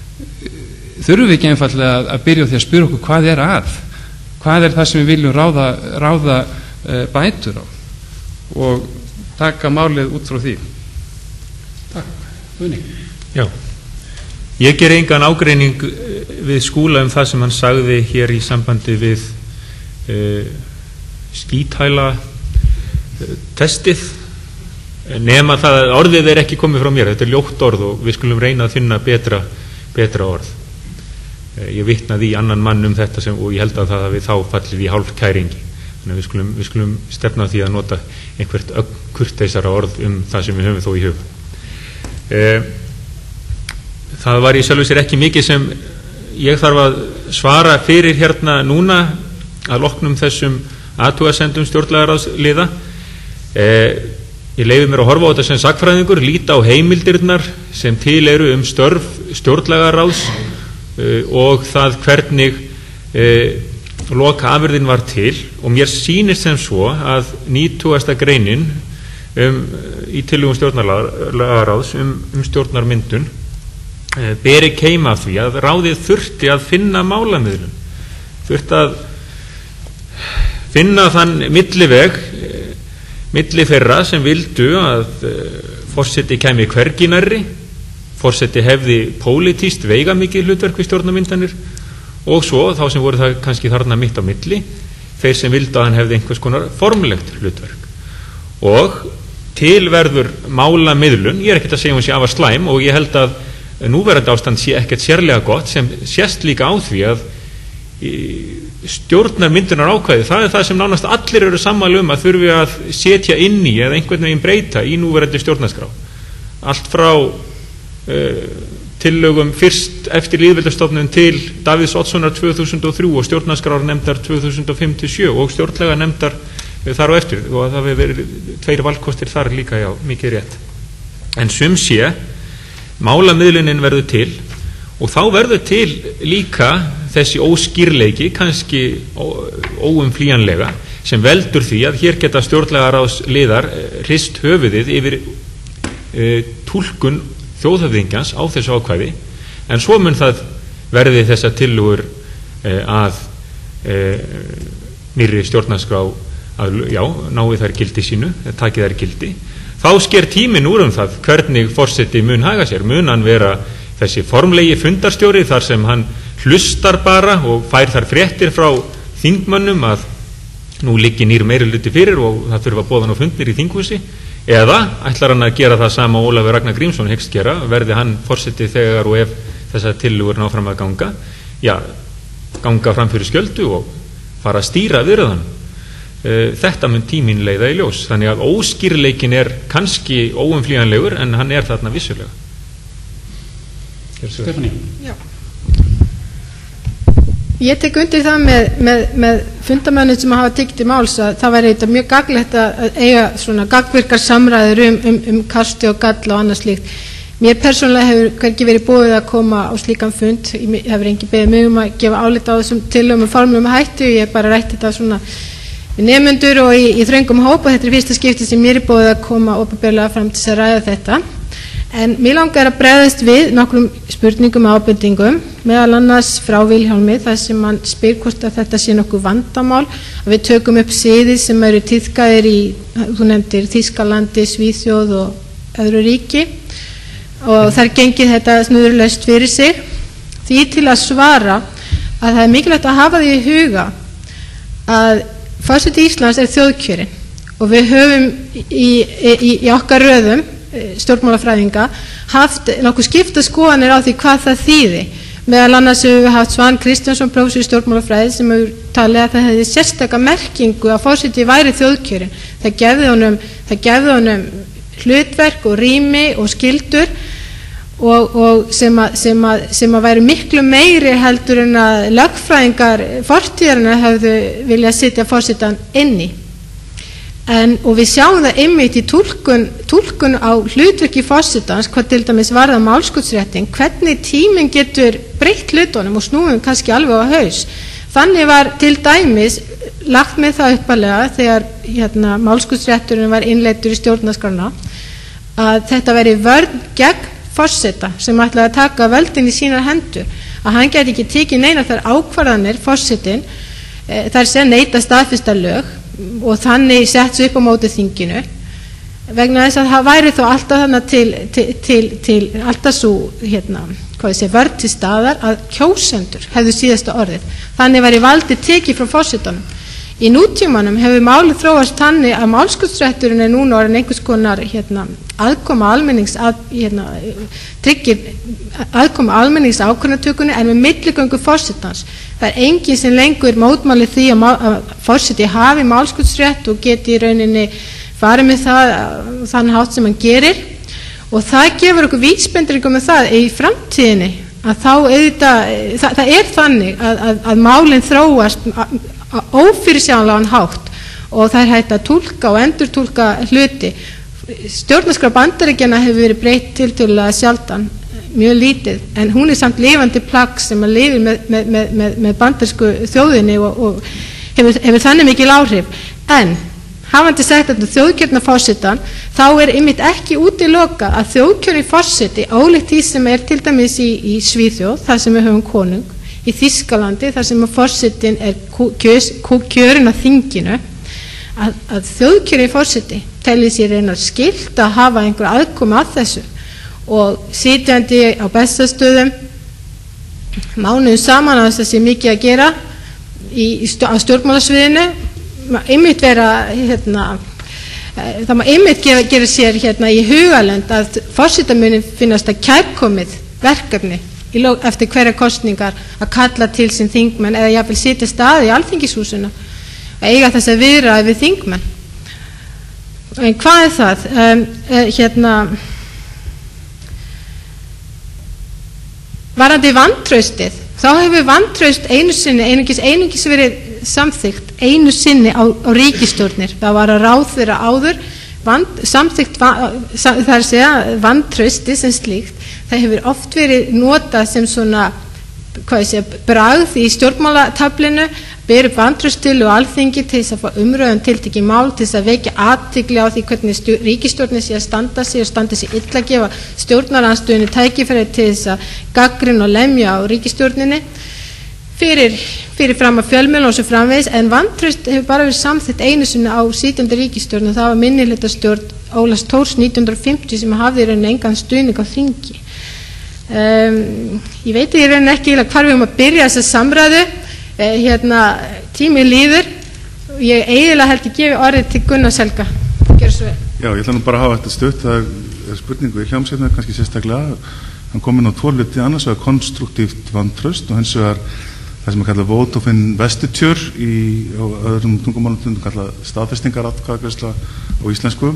Þurfum við ekki einfallega að, að byrja á því að spyrja okkur hvað er að, hvað er það sem við viljum ráða, ráða uh, bætur á, og taka málið út frá því. Takk. Guðni. Já. Ég ger engan ágreining við Skúla um það sem hann sagði hér í sambandi við uh, skíthæla uh, testið, nema það að orðið er ekki komið frá mér. Þetta er ljótt orð og við skulum reyna að finna betra, betra orð. Uh, ég vitnaði í annan mann um þetta sem, og ég held að það hafi þá fallið í hálfkæringi. Þannig að við skulum, við skulum stefna því að nota einhvert kurteisara orð um það sem við höfum þó í huga. Uh, Það var í sjálfu sér ekki mikið sem ég þarf að svara fyrir hérna núna að loknum þessum athugasendum stjórnlagaráðsliða. Eh, ég leyfi mér að horfa á þetta sem sagnfræðingur, líta á heimildirnar sem til eru um störf stjórnlagaráðs eh, og það hvernig eh, loka afurðin var til, og mér sýnist sem svo að nítugasta greinin um, í tillögum stjórnarlagaráðs um, um stjórnarmyndun e, beri keima af því að ráðið þurfti að finna málamiðlun, þurfti að finna þann milliveg e, milli þeirra sem vildu að e, forseti kæmi hvergi nærri, forseti hefði pólitískt veigamikið hlutverk við stjórnarmyndanir, og svo þá sem voru það kannski þarna mitt á milli, þeir sem vildu að hann hefði einhvers konar formlegt hlutverk. Og til verður málamiðlun, ég er ekkert að segja hún sé afar slæm, og ég held að núverandi ástand sé ekkert sérlega gott, sem sést líka á því að stjórnarmyndunar ákvæði, það er það sem nánast allir eru sammála um að þurfi að setja inn í eða einhvern veginn breyta í núverandi stjórnarskrá. Allt frá uh, tillögum fyrst eftir lýðveldisstofnun til Davíðs Oddssonar tvö þúsund og þrjú og stjórnarskrárnefndar tvö þúsund og fimm til sjö og stjórnlega nefndar þar á eftir, og það hefur verið tveir valkostir þar líka, já, mikið rétt. En sum sé, málamiðlunin verður til, og þá verður til líka þessi óskýrleiki, kannski óumflýjanlega, sem veldur því að hér geta stjórnlagaráðsliðar hrist höfuðið yfir e, túlkun þjóðhöfðingjans á þessu ákvæði, en svo mun það verði þessa tillögur e, að e, nýrri stjórnarskrá að, já, nái þær gildi sínu, taki þær gildi. Þá sker tíminn úr um það hvernig forseti mun haga sér. Mun hann vera þessi formlegi fundarstjóri þar sem hann hlustar bara og fær þar fréttir frá þingmönnum að nú liggi nýr meirihluti fyrir og það þurfa að boða nú fundir í þinghúsi, eða ætlar hann að gera það sama Ólafur Ragnar Grímsson hyggst gera, verði hann forseti þegar og ef þessar tillögur ná fram að ganga, já, ganga fram fyrir skjöldu og fara að stýra viðræðan. Þetta mun tíminn leiða í ljós, þannig að óskýrleikin er kannski óumflýjanlegur, en hann er þarna vissulega. Stefáníu. Já. Ég tek undir það með, með, með fundamönnum sem hafa tekið til máls að það væri eitthvað mjög gagnlegt að eiga svona gagnvirkar samræður um, um, um kasti og galla og annað slíkt. Mér persónulega hefur hvergi verið búið að koma á slíkan fund, ég hefur engi beðið mig um að gefa álit á þessum tillögum formlegum hættu, ég hef bara rætt þetta svona nemendur og í, í þröngum hóp, og þetta er fyrsta skipti sem mér er búið að koma opinberlega fram til að ræða þetta. En mér langar að bregðast við nokkrum spurningum og ábendingum, meðal annars frá Vilhjálmi, þar sem hann spyr hvort að þetta sé nokkuð vandamál, að við tökum upp siði sem eru tíðkaðir í, þú nefndir, Þýskalandi, Svíþjóð og öðru ríki, og þar gengið þetta snurðulaust fyrir sig. Því til að svara að það er mikilvægt að hafa því í huga að forseti Íslands er þjóðkjörinn, og við höfum í, í, í okkar röðum stjórnmálafræðinga haft nokkuð skipta skoðanir á því hvað það þýði. Meðal annars hefur við haft Svan Kristjánsson, prófessor í stjórnmálafræði, sem hefur talið að það hefði sérstaka merkingu að forseti væri þjóðkjörinn. Það gefði honum, það gefði honum hlutverk og rými og skyldur og, og sem, að, sem, að, sem að væri miklu meiri heldur en að lögfræðingar fortíðarinnar hefðu viljað sitja forsetan inni. En, og við sjáum það einmitt í túlkun, túlkun á hlutverki forsetans, hvað til dæmis varða málskotsréttin, hvernig tíminn getur breytt hlutunum og snúum kannski alveg á haus. Þannig var til dæmis lagt með það uppalega þegar hérna, málskotsrétturinn var innleiddur í stjórnarskrána, að þetta veri vörn gegn forseta sem ætlaði að taka völdin í sínar hendur, að hann geti ekki tekið neina þar ákvarðanir forsetin, e, þar sem neita staðfesta lög, og þannig sett svo upp á móti þinginu, vegna þess að það væri þó alltaf þannig til, til, til, til alltaf svo hérna, hvað ég segi, vörn til staðar að kjósendur hefðu síðasta orðið. Þannig væri valdið tekið frá forsetanum. Í nútímanum hefur málið þróast þannig að málskotsrétturinn er núna orðin einhvers konar hérna, aðkoma almennings að, hérna, tryggir aðkoma almennings ákvörðunartökunni en með milligöngu forsetans. Það er enginn sem lengur mótmæli því að, að forseti hafi málskotsrétt og geti í rauninni farið með það þann hátt sem hann gerir, og það gefur okkur vísbendingu með það í framtíðinni að þá auðvitað, það, það er þannig að, að, að málinn þróast ófyrirsjáanlegan hátt og það er hægt að túlka og endurtúlka hluti. Stjórnarskrá Bandaríkjanna hefur verið breytt tiltölulega sjaldan mjög lítið, en hún er samt lifandi plagg sem að lifir með, með, með, með, með bandarísku þjóðinni og, og hefur, hefur þannig mikil áhrif. En hafandi sagt þetta þjóðkjörna forsetan, þá er einmitt ekki útilokað að þjóðkjörni forseti, ólíkt því sem er til dæmis í, í Svíþjóð, þar sem við höfum konung, í Þýskalandi, þar sem að forsetin er kjörin að þinginu, að, að þjóðkjörni forseti telli sér einar skylt að hafa einhver aðkomu að þessu og sitjandi á bestastöðum mánuðum saman að þess að sé mikið að gera í, í stjó, á stjórnmálasviðinu, einmitt vera hérna, það má einmitt gera, gera sér hérna í hugalend að forsetamunni finnast að kærkomið verkefni í lók, eftir hverja kostningar að kalla til sin þingmenn eða jafnvel sitja staði í Alþingishúsinu að eiga þess að viðræði við þingmenn. En hvað er það? Um, uh, hérna varandi vantraustið, þá hefur vantraust einu sinni einungis, einungis verið samþykkt einu sinni á, á ríkisstjórnir. Það var að ráðherra áður vand, samþykkt það er að segja vantrausti sem slíkt. Það hefur oft verið notað sem svona hvað ég segja, bragð í stjórnmálatöflinu, ber upp vantrauststilu og Alþingi til þess að fá umræðum tiltekið mál, til þess að vekja athygli á því hvernig ríkisstjórnin sé að standa sig og standa sig illa, að gefa stjórnarandstöðunni tækifæri til þess að gagnrýna og lemja á ríkisstjórninni fyrir, fyrir fram að fjölmiðlum og svo framvegis, en vantraust hefur bara verið samþykkt einu sinni á sitjandi ríkisstjórn og það var minnihlutastjórn Ólafs Thors nítján hundruð fimmtíu sem hafði í rauninni engan stuðning á þingi. Um, ég veit í rauninni ekki hvar við höfum að byrja þessa samræðu, uh, hérna tími líður, ég eiginlega held ég gefi orðið til Gunnars Helga. Gjörðu svo vel. Já, ég ætla nú bara að hafa þetta stutt, það er, er spurningu í hljómsveitinu, kannski sérstaklega, hann kom inn á tvo hluti, annars vegar konstruktíft vantraust og hins vegar það sem er kallað vote of investiture í á öðrum tungumálum kallað staðfestingaratkvæðagreiðsla á íslensku.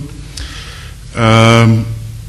Um,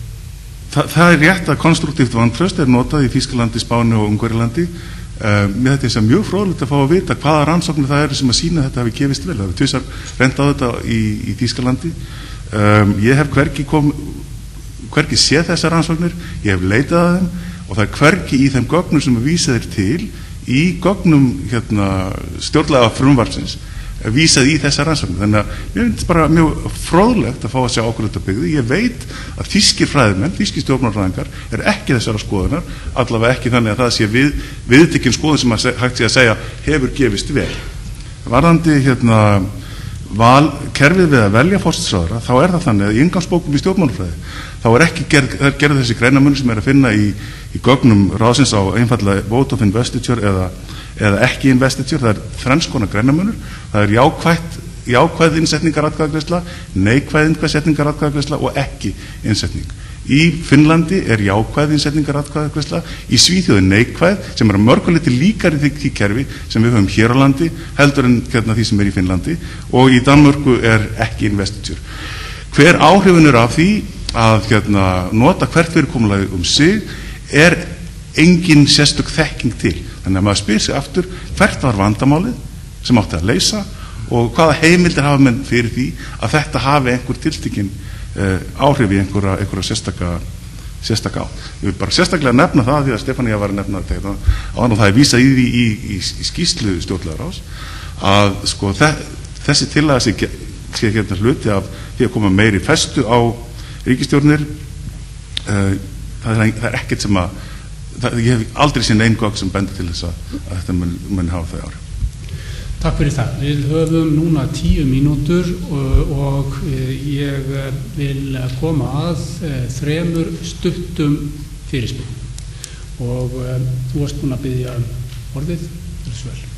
Þa, það er rétt að konstruktíft vantraust er notað í Þýskalandi, Spáni og Ungverjalandi. Um, mér þetta er mjög fróðlegt að fá að vita hvaða rannsóknir það eru sem að sína þetta hafi gefist vel. Það hefur tvisvar reynt á þetta í, í Þýskalandi. Um, ég hef hvergi, kom, hvergi séð þessar rannsóknir, ég hef leitað að þeim og það er hvergi í þeim gögnum sem að vísa þeir til í gögnum hérna, stjórnlega frumvarpsins vísað í þessar rannsóknir. Þannig að mér finnst bara mjög fróðlegt að fá að sjá okkur þetta byggði. Ég veit að þýskir fræðimenn, þýskir stjórnmálafræðingar er ekki þessara skoðunar, allavega ekki þannig að það sé við, viðtekin skoðun sem að hægt sé að segja hefur gefist vel. Varðandi hérna, val, kerfið við að velja forsætisráðherra, þá er það þannig að í inngangsbókum í stjórnmálafræði þá er ekki gerð, gerð þessi greinarmunur sem er að finna í, í gögnum ráðsins á einfallega vote of investiture eða eða ekki investiture, það er þrenns konar greinarmunur, það er jákvætt, jákvæð innsetningaratkvæðagreiðsla, neikvæð innsetningaratkvæðagreiðsla og ekki innsetning. Í Finnlandi er jákvæð innsetningaratkvæðagreiðsla, í Svíþjóð er neikvæð sem er að mörguleyti líkari því, því kerfi sem við höfum hér á landi heldur en hérna, því sem er í Finnlandi og í Danmörku er ekki investiture. Hver áhrifin er af því að hérna, nota hvert fyrirkomulag um sig er engin sérstök þekking til. Þannig að maður spyr sig aftur hvert var vandamálið sem átti að leysa og hvaða heimildir hafa menn fyrir því að þetta hafi einhver tiltekinn uh, áhrif í einhverja, einhverja sérstaka, sérstaka átt. Ég vil bara sérstaklega nefna það því að Stefanía var að nefna þetta á þannig að það er vísað í því í, í, í skýrslu stjórnlagaráðs að sko, þessi tillaga sé, sé hérna hluti af því að koma meiri festu á ríkisstjórnir. Uh, það, er, það er ekkert sem að Það, ég hef aldrei séð neinn gögn sem bendir til þess að, að þetta mun, mun hafa þau ári. Takk fyrir það. Við höfum núna tíu mínútur og, og ég vil koma að þremur stuttum fyrirspurnum og um, þú varst búin að biðja um orðið. Það er svo vel.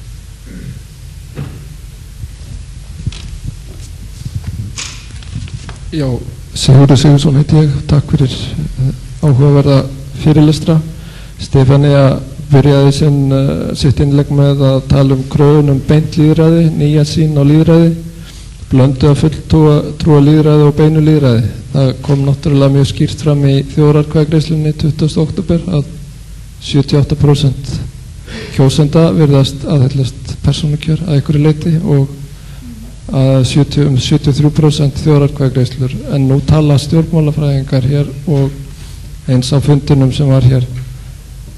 Já, Sigurður Sigurðsson heiti ég. Takk fyrir áhugaverða fyrirlestra. Stefanía byrjaði sinn uh, sitt innlegg með að tala um kröfun um beint lýðræði, nýja sín á lýðræði, blöndu að fulltrúa trúa lýðræði og beinu lýðræði. Það kom náttúrulega mjög skýrt fram í þjóðaratkvæðagreiðslunni tuttugasta október að sjötíu og átta prósent kjósenda virðast aðhyllast persónukjör að einhverju leyti og að sjötíu, um sjötíu og þrjú prósent þjóðaratkvæðagreiðslur. En nú tala stjórnmálafræðingar hér og eins á fundinum sem var hér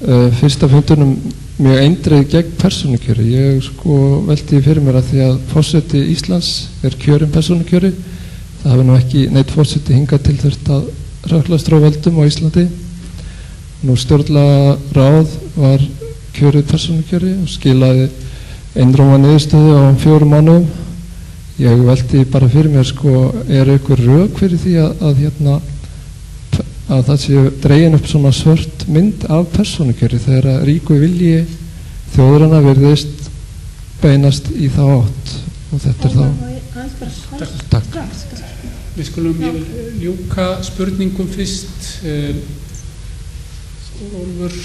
uh, fyrsta fundunum mjög eindreið gegn persónukjöri. Ég sko velti fyrir mér að því að forseti Íslands er kjörin persónukjöri. Það hafi nú ekki neitt forseti hingað til þurft að röklast frá völdum á Íslandi. Nú stjórnlagaráð var kjörið persónukjöri og skilaði einróma niðurstöðu á fjórum mánuðum. Ég velti bara fyrir mér sko, er einhver rök fyrir því að, að hérna að það sé dregin upp svona svört mynd af persónukjöri þegar að ríku vilji þjóðranna virðist beinast í þá átt og þetta er þá Takk. Við skulum ég vil ljúka spurningum fyrst eh, Ólfur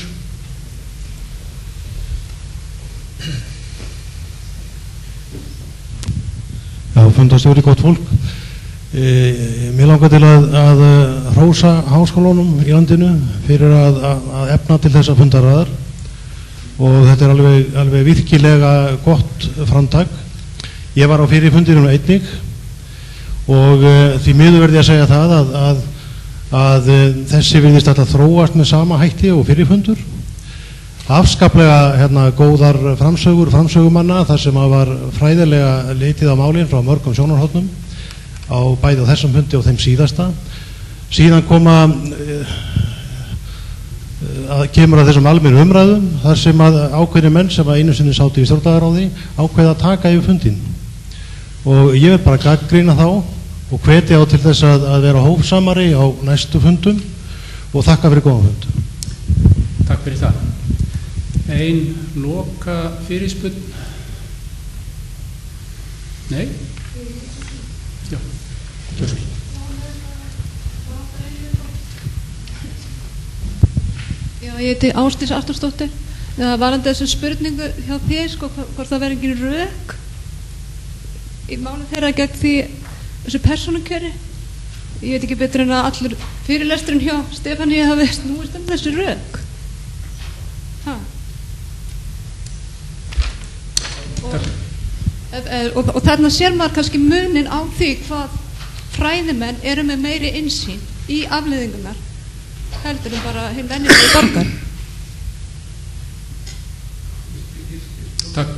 Já, fundastjóri, gott fólk. E, mér langar til að, að hrósa háskólunum í landinu fyrir að, að, að efna til þessa fundarraðar og þetta er alveg, alveg virkilega gott framtak. Ég var á fyrir fundinum einnig og e, því miður verði að segja það að, að, að e, þessi virðist alltaf þróast með sama hætti og fyrir fundur. Afskaplega hérna, góðar framsögur, framsögumanna þar sem að var fræðilega litið á málinn frá mörgum sjónarhornum á bæði á þessum fundi og þeim síðasta. Síðan koma uh, að kemur að þessum almennu umræðum þar sem að ákveðni menn sem að einu sinni sátu í stjórnlagaráði ákveða að taka yfir fundin. Og ég vil bara gagnrýna þá og hvetja á til þess að, að vera hófsamari á næstu fundum og þakka fyrir góðan fund. Takk fyrir það. Ein loka fyrirspurn. Nei? Já. Kjörskil. Já, ég heiti Ásdís Artúrsdóttir. Það var enda þessu spurningu hjá þér, sko, hvort það verði engin rök í máli þeirra gegn því þessu persónukjöri. Ég veit ekki betur en að allur fyrirlesturinn hjá Stefaníu hafi snúist um þessu rök. Ha. Og, og, og þarna sér maður kannski munin á því hvað fræðimenn eru með meiri innsýn í afleiðingunar heldur en bara hinn venjulegi borgar. Takk.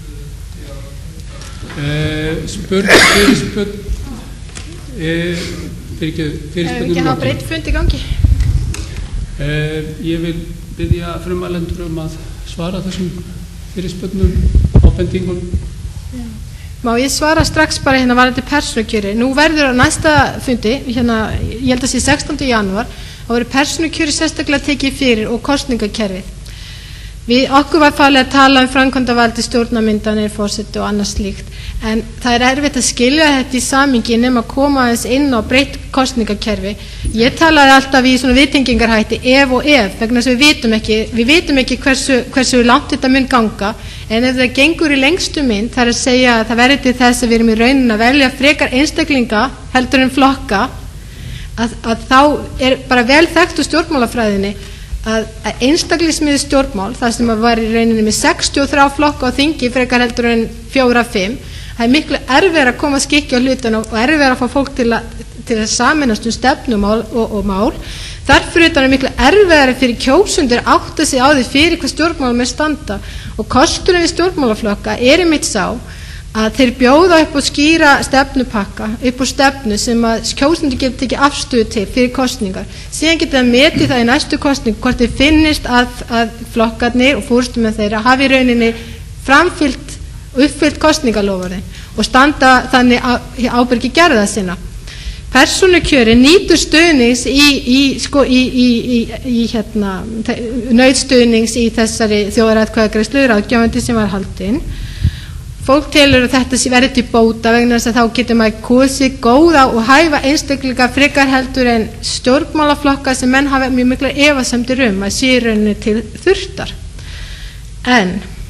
Eh, spurn, fyrirspurn eh, fyrir fyrirspurnum ekki hafa breytt fund í gangi. eh, Ég vil biðja frumalendur um að svara þessum fyrirspurnum, ábendingum. Má ég svara strax bara hérna varðandi persónukjöri. Nú verður á næsta fundi, hérna, ég held að sé sextánda janúar, þá verður persónukjöri sérstaklega tekið fyrir og kosningakerfið. Við okkur var falið að tala um framkvæmdavaldi, stjórnarmyndanir, forseti og annað slíkt, en það er erfitt að skilja þetta í samhengi nema að koma aðeins inn á breytt kosningakerfi. Ég talaði alltaf í svona viðtengingarhætti ef og ef, vegna þess að við vitum ekki, við vitum ekki hversu, hversu langt þetta mun ganga, en ef það gengur í lengstu mynd, það er að segja að það verður til þess að við erum í raunin að velja frekar einstaklinga heldur en flokka, að, að þá er bara vel þekkt úr stjórnmálafræðinni að einstaklingsmiðuð stjórnmál, það sem að var í rauninni með sextíu og þrjá flokka á þingi frekar heldur en fjóra fimm, það er miklu erfiðara að koma skikki á hlutan og erfiðara að fá fólk til að, til að sameinast um stefnumál og, og mál. Þarfur þetta er miklu erfiðara fyrir kjósundur átta sig á því fyrir hvað stjórnmálum er standa og kosturinn við stjórnmálaflokka er einmitt sá að þeir bjóða upp og skýra stefnupakka, upp á stefnu sem að kjósendur getur tekið afstöðu til fyrir kosningar. Síðan getur það metið það í næstu kosningu hvort þeir finnist að, að flokkarnir og fórstummeð þeirra hafi í rauninni framfyllt og uppfyllt kosningaloforðin og standa þannig ábyrgi gerða sinna. Persónukjöri nýtur stuðnings í, í, sko, í, í, í, í hérna, nautstuðnings í þessari þjóðaratkvæðagreiðslu ráðgefandi sem var haldin. Fólk telur að þetta sé verið til bóta vegna þess að þá getur maður kosið góða og hæfa einstaklinga frekar heldur en stjórnmálaflokka sem menn hafa mjög mikla efasemdir um að sé í rauninni til þurftar. En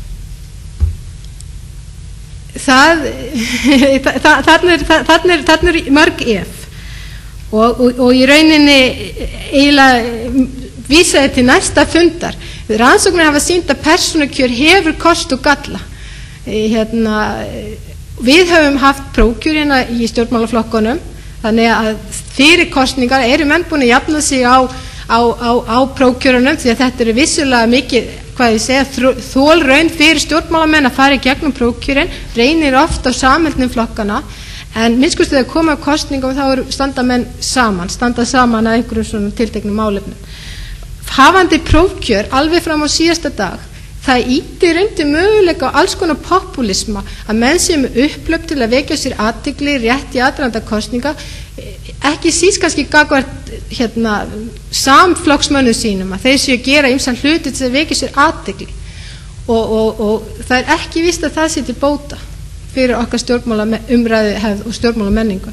það, þarna er, þarna er, þarna er mörg ef og, og, og í rauninni eiginlega vísaði til næsta fundar. Rannsóknir hafa sýnt að persónukjör hefur kost og galla. Hérna, við höfum haft prófkjör hérna í stjórnmálaflokkunum þannig að fyrir kosningar eru menn búin að jafna sig á á, á, á prófkjörunum, því að þetta eru vissulega mikið, hvað ég segja, þolraun fyrir stjórnmálamenn að fara í gegnum prófkjörin, reynir oft á samheldnum flokkana, en minnst þegar koma á kosningum þá eru standa menn saman, standa saman að einhverjum svona tilteknum málefnum. Hafandi prófkjör alveg fram á síðasta dag, það ýtir undir möguleika á alls konar populisma, að menn sem upplöp til að vekja sér athygli rétt í aðdraganda kosninga, ekki síst kannski gagnvart hérna, samflokksmönnum sínum, að þeir séu að gera ýmsan hluti til að vekja sér athygli, og, og, og það er ekki víst að það sé til bóta fyrir okkar stjórnmála umræðu hefð og stjórnmála menningu.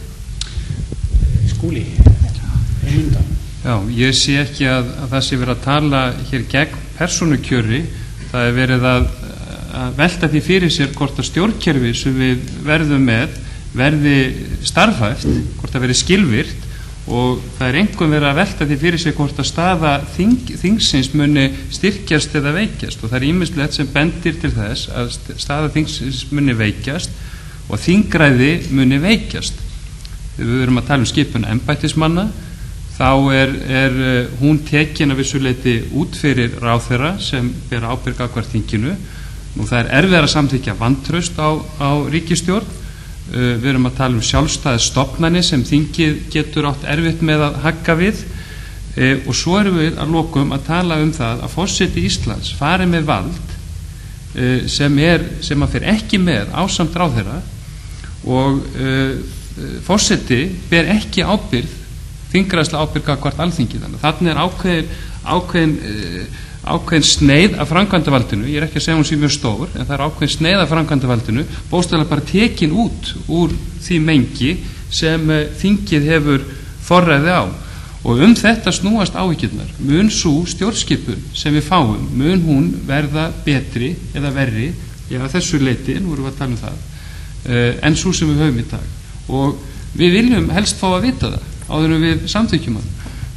Skúli, einmynda. Já, ég sé ekki að, að það sé verið að tala hér gegn persónukjöri. Það er verið að, að velta því fyrir sér hvort að stjórnkerfi sem við verðum með verði starfhæft, hvort það verði skilvirt, og það er einhvern verið að velta því fyrir sér hvort að staða þing, þingsins muni styrkjast eða veikjast, og það er ýmislegt sem bendir til þess að staða þingsins muni veikjast og þingræði muni veikjast. Við verum að tala um skipun embættismanna, þá er, er hún tekin að vissu leyti út fyrir ráðherra sem ber ábyrgð gagnvart þinginu. Nú það er erfiðara að samþykkja vantraust á, á ríkisstjórn. Uh, við erum að tala um sjálfstæðar stofnanir sem þingið getur átt erfitt með að hagga við, uh, og svo erum við að lokum að tala um það að forseti Íslands fari með vald uh, sem, er, sem að fer ekki með ásamt ráðherra, og uh, forseti ber ekki ábyrgð þingræðslega ábyrga hvort alþingi. Þannig þannig er ákveðin, ákveðin, ákveðin sneið af framkvæmdavaldinu, ég er ekki að segja hún sé mjög stór, en það er ákveðin sneið af framkvæmdavaldinu bókstaflega bara tekin út úr því mengi sem þingið hefur forræði á, og um þetta snúast áhyggjurnar. Mun sú stjórnskipun sem við fáum, mun hún verða betri eða verri, já þessu leyti, nú erum við að tala um það, en sú sem við höfum í dag, og við viljum helst fá að vita það áður en við samþykjum hann.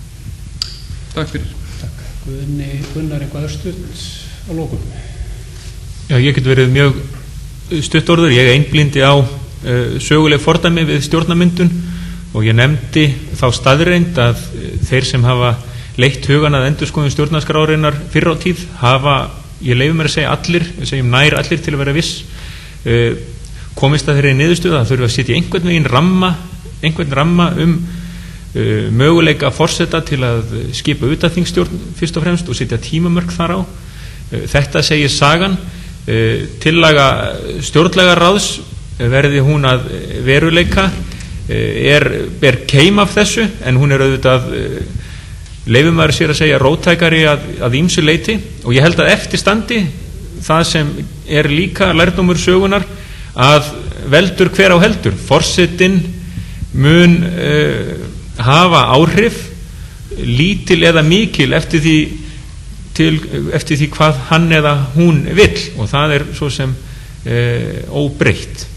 Takk fyrir. Takk. Guðni, Gunnar, eitthvað östuð á lokum? Já, ég get verið mjög stutt orður. Ég einblíndi á uh, söguleg fordæmi við stjórnarmyndun, og ég nefndi þá staðreind að uh, þeir sem hafa leitt hugan að endurskoðun stjórnarskrárinnar fyrr á tíð hafa, ég leyfi mér að segja allir, við segjum nær allir til að vera viss, uh, komist að þeirri niðurstöðu að þurfa að setja einhvern veginn ramma, einhvern ramma um Uh, möguleika forseta til að skipa utanþingsstjórn fyrst og fremst og setja tímamörk þar á. Uh, þetta segir sagan. Uh, tillaga stjórnlagaráðs verði hún að veruleika uh, er, ber keim af þessu, en hún er auðvitað uh, leyfum maður sér að segja róttækari að, að ýmsu leyti, og ég held að eftir standi það sem er líka lærdómur sögunar, að veldur hver á heldur. Forsetinn mun uh, hafa áhrif, lítil eða mikil, eftir því, til, eftir því hvað hann eða hún vill, og það er svo sem e, óbreytt.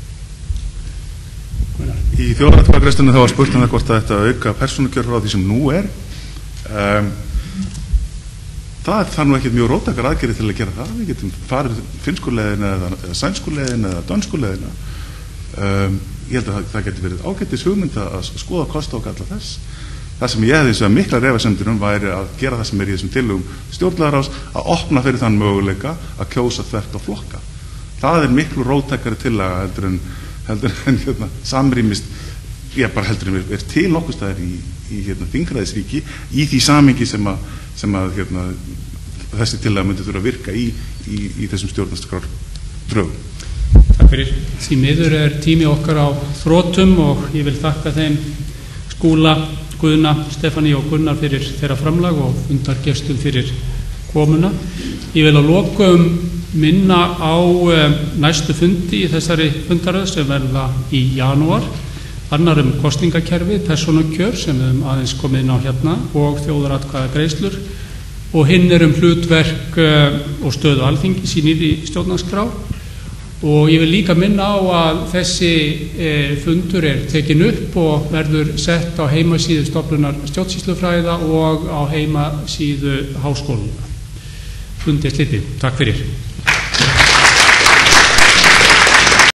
Í þjóðaratkvæðagreiðslunni þá var spurt um það hvort að þetta auka persónukjör frá því sem nú er. Um, það þarf nú ekkert mjög róttækar aðgerðir til að gera það. Við getum farið finnskuleiðina eða, eða sænskuleiðina eða dönskuleiðina. Um, ég held að það, það getur verið ágættis hugmynd að skoða kosta og galla þess. Það sem ég hefði þess að mikla refasemdir um væri að gera það sem er í þessum tillögum stjórnlagaráðs, að opna fyrir þann möguleika að kjósa þvert á flokka. Það er miklu róttækari tillaga heldur en, heldur en hérna, samrýmist, ég bara heldur en er til nokkuð staðar í, í hérna, þingræðisríki, í því samhengi sem að, sem að hérna, þessi tillaga myndi þurfa að virka í, í, í þessum stjórnarskrárdraugum. Takk fyrir. Því miður er tími okkar á þrotum, og ég vil þakka þeim Skúla, Guðna, Stefáni og Gunnar fyrir þeirra framlag og fundargestum fyrir komuna. Ég vil að lokum minna á næstu fundi í þessari fundaröð sem verða í janúar, annar um kosningakerfi, persónukjör sem við höfum aðeins komið inn á hérna, og þjóðaratkvæðagreiðslur, og hinn er um hlutverk og stöðu Alþingis í nýrri stjórnarskrá. Og ég vil líka minna á að þessi e, fundur er tekin upp og verður sett á heimasíðu stofnunar stjórnsýslufræða og á heimasíðu háskóluna. Fundið slitið. Takk fyrir.